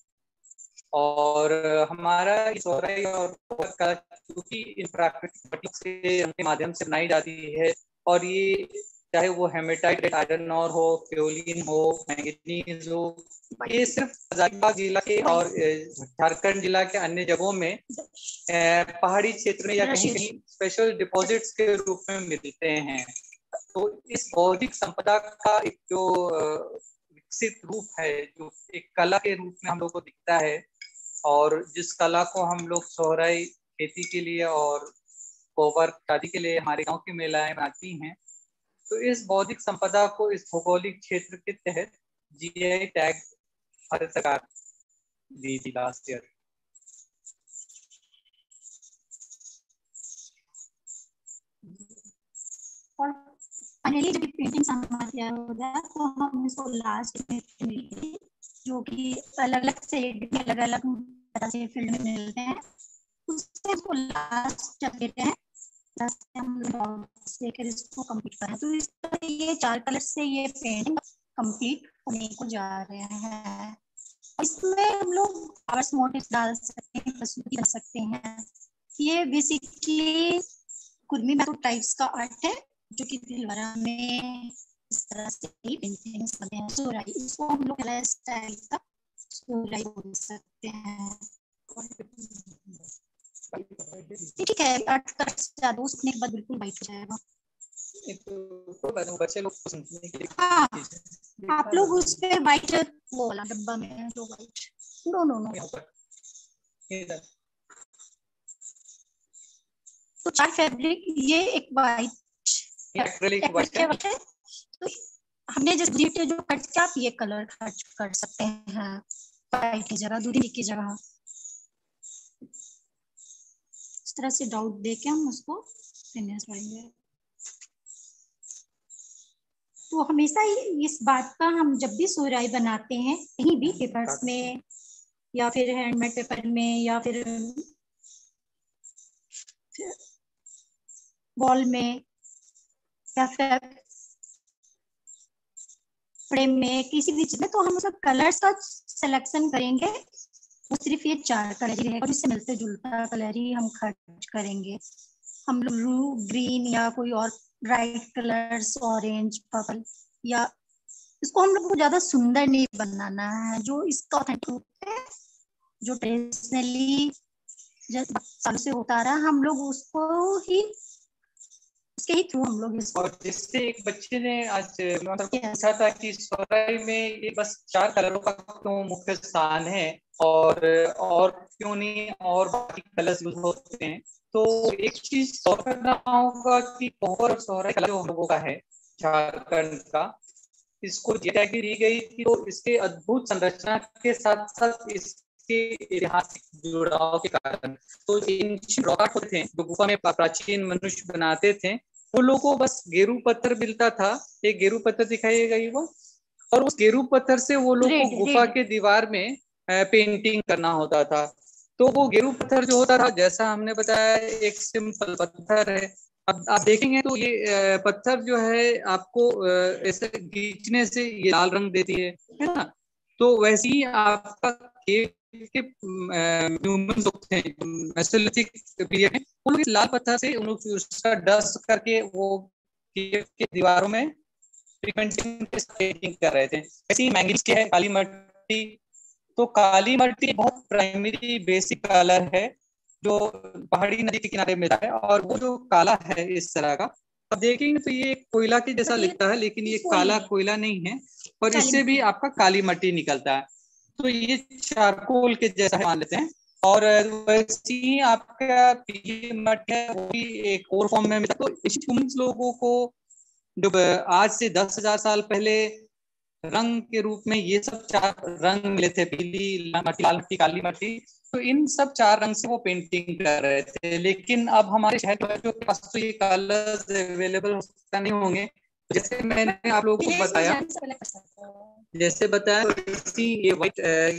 और हमारा सोहराई और कला क्योंकि इन प्राकृतिक से उनके माध्यम से बनाई जाती है, और ये चाहे वो हेमेटाइट आयरन और हो, फ्योलिन हो, मैंगनीज हो, ये सिर्फ हजारीबाग जिला के और झारखंड जिला के अन्य जगहों में पहाड़ी क्षेत्र में या कहीं कहीं स्पेशल डिपॉजिट्स के रूप में मिलते हैं। तो इस बौद्धिक संपदा का एक जो विकसित रूप है, जो एक कला के रूप में हम लोग को दिखता है, और जिस कला को हम लोग सोहराई खेती के लिए और कोबर शादी के लिए हमारे गांव की महिलाएं बनाती हैं, तो इस बौद्धिक संपदा को इस भौगोलिक क्षेत्र के तहत जीआई टैग भारत सरकार दी थी लास्ट ईयर। और फाइनली जब पेंटिंग हमारा तैयार हो गया तो हम इसको लास्ट में जो कि अलग अलग शेड में अलग अलग तरह से फील्ड में मिलते हैं, उससे इसको लास्ट जब देते हैं हम देकर इसको कंप्लीट करें। तो इस तरह ये 4 कलर से ये पेंटिंग कंप्लीट होने को जा रहे हैं। इसमें हम लोग फ्लावर्स मोटिव्स डाल सकते हैं, प्रस्तुति कर सकते हैं। ये बेसिकली कुर्मी मैथड टाइप्स का आर्ट है जो कि दिलवारा में इस तरह से पेंटिंग्स बनते हैं। सोराई, इसको हम लोग स्टाइल का सोराई बोल सकते हैं। ठीक है, 8 कलर ज्यादा उसने के बाद बिल्कुल वाइट हो जाएगा। तो बच्चे लोग समझने के लिए हाँ, आप लोग उस पे व्हाइट वो वाला डब्बा में है जो व्हाइट, नो नो नो, तो 4 फैब्रिक, ये एक व्हाइट एक्रेलिक व्हाइट है। तो हमने जो कट किया, आप ये कलर कट कर सकते हैं व्हाइट की जगह, दूरी की जगह। इस तरह से डाउट दे के हम उसको फिनिश करेंगे। तो हमेशा इस बात का हम जब भी सोहराई बनाते हैं, कहीं भी पेपर्स में या फिर हैंडमेड पेपर में या फिर वॉल में या फिर फ्रेम में, किसी भी चीज में, तो हम उसका कलर्स का सिलेक्शन करेंगे। वो सिर्फ ये 4 कलर ही रहेगा और इससे मिलते जुलता कलर ही हम खर्च करेंगे। हम लोग ब्लू, ग्रीन या कोई और ब्राइट कलर्स, ऑरेंज, पर्पल, या इसको हम लोग को ज्यादा सुंदर नहीं बनाना है। जो इसका ऑथेंटिक है, जो ट्रेडिशनली सालों से होता रहा, हम लोग उसको ही, उसके ही थ्रू हम लोग इसको। और जिससे एक बच्चे ने आज पूछा था कि सोहराई में ये बस 4 कलरों का क्यों मुख्य स्थान है और क्यों नहीं और बाकी कलर्स यूज होते हैं। तो एक चीज और करना होगा कि और सोहराई कलर जो हम लोगों का है झारखंड का, इसको जी टैग दी गई थी। तो इसके अद्भुत संरचना के साथ साथ इसके ऐतिहासिक जुड़ाव के कारण, तो रॉक होते थे जो गुफा में प्राचीन मनुष्य बनाते थे, वो लोगों को बस गेरू पत्थर मिलता था। एक गेरू पत्थर दिखाइएगा ये वो, और उस गेरू पत्थर से वो लोग को गुफा के दीवार में पेंटिंग करना होता था। तो वो गेरू पत्थर जो होता था, जैसा हमने बताया, एक सिंपल पत्थर है। अब आप देखेंगे तो ये पत्थर जो है आपको ऐसे खींचने से ये लाल रंग देती है ना। तो वैसे ही आपका के ह्यूमंस होते हैं मेसोलिथिक पीरियड में, वो लोग लाल पत्थर से उन लोग उसका डस्ट करके वो के दीवारों में पेंटिंग कर रहे थे। ऐसे ही मैंगनीज के है काली मट्टी। तो काली मट्टी बहुत प्राइमरी बेसिक कलर है जो पहाड़ी नदी के किनारे मिलता है, और वो जो काला है इस तरह का, अब देखेंगे तो ये कोयला के जैसा लिखता है, लेकिन ये काला कोयला नहीं है, और इससे भी आपका काली मट्टी निकलता है। तो ये चारकोल के जैसा मान लेते हैं। और वैसे ही आपका ये मट्टी है वो भी एक और फॉर्म में मिलता है। तो इस लोगों को जो आज से 10,000 साल पहले रंग के रूप में ये सब 4 रंग मिले थे, पीली मट्टी, लाल मट्टी, काली मट्टी। तो इन सब 4 रंग से वो पेंटिंग कर रहे थे। लेकिन अब हमारे शहर में जो पास तो ये कलर्स अवेलेबल हो सकता नहीं होंगे। जैसे मैंने आप लोगों को बताया, जैसे बताया, ये व्हाइट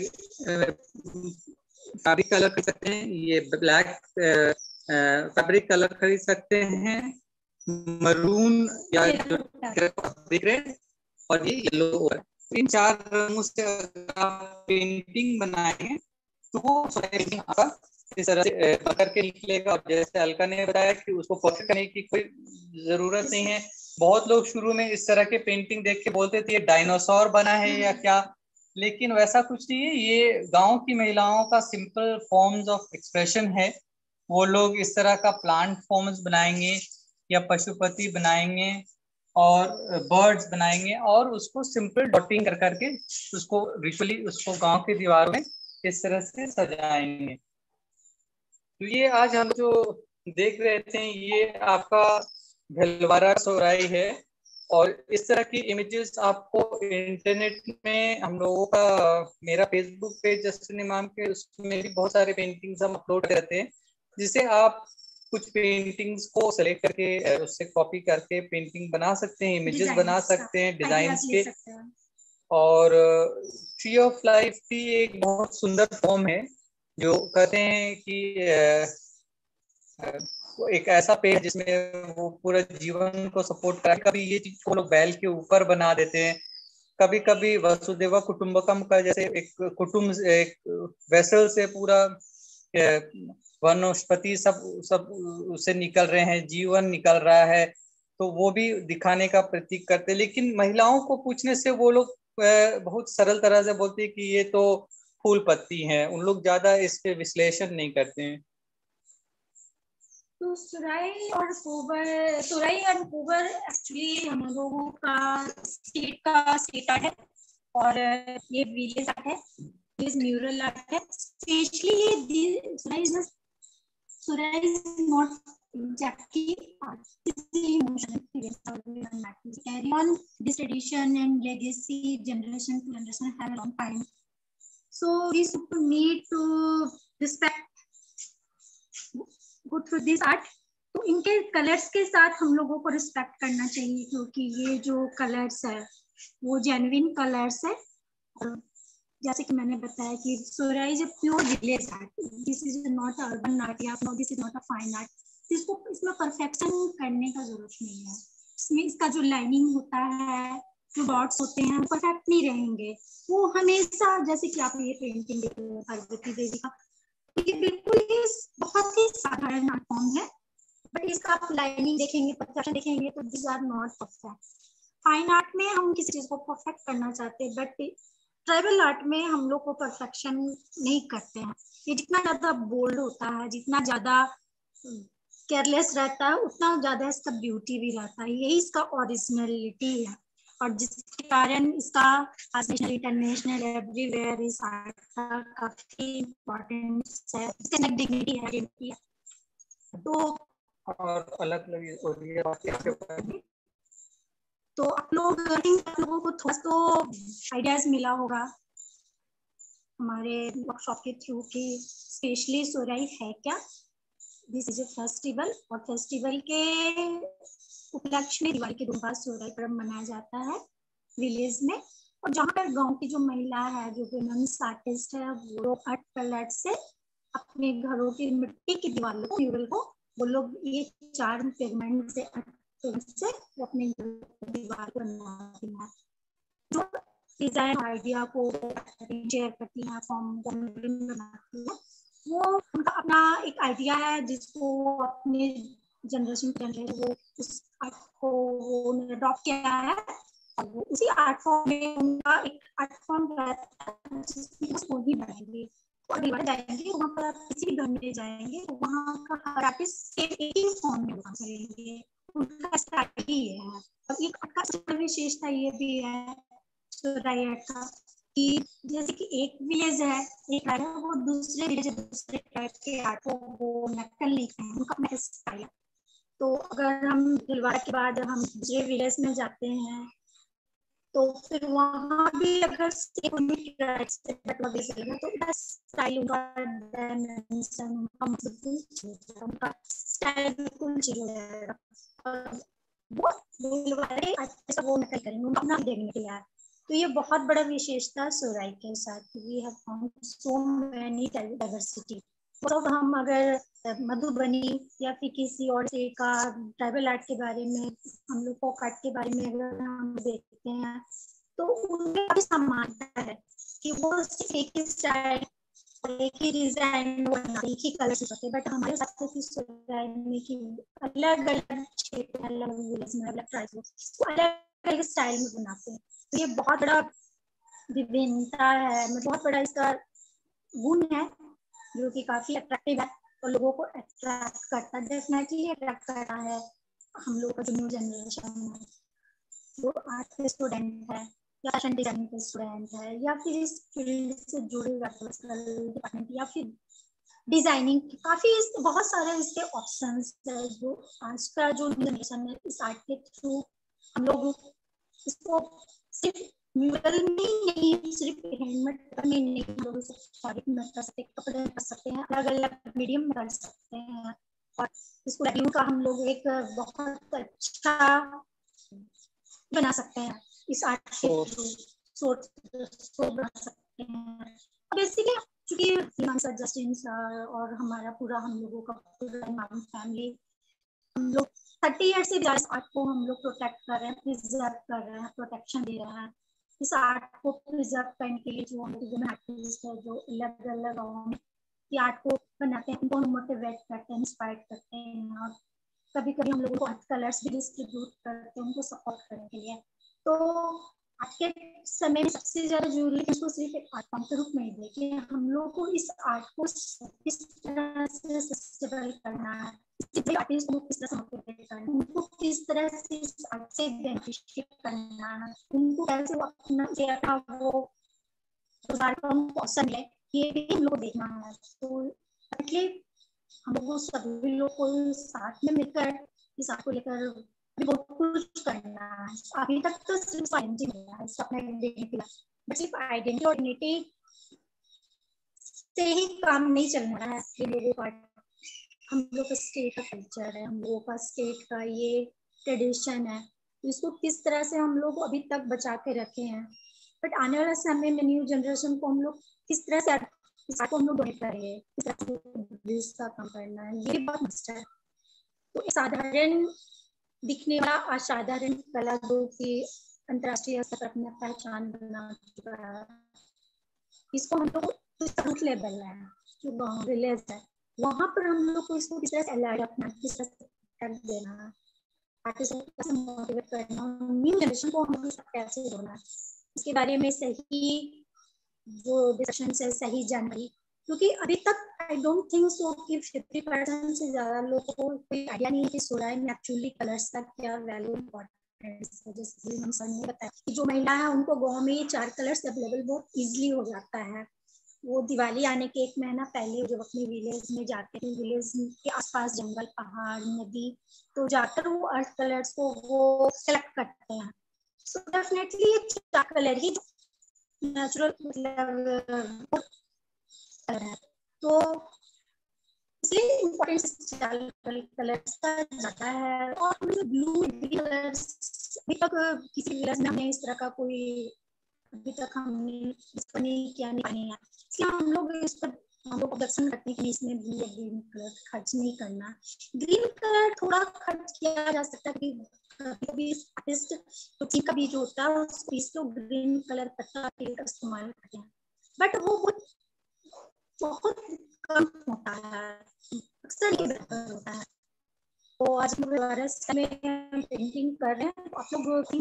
फैब्रिक कलर खरीद सकते हैं, ये ब्लैक फैब्रिक कलर खरीद सकते हैं, मरून या दिख रहे, और ये येलो है। इन 4 रंगों से आप पेंटिंग बनाएंगे तो वो आपका इस तरह से करके निकलेगा। और जैसे अलका ने बताया कि उसको परफेक्ट करने की कोई जरूरत नहीं है। बहुत लोग शुरू में इस तरह के पेंटिंग देख के बोलते थे ये डायनासोर बना है या क्या, लेकिन वैसा कुछ नहीं है। ये गांव की महिलाओं का सिंपल फॉर्म्स ऑफ एक्सप्रेशन है। वो लोग इस तरह का प्लांट फॉर्म्स बनाएंगे या पशुपति बनाएंगे और बर्ड्स बनाएंगे, और उसको सिंपल डॉटिंग कर करके उसको रिचुअली उसको गांव के दीवारों में इस तरह से सजाएंगे। तो ये आज हम जो देख रहे थे ये आपका भीलवाड़ा सोहराई है, और इस तरह की इमेजेस आपको इंटरनेट में हम लोगों का मेरा फेसबुक पेज जस्टिन इमाम के, उसमें भी बहुत सारे पेंटिंग्स हम अपलोड करते हैं, जिसे आप कुछ पेंटिंग्स को सेलेक्ट करके उससे कॉपी करके पेंटिंग बना सकते हैं, इमेजेस बना सकते हैं डिजाइन के। और ट्री ऑफ लाइफ भी एक बहुत सुंदर फॉर्म है, जो कहते हैं कि एक ऐसा पेड़ जिसमें वो पूरा जीवन को सपोर्ट कर, कभी ये चीज को लोग बैल के ऊपर बना देते हैं, कभी कभी वसुदेवा कुटुंबकम का जैसे एक कुटुंब एक वेसल से पूरा वनस्पति सब उसे निकल रहे हैं, जीवन निकल रहा है, तो वो भी दिखाने का प्रतीक करते हैं। लेकिन महिलाओं को पूछने से वो लोग बहुत सरल तरह से बोलते हैं कि ये तो फूल पत्ती हैं, उन लोग ज्यादा इस पे विश्लेषण नहीं करते हैं। तो सुराई और कुबर एक्चुअली हम लोगों का स्टेट आर्ट है और ये विलेज आर्ट है, विलेज म्यूरल आर्ट है। Specially Sohrai is not exactly art. It's the emotional experience of everyone matters. Carry on this tradition and legacy generation to generation have a long time. So we should need to respect, go through this art. तो इनके colours के साथ हम लोगों को respect करना चाहिए, क्योंकि ये जो कलर्स है वो जेन्युइन कलर्स है। और जैसे कि मैंने बताया कि Sohrai is a pure village art, this is not urban art या this is not a fine art. इसको इसमें परफेक्शन करने का जरूरत नहीं है। इसमें इसका जो लाइनिंग होता है, जो डॉट्स होते हैं, वो परफेक्ट नहीं रहेंगे। वो हमेशा, जैसे कि आप ये पेंटिंग देख रहे हो पार्वती देवी का, ये बिल्कुल ही बहुत ही साधारण आर्ट फॉर्म है, बट इसका आप लाइनिंग देखेंगे, परफेक्शन देखेंगे तो this are not perfect. Fine art में हम किसी चीज को परफेक्ट करना चाहते हैं, बट ट्राइबल आर्ट में हम लोग को परफेक्शन नहीं करते हैं। ये जितना ज्यादा बोल्ड होता है, जितना ज्यादा केयरलेस रहता है, उतना ज्यादा इसका ब्यूटी भी रहता है। यही इसका ओरिजिनलिटी है, और जिसके कारण इसका नेशनल इंटरनेशनल एवरीवेयर इस आर्ट का काफी इम्पोर्टेंस है, इसका डिग्निटी है। तो और अलग तो आप लोगों को थोड़ा तो आइडियाज मिला होगा हमारे वर्कशॉप के थ्रू कि स्पेशली सोराई है क्या। दिस इज ए फेस्टिवल, और फेस्टिवल के उपलक्ष्य में दिवाली के 2 बाद सोराई पर्व मनाया जाता है विलेज में। और जहाँ पर गांव की जो महिला है, जो वुमेन्स आर्टिस्ट है, वो लोग आर्ट कलर से अपने घरों की मिट्टी की दीवारों को, म्यूरल को, वो लोग ये 4 पिगमेंट से वो अपने दीवार को बनाती है। जो डिजाइन आइडिया को शेयर करती है, फॉर्म बनाती है, वो उनका अपना एक आइडिया है जिसको अपने जनरेशन वो उस आर्ट को वो अडॉप्ट किया है, और वो उसी आर्ट फॉर्म में उनका एक आर्ट फॉर्म उसको भी बनाएंगे और दीवार जाएंगे। वहाँ पर किसी भी घर में जाएंगे तो वहाँ का हर आर्टिस्ट एक ही फॉर्म में बना करेंगे, उनका स्टाइल ही है। और एक आर्ट का विशेषता ये भी है सोराई आर्ट का कि जैसे कि एक विलेज है, एक है, वो दूसरे विलेज दूसरे टाइप के आर्ट को वो नकल नहीं है, उनका अपना स्टाइल है। तो अगर हम दिलवाड़ा के बाद जब हम दूसरे विलेज में जाते हैं तो फिर वहाँ भी अगर तो स्टाइल उनका स्टाइल बिल्कुल चेंज हो जाएगा। वो वो नकल करेंगे, उनको अपना देखने के लिए। तो ये बहुत बड़ा विशेषता सोराई के साथ। We have found so many diversity. मतलब हम अगर मधुबनी या फिर किसी और स्टेट का ट्राइबल आर्ट के बारे में, हम लोग फोक आर्ट के बारे में अगर हम देखते हैं तो उनमें काफी समानता है कि वो एक ही स्टाइल, एक ही डिजाइन, एक ही कलर से करते हैं। बट हमारे साथ सोराई में कि अलग अलग क्षेत्र, अलग अलग ट्राइब अलग अलग स्टाइल में बनाते हैं। तो ये बहुत बड़ा विभिन्नता है, बहुत बड़ा इसका गुण है जो कि काफी अट्रैक्टिव है और लोगों को अट्रैक्ट करता है, डेफिनेटली अट्रैक्ट कर रहा है। हम लोग का जो न्यू जनरेशन है, जो आर्ट के स्टूडेंट है या फैशन डिजाइनिंग के स्टूडेंट है या फिर इस फील्ड से जुड़े हुए डिपार्टमेंट या फिर डिजाइनिंग, काफी बहुत सारे इसके ऑप्शंस है। जो आज का जो जनरेशन है, इस आर्ट के थ्रू हम लोग इसको सिर्फ म्यूरल में नहीं, सिर्फ हैंडमेड में नहीं, हम लोग फैब्रिक में कर सकते हैं, कपड़े में कर सकते हैं, अलग अलग मीडियम में कर सकते हैं। और इसको लैगिंग का हम लोग एक बहुत अच्छा बना सकते हैं इस आर्ट के थ्रू, सोच बना सकते हैं। बेसिकली चूंकि जस्टिन और हमारा पूरा हम लोगों का पूरा फैमिली, हम लोग 30 ईयर्स से ज्यादा आर्ट को हम लोग प्रोटेक्ट कर रहे हैं, प्रिजर्व कर रहे हैं, प्रोटेक्शन दे रहे हैं। इस आर्ट को प्रिजर्व करने के लिए जो हम लोग आर्टिस्ट है, जो अलग अलग आर्ट को बनाते हैं, उनको मोटिवेट करते हैं, इंस्पायर करते हैं। और कभी कभी हम लोगों को आर्ट कलर्स भी डिस्ट्रीब्यूट करते हैं उनको सपोर्ट करने के लिए। तो आज के समय में सबसे ज्यादा जरूरी है उसको सिर्फ एक आर्ट फॉर्म के रूप में ही देखिए, हम लोग को इस आर्ट को इस तरह से सस्टेनेबल करना है आर्टिस्ट को किस तरह से मोटिवेट करना, उनको किस तरह से इस आर्ट से बेनिफिशियल करना, उनको कैसे वो अपना वो रोजगार का उनको अवसर मिले, ये भी हम लोग को देखना है। तो हम लोग सभी लोग को साथ में मिलकर इस आर्ट को लेकर बहुत कुछ करना है। अभी तक तो सिर्फ आइडेंटिटी मिला है, अपना आइडेंटिटी, बट सिर्फ आइडेंटिटी और यूनिटी से ही काम नहीं चलना है। लोगों का, हम लोग का स्टेट का कल्चर है, हम लोगों का स्टेट का ये ट्रेडिशन है, तो इसको किस तरह से हम लोग अभी तक बचा के रखे हैं। बट आने वाला समय में न्यू जनरेशन को हम लोग किस तरह से इसको हम लोग डोनेट करेंगे, किस तरह से का काम करना है, ये बहुत मस्ट है। तो साधारण दिखने वाला असाधारण कला जो कि अंतर्राष्ट्रीय स्तर पर अपनी पहचान बना चुका है, इसको हम लोग रूट लेवल है, जो गाँव विलेज है, वहाँ पर हम लोग को इसको किस तरह से अलाइड अपना, किस तरह से टैग देना, आर्टिस्ट को कैसे मोटिवेट करना, न्यू जनरेशन को हम लोग कैसे जोड़ना, इसके बारे में सही जो डिस्कशन है, सही जानकारी। क्योंकि अभी तक आई डोंट थिंक सो कि 50% से ज्यादा लोगों को कोई आइडिया नहीं है कि सोराई में एक्चुअली कलर्स का क्या वैल्यू इम्पोर्टेंस है। जैसे हम सर ने बताया कि जो महिला है उनको गाँव में ये 4 कलर्स अवेलेबल बहुत ईजिली हो जाता है। वो दिवाली आने के 1 महीना पहले जब अपने विलेज में जाते हैं, विलेज के आसपास जंगल, पहाड़, नदी, तो जाकर वो 8 कलर्स को वो सेलेक्ट करते हैं। सो डेफिनेटली ये 4 कलर ही नेचुरल मतलब है, तो इसलिए इम्पोर्टेंस 4 कलर्स का जाता है। और ब्लू कलर्स अभी तक किसी विलेज में हमने इस तरह का कोई अभी तक हमने इसको नहीं किया, नहीं है, इसलिए हम लोग इस पर हम लोग प्रोडक्शन करते हैं कि इसमें ग्रीन कलर खर्च नहीं करना। ग्रीन कलर थोड़ा खर्च किया जा सकता है कि कभी आर्टिस्ट तो का भी जो होता है उसको ग्रीन कलर पत्ता का इस्तेमाल करते हैं, बट वो बहुत कम होता है, अक्सर ये बेहतर होता है। तो आज हम में पेंटिंग कर रहे हैं, आप लोग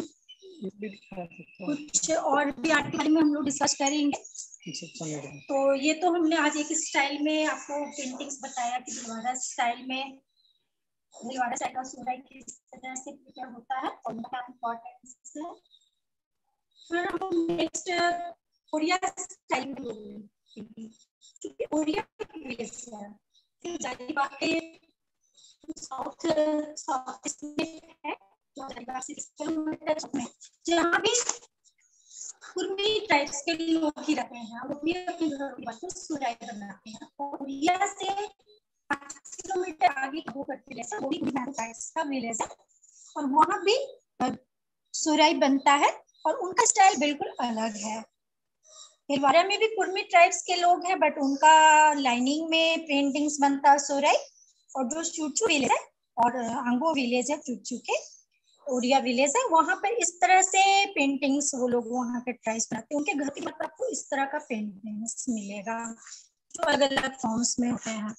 कुछ और भी आर्ट के बारे में हम लोग डिस्कस करेंगे। तो ये तो हमने आज एक स्टाइल में आपको पेंटिंग्स बताया कि भिलवाड़ा स्टाइल में भिलवाड़ा स्टाइल का सोराई किस तरह से प्रिपेयर होता है और उनका इम्पोर्टेंस है। फिर हम नेक्स्ट ओडिया स्टाइल में क्योंकि ओडिया विलेज है, फिर जारीबाग के साउथ ईस्ट में है, जहाँ भी कुर्मी ट्राइब्स के लोग ही रहते हैं, वो भी अपने घरों पर सोराई बनाते हैं। और ओडिया से 5 किलोमीटर आगे वो करते हैं, वो भी ट्राइब्स का विलेज है और वहाँ भी सोराई बनता है और उनका स्टाइल बिल्कुल अलग है। भिलवाड़ा में भी कुर्मी ट्राइब्स के लोग हैं, बट उनका लाइनिंग में पेंटिंग्स बनता है सोराई। और जो चूचू विलेज है और आंगो विलेज है, चूचू के ओडिया विलेज है, वहां पर इस तरह से पेंटिंग्स वो लोग वहां के ट्राइब्स बनाते हैं। उनके घर के मतलब आपको इस तरह का पेंटिंग्स मिलेगा जो अलग अलग फॉर्म्स में होते हैं।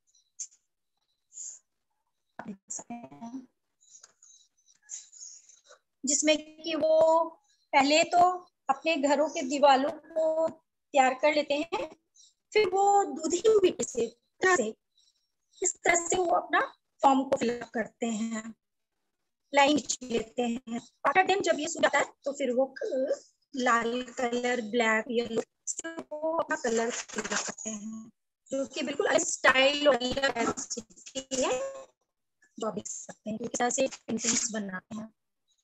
जिसमें कि वो पहले तो अपने घरों के दीवारों को तैयार कर लेते हैं, फिर वो दूधी मिट्टी से इस तरह से वो अपना फॉर्म को फिलअप करते हैं, लाइन लेते हैं। आफ्टर टाइम जब ये सूख जाता है तो फिर वो लाल कलर, ब्लैक, येलो वो अपना कलर फिलअप करते हैं, जो कि बिल्कुल अलग स्टाइल और अलग है जो आप देख सकते हैं किस तरह से पेंटिंग्स बनाते हैं।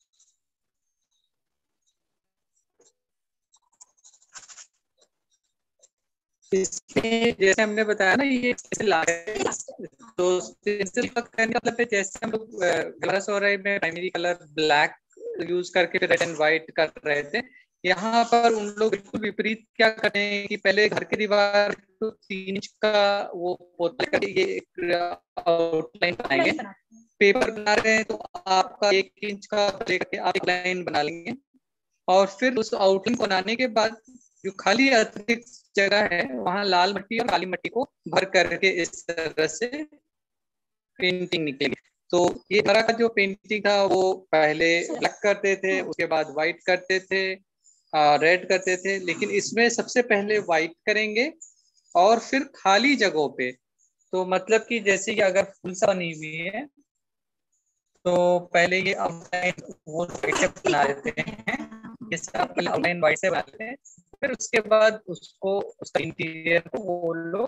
इसमें जैसे हमने बताया ना, ये तो पेंसिल का कहने का मतलब है जैसे हम लोग ग्लास और में प्राइमरी कलर ब्लैक यूज करके फिर रेड एंड व्हाइट कर रहे थे, यहाँ पर उन लोग बिल्कुल विपरीत क्या करते हैं कि पहले घर की दीवार तो 3 इंच का वो पोता करके ये आउटलाइन बनाएंगे। पेपर बना रहे हैं तो आपका 1 इंच का लेकर आप एक लाइन बना लेंगे और फिर उस आउटलाइन को बनाने के बाद जो खाली अतिरिक्त जगह है वहां लाल मिट्टी और काली मिट्टी को भर करके इस तरह से पेंटिंग निकलेगी। तो ये तरह का जो पेंटिंग था वो पहले ब्लैक करते थे, उसके बाद व्हाइट करते थे, रेड करते थे, लेकिन इसमें सबसे पहले व्हाइट करेंगे और फिर खाली जगहों पे तो मतलब कि जैसे कि अगर फुल सा बनी हुई है तो पहले ये आउटलाइन वो वाइट से बना देते हैं, जैसे आप पहले आउटलाइन वाइट से बनाते हैं, फिर उसके बाद उसको उसका इंटीरियर को वो लोग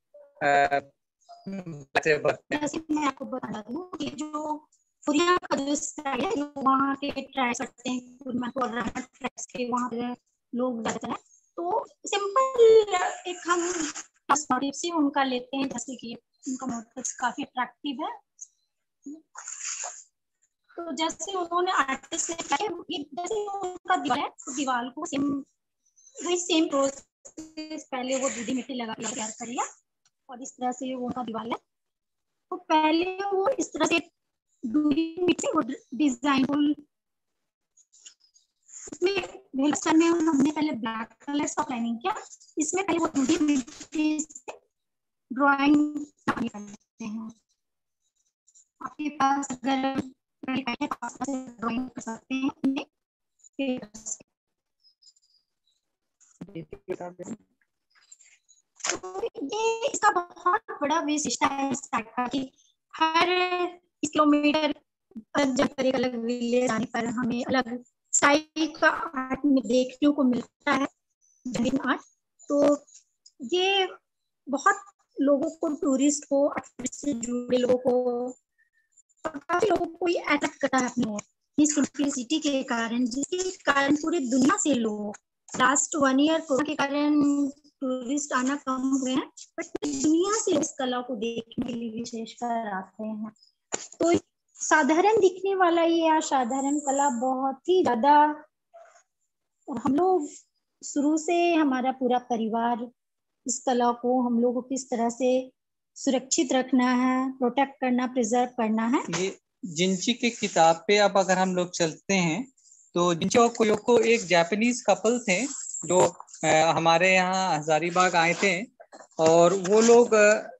से भरते हैं। जैसे मैं आपको बता दूं कि जो कोरिया का जो स्टाइल है, जो वहाँ के ट्राई करते हैं के वहाँ पे लोग जाते हैं, तो सिंपल एक हम मोटिव से उनका लेते हैं, जैसे कि उनका मोटिव काफी अट्रैक्टिव है। तो जैसे उन्होंने आर्टिस्ट ने जैसे उनका दीवार है, तो दीवार को सेम प्रोसेस पहले वो दूधी मिट्टी लगा के तैयार कर लिया, और इस तरह से वो उनका दीवार है। तो पहले वो इस तरह से दूधी मिट्टी वो डिजाइन इसमें में हमने पहले ब्लैक कलर का प्लानिंग किया, इसमें पहले वो दूधी मिट्टी से ड्राइंग करते हैं। आपके पास अगर ड्राइंग कर सकते हैं, तो ये इसका बहुत बड़ा विशिष्टता है इस टाइप का कि हर किलोमीटर जब एक अलग विलेज जाने पर हमें अलग स्टाइल का आर्ट में देखने को मिलता है, आर्ट। तो ये बहुत लोगों को, टूरिस्ट को, आर्ट से जुड़े लोगों को, काफी लोगों को ये अट्रैक्ट करता है अपनी सिंपलिसिटी के कारण, जिसके कारण पूरी दुनिया से लोग लास्ट 1 ईयर कोरोना के कारण टूरिस्ट आना कम हुए हैं, बट दुनिया से इस कला को देखने के लिए विशेषकर आते हैं। तो साधारण दिखने वाला ये असाधारण कला बहुत ही ज्यादा, और हम लोग शुरू से हमारा पूरा परिवार इस कला को हम लोग को किस तरह से सुरक्षित रखना है, प्रोटेक्ट करना, प्रिजर्व करना है। ये जिंची के किताब पे अब अगर हम लोग चलते हैं तो जिंची और कोयोको एक जापानीज कपल थे जो हमारे यहाँ हजारीबाग आए थे, और वो लोग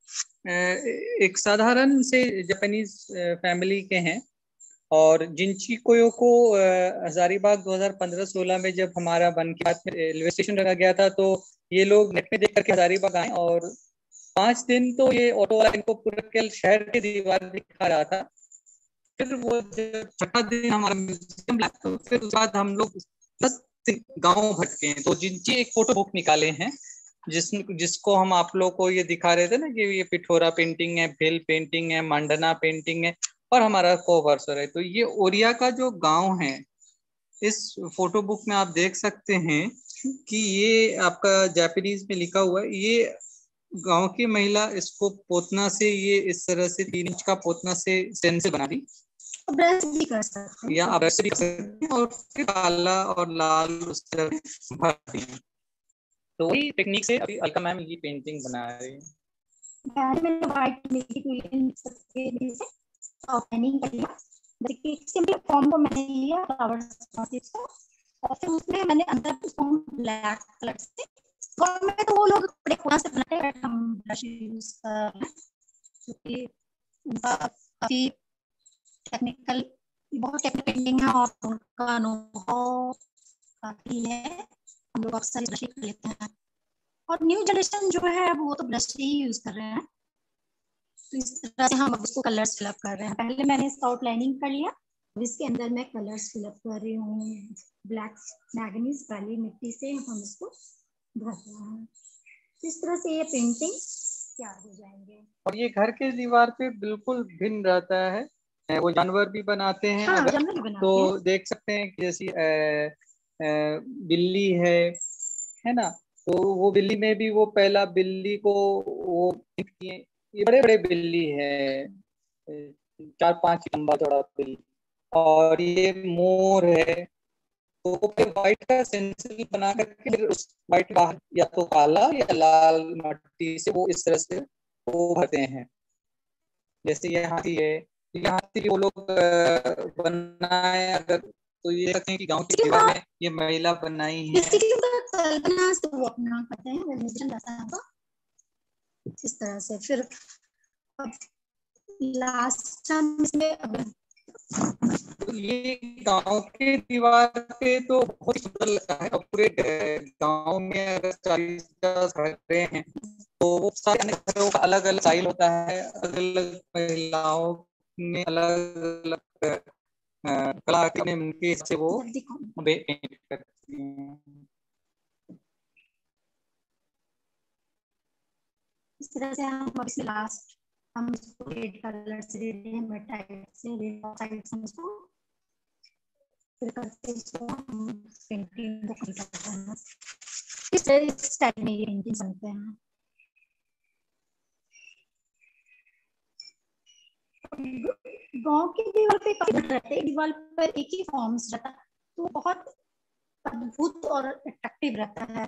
एक साधारण से जापानीज फैमिली के हैं। और जिंची कोयोको हजारीबाग 2015-16 में जब हमारा मन की बात में रेलवे स्टेशन रखा गया था, तो ये लोग नेट में देख करके हजारीबाग आए, और 5 दिन तो ये ऑटो वाला इनको पूरे शहर की दीवार दिखा रहा था। फिर वो जब 6वां दिन हमारा म्यूजियम लगा, तो फिर उसके बाद हम लोग 10 गाँव भटके हैं। तो जिनकी एक फोटो बुक निकाले हैं जिसको हम आप लोग को ये दिखा रहे थे ना कि ये पिठोरा पेंटिंग है, भेल पेंटिंग है, मंडना पेंटिंग है, और हमारा कोवर्सर है। तो ये ओरिया का जो गांव है, इस फोटो बुक में आप देख सकते हैं कि ये आपका जापानीज में लिखा हुआ है। ये गांव की महिला इसको पोतना से, ये इस तरह से 3 इंच का पोतना से सेन से बना दी, ब्रश भी कर सकते हैं, या ब्रश भी कर सकते हैं, और फिर काला और लाल उस तरह भर दी। तो वही टेक्निक से अभी अलका मैम ये पेंटिंग बना रही है। मैंने व्हाइट मिट्टी को से पेंटिंग कर लिया, देखिए सिंपल फॉर्म को मैंने लिया फ्लावर्स को, और फिर उसमें मैंने अंदर फॉर्म ब्लैक कलर से, और मैं तो वो लोग बड़े खुदा से बनाते हैं, हम ब्रश यूज कर रहे हैं क्योंकि उनका काफी टेक्निकल, बहुत टेक्निकल पेंटिंग है, और उनका अनुभव काफी है। हम लोग अक्सर ब्रश कर लेते हैं, और न्यू जनरेशन जो है वो तो ब्रश ही यूज कर रहे हैं। तो इस तरह से हम उसको कलर्स फिलअप कर रहे हैं। पहले मैंने इसका आउटलाइनिंग कर लिया, अब इसके अंदर मैं कलर्स फिलअप कर रही हूँ। ब्लैक मैग्नीज काली मिट्टी से हम इसको भर रहे हैं। इस तरह से ये पेंटिंग तैयार हो जाएंगे। और ये घर के दीवार पे बिल्कुल भिन्न रहता है। वो जानवर भी बनाते हैं, हाँ, अगर जानवर भी बनाते तो हैं। देख सकते हैं कि जैसी बिल्ली है ना, तो वो बिल्ली में भी वो पहला बिल्ली को वो ये बड़े बड़े बिल्ली है, 4-5 लंबा चौड़ा बिल्ली, और ये मोर है। तो व्हाइट का सेंसिल बना करके फिर उस व्हाइट बाहर या तो काला या लाल मट्टी से वो इस तरह से वो भरते हैं। जैसे ये हाथी है, हाथी वो लोग बनाए, अगर तो ये कहते हैं कि गांव की दीवार में ये महिला बनाई है। कल्पना से वो अपना करते हैं इस तरह से। फिर लास्ट टाइम इसमें तो ये गांव के दीवार पे तो बहुत सुंदर लगता है, और पूरे गांव में अगर 40-50 घर हैं तो वो सारे घरों का अलग अलग स्टाइल होता है, अलग अलग महिलाओं ने अलग अलग कला के हिसाब से वो पेंट करती हैं। इस तरह से हम अभी लास्ट हम इसको रेड कलर से दे रहे हैं, मेटाइट से रेड साइड से इसको फिर करते इसको हम पेंटिंग को कंप्लीट करते हैं। इस स्टाइल में ये पेंटिंग बनते हैं। गांव की दीवार पे रहते हैं, दीवार पर एक ही फॉर्म्स रहता है, तो बहुत अद्भुत और अट्रैक्टिव रहता है।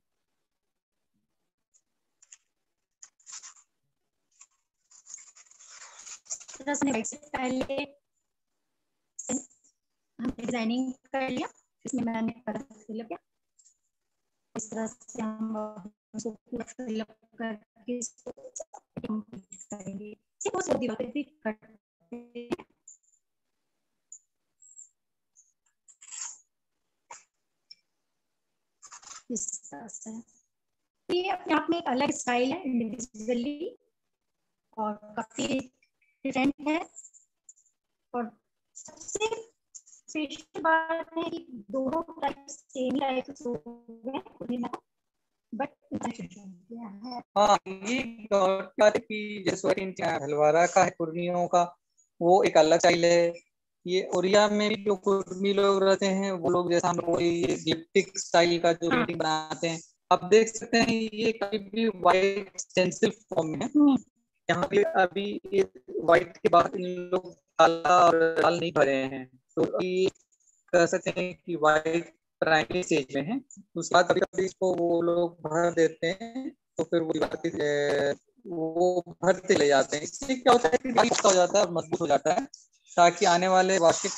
से पहले हम डिजाइनिंग कर लिया, इसमें मैंने कलर फिल किया। इस तरह से हम फिल करके इसको करेंगे। दीवार पे भी करते हैं। इस तरह से ये अपने आप में एक अलग स्टाइल है इंडिविजुअली और काफी डिफरेंट है। और सबसे स्पेशल बात है कि दोनों टाइप सेम टाइप बट हाँ, ये बात है कि जैसे हलवारा का है, कुर्मियों का वो एक अलग स्टाइल है। ये ओरिया में भी जो कुर्मी लोग रहते हैं वो लोग जैसा हम लोग ये गिप्टिक स्टाइल का जो पेंटिंग बनाते हैं, आप देख सकते हैं ये कभी भी वाइट स्टेंसिल फॉर्म में है। यहाँ पे अभी ये वाइट के बाद इन लोग काला और लाल नहीं भरे हैं, तो ये कह सकते हैं कि वाइट प्राइमरी स्टेज में है। उसके बाद कभी कभी इसको वो लोग भर देते हैं, तो फिर वो भरते ले जाते हैं। इससे क्या होता है कि हो जाता है और मजबूत हो जाता है, ताकि आने वाले वार्षिक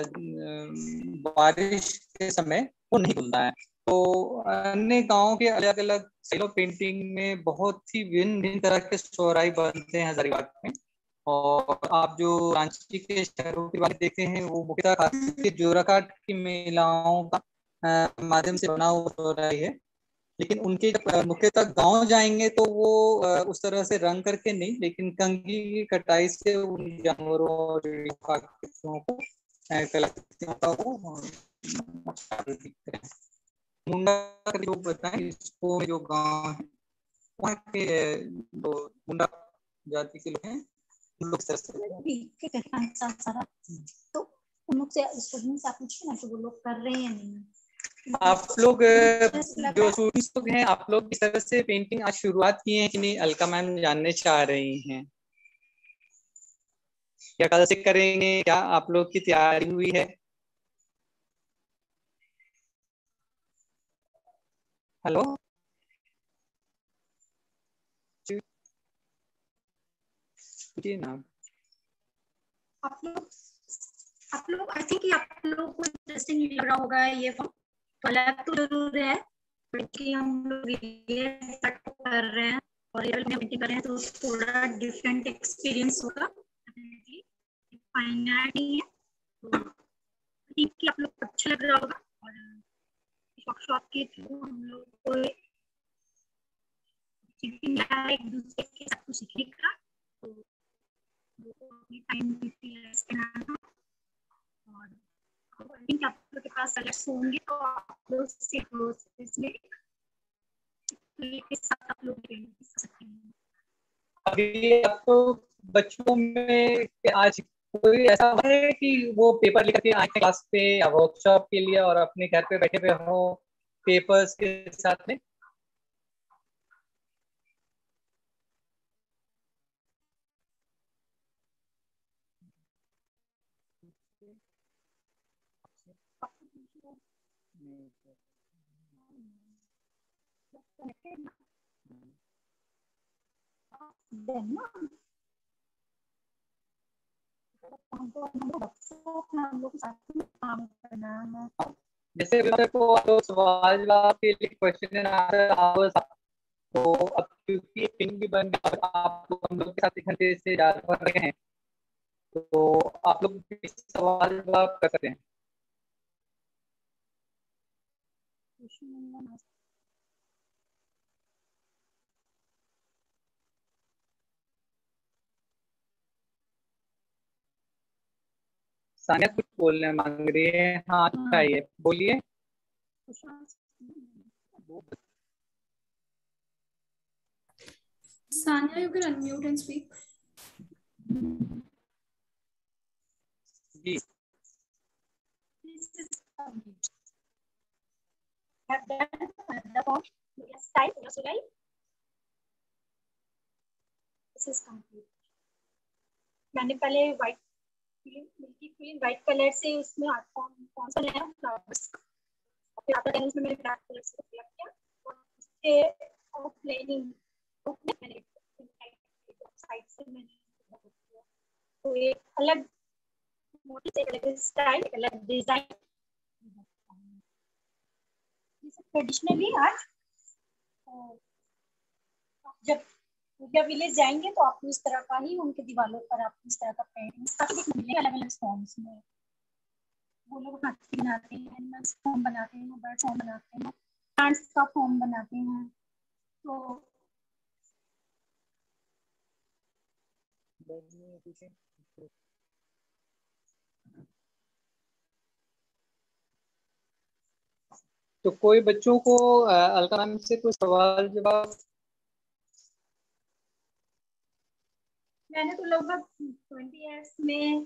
बारिश के समय वो नहीं खुलता है। तो अन्य गाँव के अलग अलग स्टाइल पेंटिंग में बहुत ही भिन्न भिन्न तरह के सोहराई बनते हैं हजारीबाग में। और आप जो रांची के शहरों के बारे में देखते हैं वो मुख्यतः खासकर जोराकाट की महिलाओं का माध्यम से बना हुआ सोहराई है। लेकिन उनके मुख्यतः गांव जाएंगे तो वो उस तरह से रंग करके नहीं, लेकिन कंघी की कटाई से उन जानवरों और को कलाकृतियों का वो दिखते हैं। मुंडा का जो बताएं, इसको जो गांव है वहाँ के जो मुंडा जाति के लोग हैं उन लोग सारा तो उन लोग से स्टूडेंट्स आप पूछिए ना कि वो लोग कर रहे हैं नहीं। आप लोग जो स्टूडेंट्स लोग हैं, आप लोग इस तरह से पेंटिंग आज शुरुआत की है कि नहीं, अलका मैम जानने चाह रही हैं। क्या कल से करेंगे, क्या आप लोग की तैयारी हुई है? हेलो जी ना, आप लोग आई थिंक आप लोग को इंटरेस्टिंग लग रहा होगा ये फॉर्म। अलग तो जरूर है क्योंकि हम लोग ये कर रहे हैं और रियल में पेंटिंग कर रहे हैं, तो थोड़ा डिफरेंट एक्सपीरियंस होगा। फाइन आर्ट नहीं है तो ठीक कि आप लोग को अच्छा लग रहा होगा। और वर्कशॉप के थ्रू हम लोग को एक दूसरे के साथ कुछ सीखने का, तो टाइम और आई थिंक आप लोग के पास कलर्स होंगे तो आप लोग से प्रोसेस में के साथ आप लोग पेंट कर सकते हैं। अभी आपको बच्चों में आज कोई ऐसा है कि वो पेपर लेकर के आए क्लास पे या वर्कशॉप के लिए और अपने घर पे बैठे हुए हो पेपर्स के साथ में? जैसे को सवाल जवाब के लिए क्वेश्चन एंड आंसर, तो अब क्योंकि पिंग भी बन गया, आप हम लोग के साथ 1 घंटे से ज्यादा कर रहे हैं, तो आप लोग सवाल जवाब कर सकते हैं। सानिया कुछ बोलने मांग रही है। हाँ चाहिए, बोलिए। Sanya, you can unmute and speak. Ji. Have done the form. Yes, type. Yes, right. This is complete. मैंने पहले white milky queen white colour से उसमें फॉर्म बनाया फ्लावर्स, फिर आफ्टर दैट उसमें मैंने ब्लैक कलर से फिल किया और उसके आउटलाइनिंग मैंने साइड से मैंने तो एक अलग मोटिव से अलग स्टाइल अलग डिजाइन ट्रेडिशनली आज जब पूजा विलेज जाएंगे तो आपको इस तरह का ही उनके दीवारों पर आपको इस तरह का पेंटिंग्स काफी मिलेंगे अलग अलग फॉर्म्स में। वो लोग हाथ से बनाते हैं, एनिमल्स फॉर्म बनाते हैं, बर्ड फॉर्म बनाते हैं, प्लांट्स का फॉर्म बनाते हैं। तो कोई बच्चों को अलका मैम से कोई सवाल जवाब? मैंने तो लगभग 20 इयर्स में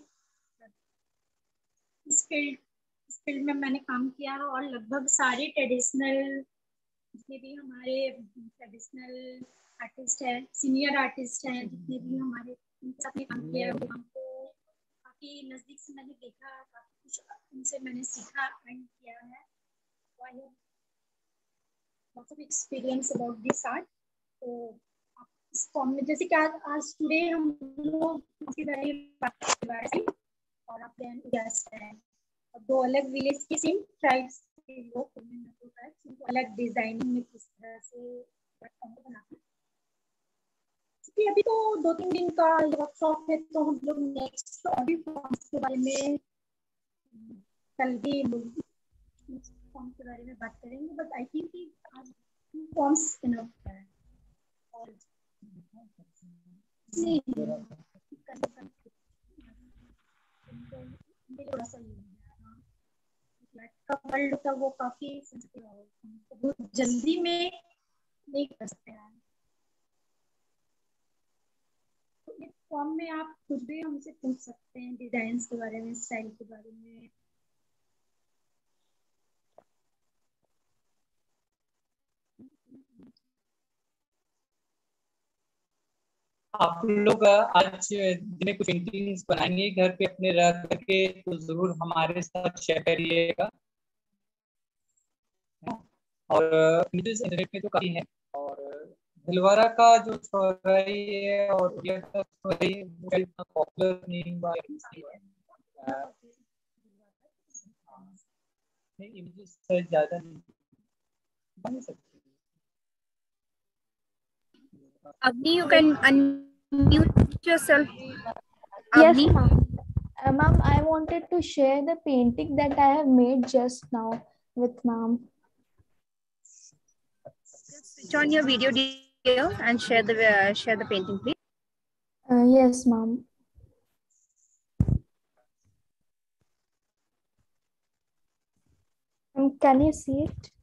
इस फील्ड में मैंने काम किया और लगभग सारे ट्रेडिशनल जितने भी हमारे ट्रेडिशनल आर्टिस्ट हैं, सीनियर आर्टिस्ट हैं, जितने भी हमारे उनके साथ में काम किया है, हमको काफी नजदीक से मैंने देखा, काफी कुछ उनसे मैंने सीखा एंड किया है। I have lots of experience about this art. तो इस फॉर्म में जैसे कि आज टुडे हम लोग इसके बारे में बात कर रहे हैं और आप हैं दो अलग विलेज के सेम ट्राइब्स के लोग उनको अलग डिजाइनिंग में किस तरह से बनाते हैं। क्योंकि अभी तो 2-3 दिन का वर्कशॉप है तो हम लोग नेक्स्ट और भी फॉर्म्स के बारे में कल भी फॉर्म के बारे में बात करेंगे, बट आई थिंक कि आज फॉर्म्स इनफ है और थोड़ा सा वर्ल्ड का वो काफी सेंसिटिव है, बहुत जल्दी में नहीं कर सकते हैं। तो इस फॉर्म में आप कुछ भी हमसे पूछ सकते हैं, डिजाइन्स के बारे में, स्टाइल के बारे में। आप लोग आज जिन्हें कुछ पेंटिंग्स बनाएंगे घर पे अपने रह करके तो जरूर हमारे साथ शेयर करिएगा। और इमेजेस इंटरनेट में तो काफी है और भिलवाड़ा का जो सोहराई है और उड़िया का सोहराई वो इतना पॉपुलर नहीं हुआ इमेजेस ज्यादा नहीं बन सकती। Avni, you can unmute yourself. Yes, Avni? ma'am. Ma'am, I wanted to share the painting that I have made just now with ma'am. Switch on your video dear and share the painting, please. Yes, ma'am. Can you see it?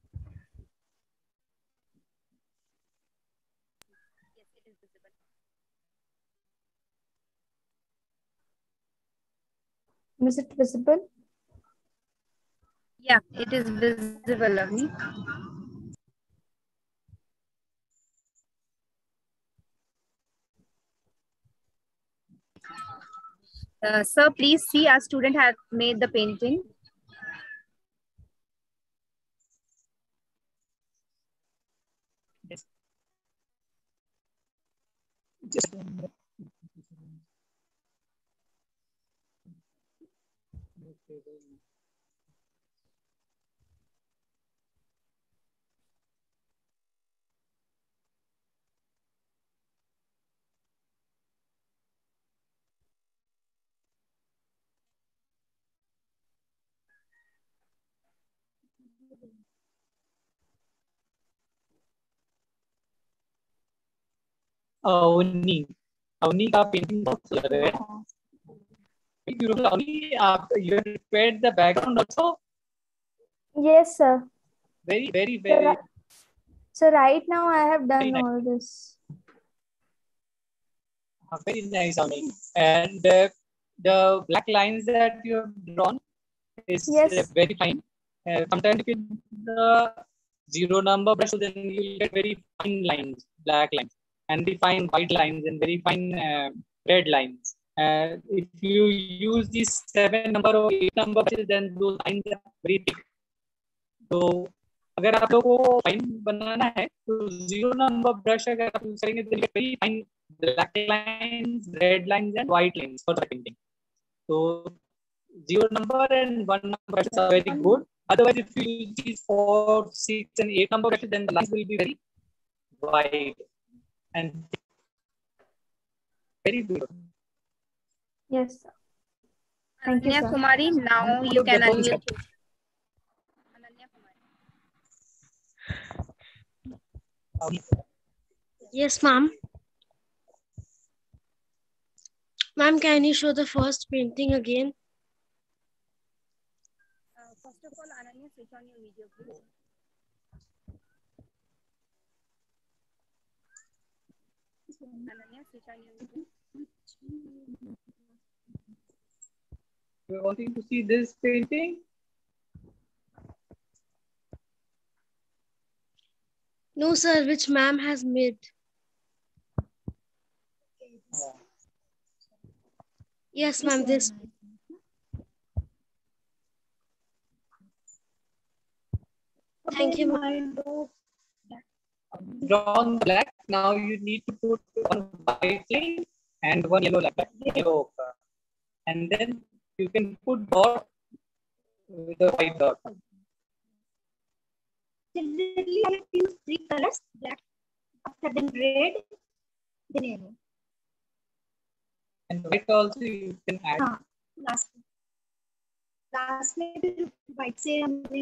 Is it visible? Yeah, it is visible, Avni. Sir, please see our student has made the painting. Yes. Just Avani का painting बहुत सुंदर है। Beautiful. Only you have prepared the background also. Yes, sir. Very, very, So, very. so right now I have Very done nice. all this. Very nice, Ami. And the black lines that you have drawn is Yes. very fine. Sometimes you can the zero number brush, so then you will get very fine lines, black lines, and very fine white lines, and very fine red lines. If you use these 7 number or 8 number brushes, then those lines are very thick. तो अगर आप लोगों को fine बनाना है तो 0 number brush अगर आप use करेंगे तो very fine black lines, red lines, and white lines for the painting. So 0 number and 1 number brushes are very good. Otherwise, if you use these 4, 6, and 8 number brushes, then the lines will be very wide and very good. Yes, sir. Thank you, Ananya sir. Kumari, now you can unmute. Yes, ma'am. Ma'am, can you show the first painting again? First of all, Ananya, switch on your video, please. Ananya, switch on your video. You're wanting to see this painting? No, sir, which ma'am has made. Yes, ma'am, this. Thank you, ma'am. Drawn black. Now you need to put one white line and one yellow line. Yellow, and then you can put dot with the white dot. Generally, I use 3 colors: black, after then red, then yellow. And white also you can add. Last में white से हमने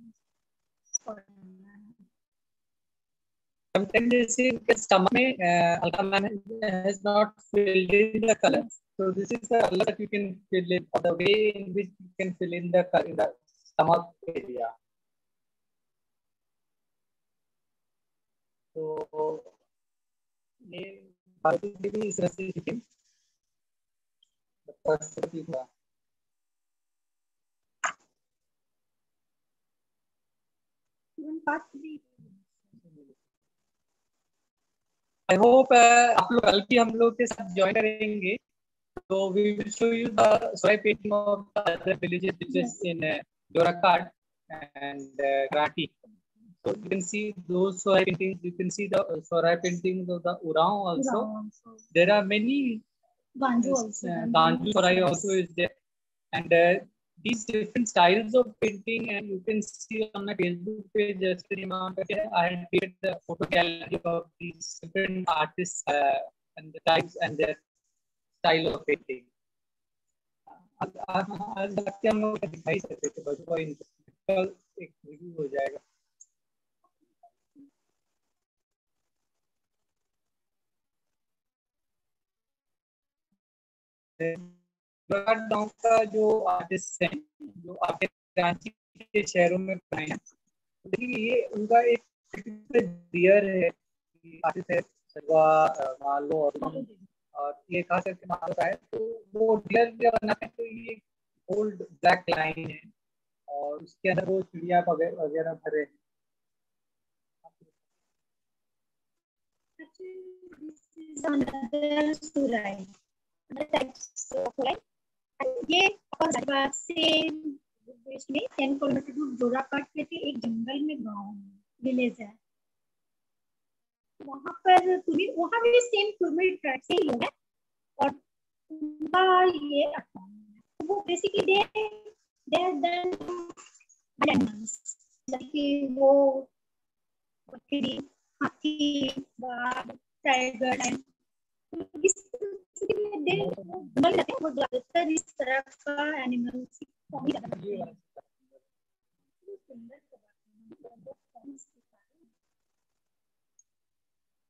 sometimes they say the stomach में Alka man has not filled in the color. So this is the color that you can fill in, or the way in which you can fill in the stomach area. So ये भारतीय भी इस तरह से लिखें. I hope आप लोग कल भी हम लोग के साथ join करेंगे. So we will show you the soil painting of the other villages which is in Jorakat and Grati. So you can see those soil paintings. You can see the soil paintings of the Urao also. There are many. Ganju also. Ganju soil also is there, and these different styles of painting, and you can see on my Facebook page yesterday, I had created the photo gallery of these different artists and the types and their style of painting. आज बाकी हम लोग दिखाई सकते थे बच्चों को एक रिव्यू हो जाएगा. गांव का जो आर्टिस्ट हैं जो आपके रांची के शहरों में बनाए हैं, देखिए ये उनका एक डियर है आर्टिस्ट है सर्वा मालो और ये खास करके मालो का है. तो वो डियर जब बनाते हैं तो ये गोल्ड ब्लैक लाइन है और उसके अंदर वो चिड़िया वगैरह भरे हैं. ये से में 10 किलोमीटर दूर जोराकाट के एक जंगल में गांव विलेज है. वहां पर तुम्हें वहां भी सेम टूरिस्ट ट्रैक से ही लोग हैं और उनका ये वो basically they then animals like वो बकरी, हाथी, बाघ, टाइगर एंड इस वो ज्यादातर इस तरह का animals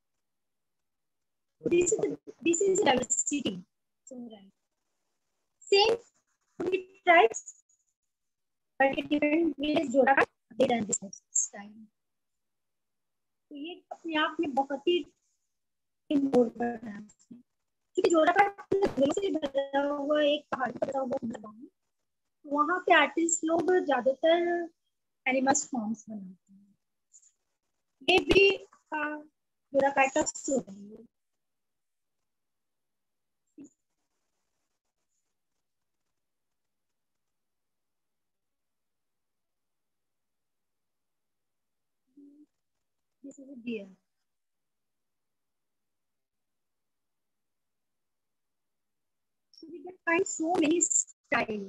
this is diversity. same tribes, but it different ways जोड़ा का they done this time. तो ये अपने आप में बहुत ही इम्पोर्टेंट है, क्योंकि जोड़ा का दिलों से भरा हुआ एक पहाड़ पर बना हुआ गाँव है, वहाँ पे आर्टिस्ट लोग ज्यादातर एनिमल्स फॉर्म्स बनाते हैं। ये भी जोड़ा का स्टोरी है। This is a deer. So we can find so many styles.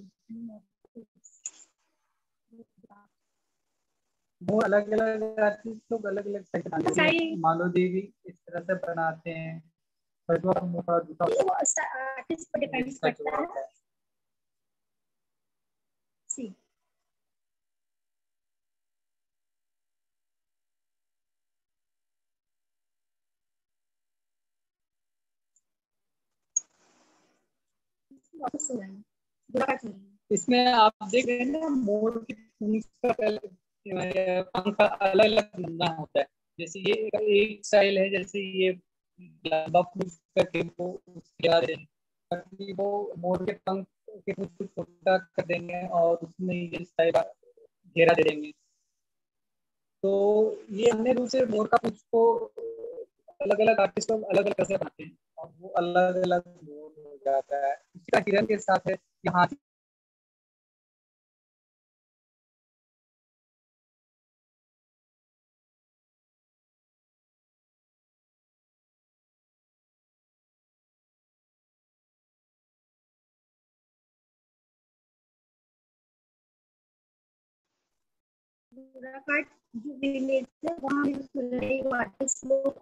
वो अलग अलग आर्टिस्ट लोग अलग अलग स्टाइल बनाते हैं। मालो देवी इस तरह से बनाते हैं, आर्टिस्ट पर डिपेंड करता है। See. इसमें आप देख रहे हैं ना, मोर की पूंछ का पंख का अलग अलग बनना होता है। जैसे ये एक स्टाइल है, जैसे ये लंबा पूंछ करके वो मोर के पंख के कुछ छोटा कर देंगे और उसमें ये स्टाइल घेरा दे देंगे। तो ये अन्य रूप से मोर का पूंछ को अलग अलग आर्टिस्ट लोग अलग अलग कैसे बनाते हैं और वो अलग अलग मोर हो जाता है। इसका हिरन के साथ है यहाँ जो विलेज है वहाँ आर्टिस्ट लोग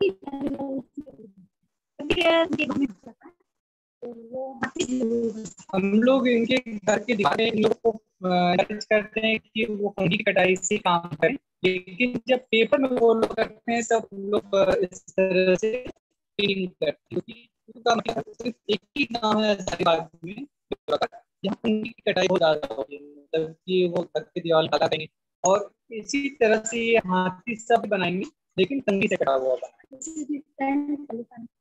हम लोग इनके घर के दिखाने इन लोग को करते हैं कि वो कंघी कटाई से काम करें, लेकिन जब पेपर में वो लोग करते हैं तब हम लोग इस तरह से करते हैं, क्योंकि उनका मतलब सिर्फ एक ही काम है हजारीबाग में, यहाँ कंघी की कटाई बहुत ज्यादा होती है, मतलब कि वो घर के दीवार काला करेंगे और इसी तरह से ये हाथी सब बनाएंगे, लेकिन कंघी से कटा हुआ बनाएंगे।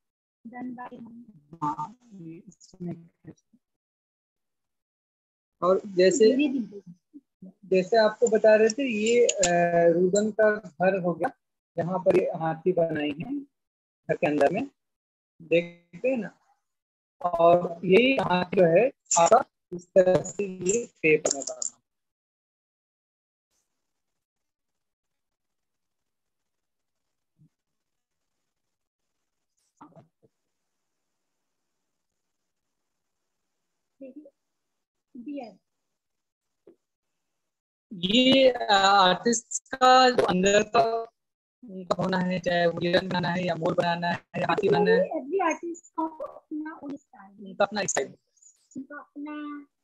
हाँ, और जैसे जैसे आपको बता रहे थे, ये रूदन का घर हो गया, यहाँ पर ये हाथी बनाई है घर के अंदर में, देखते हैं ना। और यही हाथी जो है आपका इस तरह से ये पेपर में बना। ये आर्टिस्ट का जो अंदर का उनका होना है, चाहे वो हिरन बनाना है या मोर बनाना है या हाथी बनाना है, एवरी आर्टिस्ट का अपना स्टाइल, उनका अपना स्टाइल, उनका अपना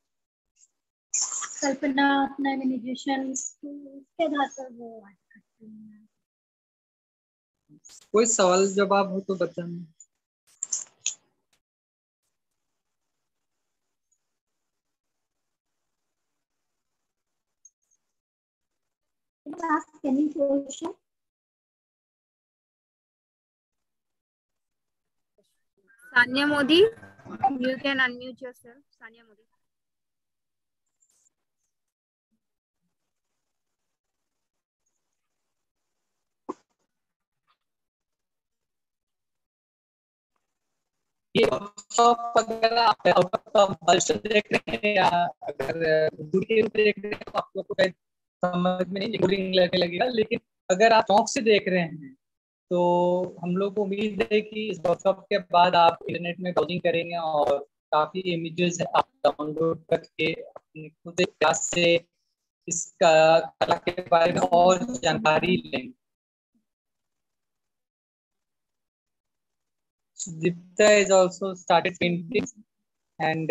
कल्पना, अपना इमेजिनेशन, उसके आधार पर वो आर्ट करते हैं। कोई सवाल जवाब हो तो बताना। Ask any question. Sanya Modi, you can unmute yourself. Sanya Modi. ये अगर आप देख रहे हैं या अगर दूर के देख रहे हैं तो आप लोग को समझ में नहीं लगेगा, लेकिन अगर आप चौंक से देख रहे हैं तो हम लोग को उम्मीद है कि इस वर्कशॉप के बाद आप इंटरनेट में ब्राउजिंग करेंगे और काफी इमेजेस आप डाउनलोड करके अपने खुद क्लास से इसका कला के बारे में और जानकारी लेंगे। Dipta is also started painting, and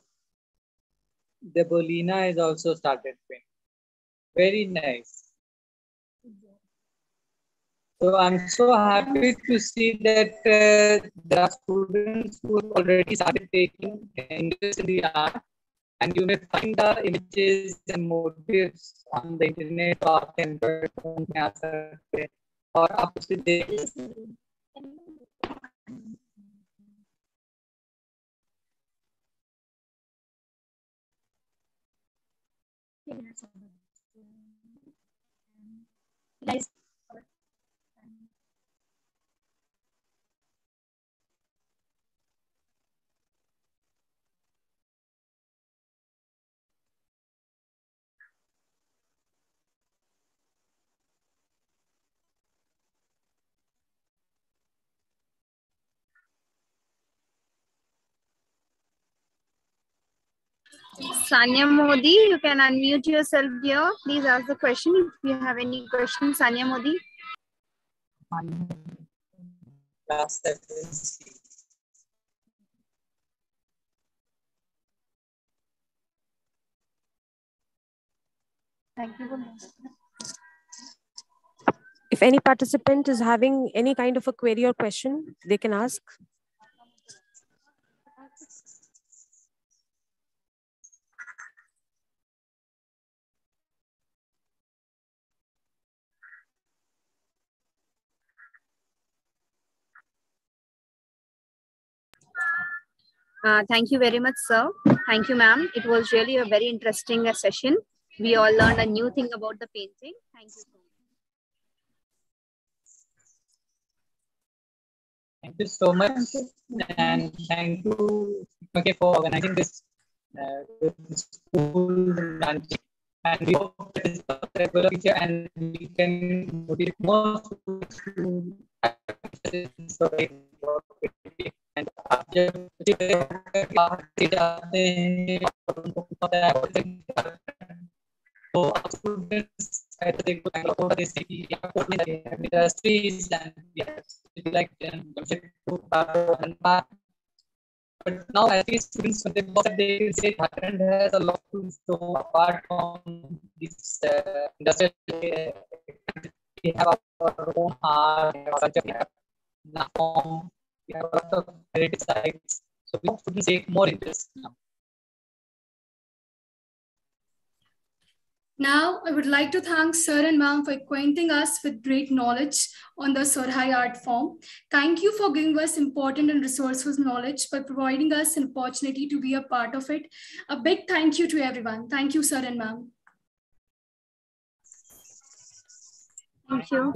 Debolina is also started painting. Very nice. So I'm so happy to see that there are students who have already started taking interest in the art, and you may find the images and motifs on the internet or Android phone में आ सकते हैं और आप उसे देख Guys, Sanya Modi, you can unmute yourself here. Please ask the question if you have any questions. Sanya Modi. Class 7C. Thank you. If any participant is having any kind of a query or question, they can ask. Thank you very much, sir. Thank you, ma'am. It was really a very interesting session. We all learned a new thing about the painting. Thank you so much. Thank you so much, and thank you, okay, for organizing this school lunch. And we hope that is a regular feature, and we can motivate more students to practice and आप जब जाते हैं उनको पता है तो students either they could or they say industries and yes, like but now I think students when they say Jharkhand has a lot to show apart from this industrial. We have our own art, we have culture, we have form, we have a lot of creative sides. So we hope students take more interest now. Now, I would like to thank Sir and Ma'am for acquainting us with great knowledge on the Sorhai art form. Thank you for giving us important and resourceful knowledge by providing us an opportunity to be a part of it. A big thank you to everyone. Thank you, Sir and Ma'am. Thank you.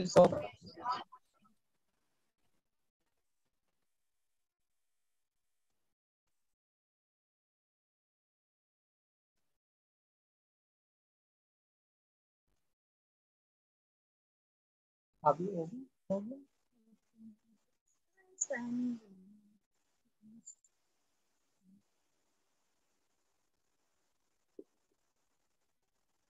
Have you